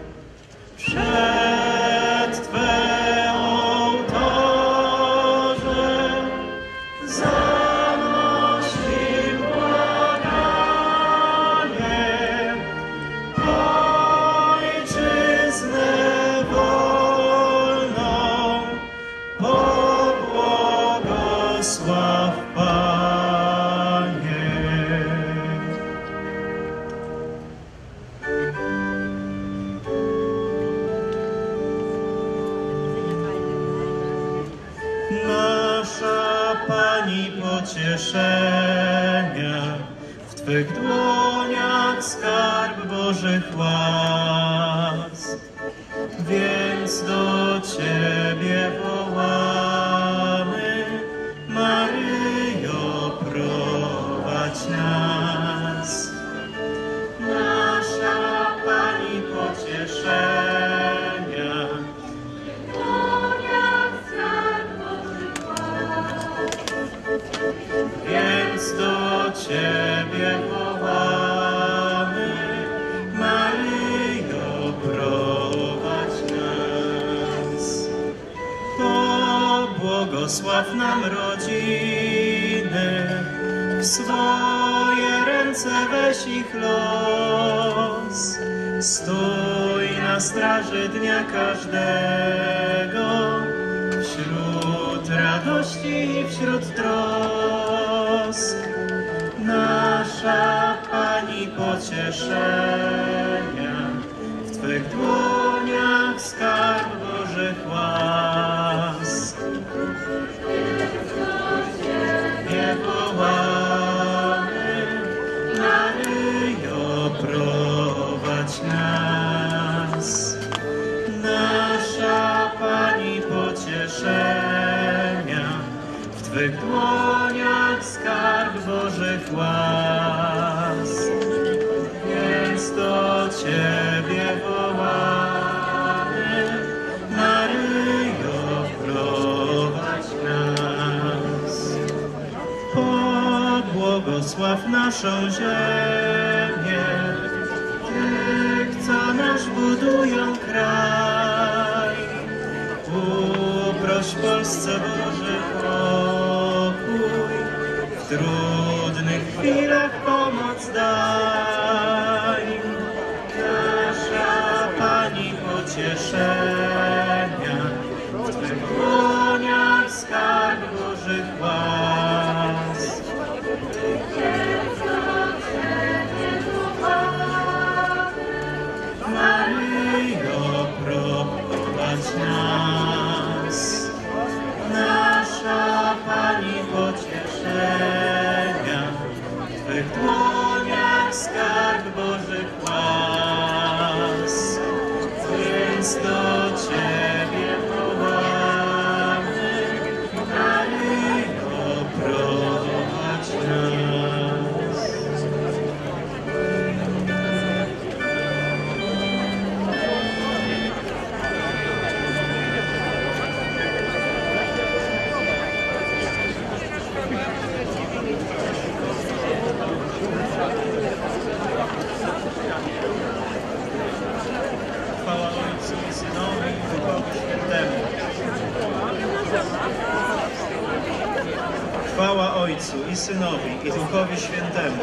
Przed Twe ołtarze zanosi błaganie, Ojczyznę wolną, pobłogosław Panie. Nasza Pani pocieszenia, w Twych dłoniach skarb Bożych łask. Więc do Ciebie wołamy, Maryjo, prowadź nas. Nasza Pani pocieszenia, więc do Ciebie wołamy, Maryjo, prowadź nas. Pobłogosław nam rodziny, w swoje ręce weź ich los. noc. Stój na straży dnia każdego, wśród radości i wśród trosk. Nasza Pani pocieszenia, w Twych dłoniach skarb Bożych łask. Nie wołamy, Maryjo, prowadź nas. Nasza Pani pocieszenia, w Twych dłoniach skarb Bożych łask. Więc do Ciebie wołamy, Maryjo, prowadź nas. Pobłogosław naszą ziemię, Tych, co nasz budują kraj. Uproś Polsce Boży pokój, w trudnych chwilach pomoc daj. Nasza Pani pocieszenia, w Twych dłoniach skarb Bożych łask. Maryjo, prowadź nas. Nasza Pani pocieszenia, w Twych dłoniach skarb Bożych łask. Więc do Ciebie wołamy, Maryjo, prowadź nas. Chwała Ojcu i Synowi i Duchowi Świętemu. Chwała Ojcu i Synowi i Duchowi Świętemu.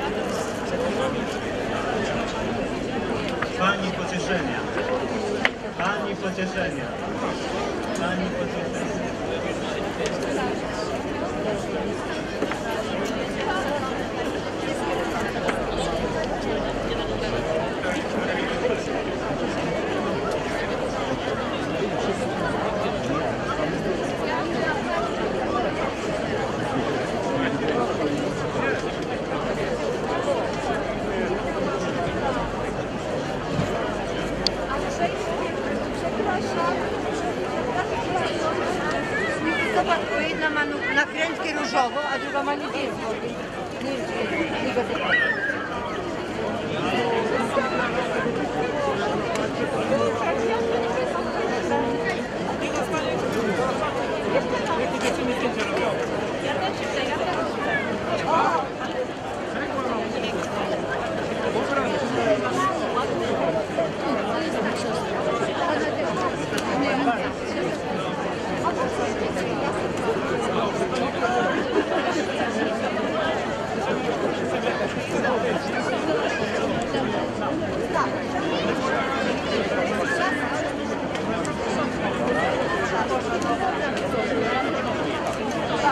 Pani pocieszenia, Pani pocieszenia, Pani pocieszenia. Zobacz, bo jedna ma nakrętkę różową, a druga ma niebieską.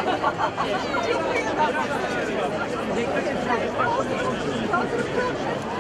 Dziękuję.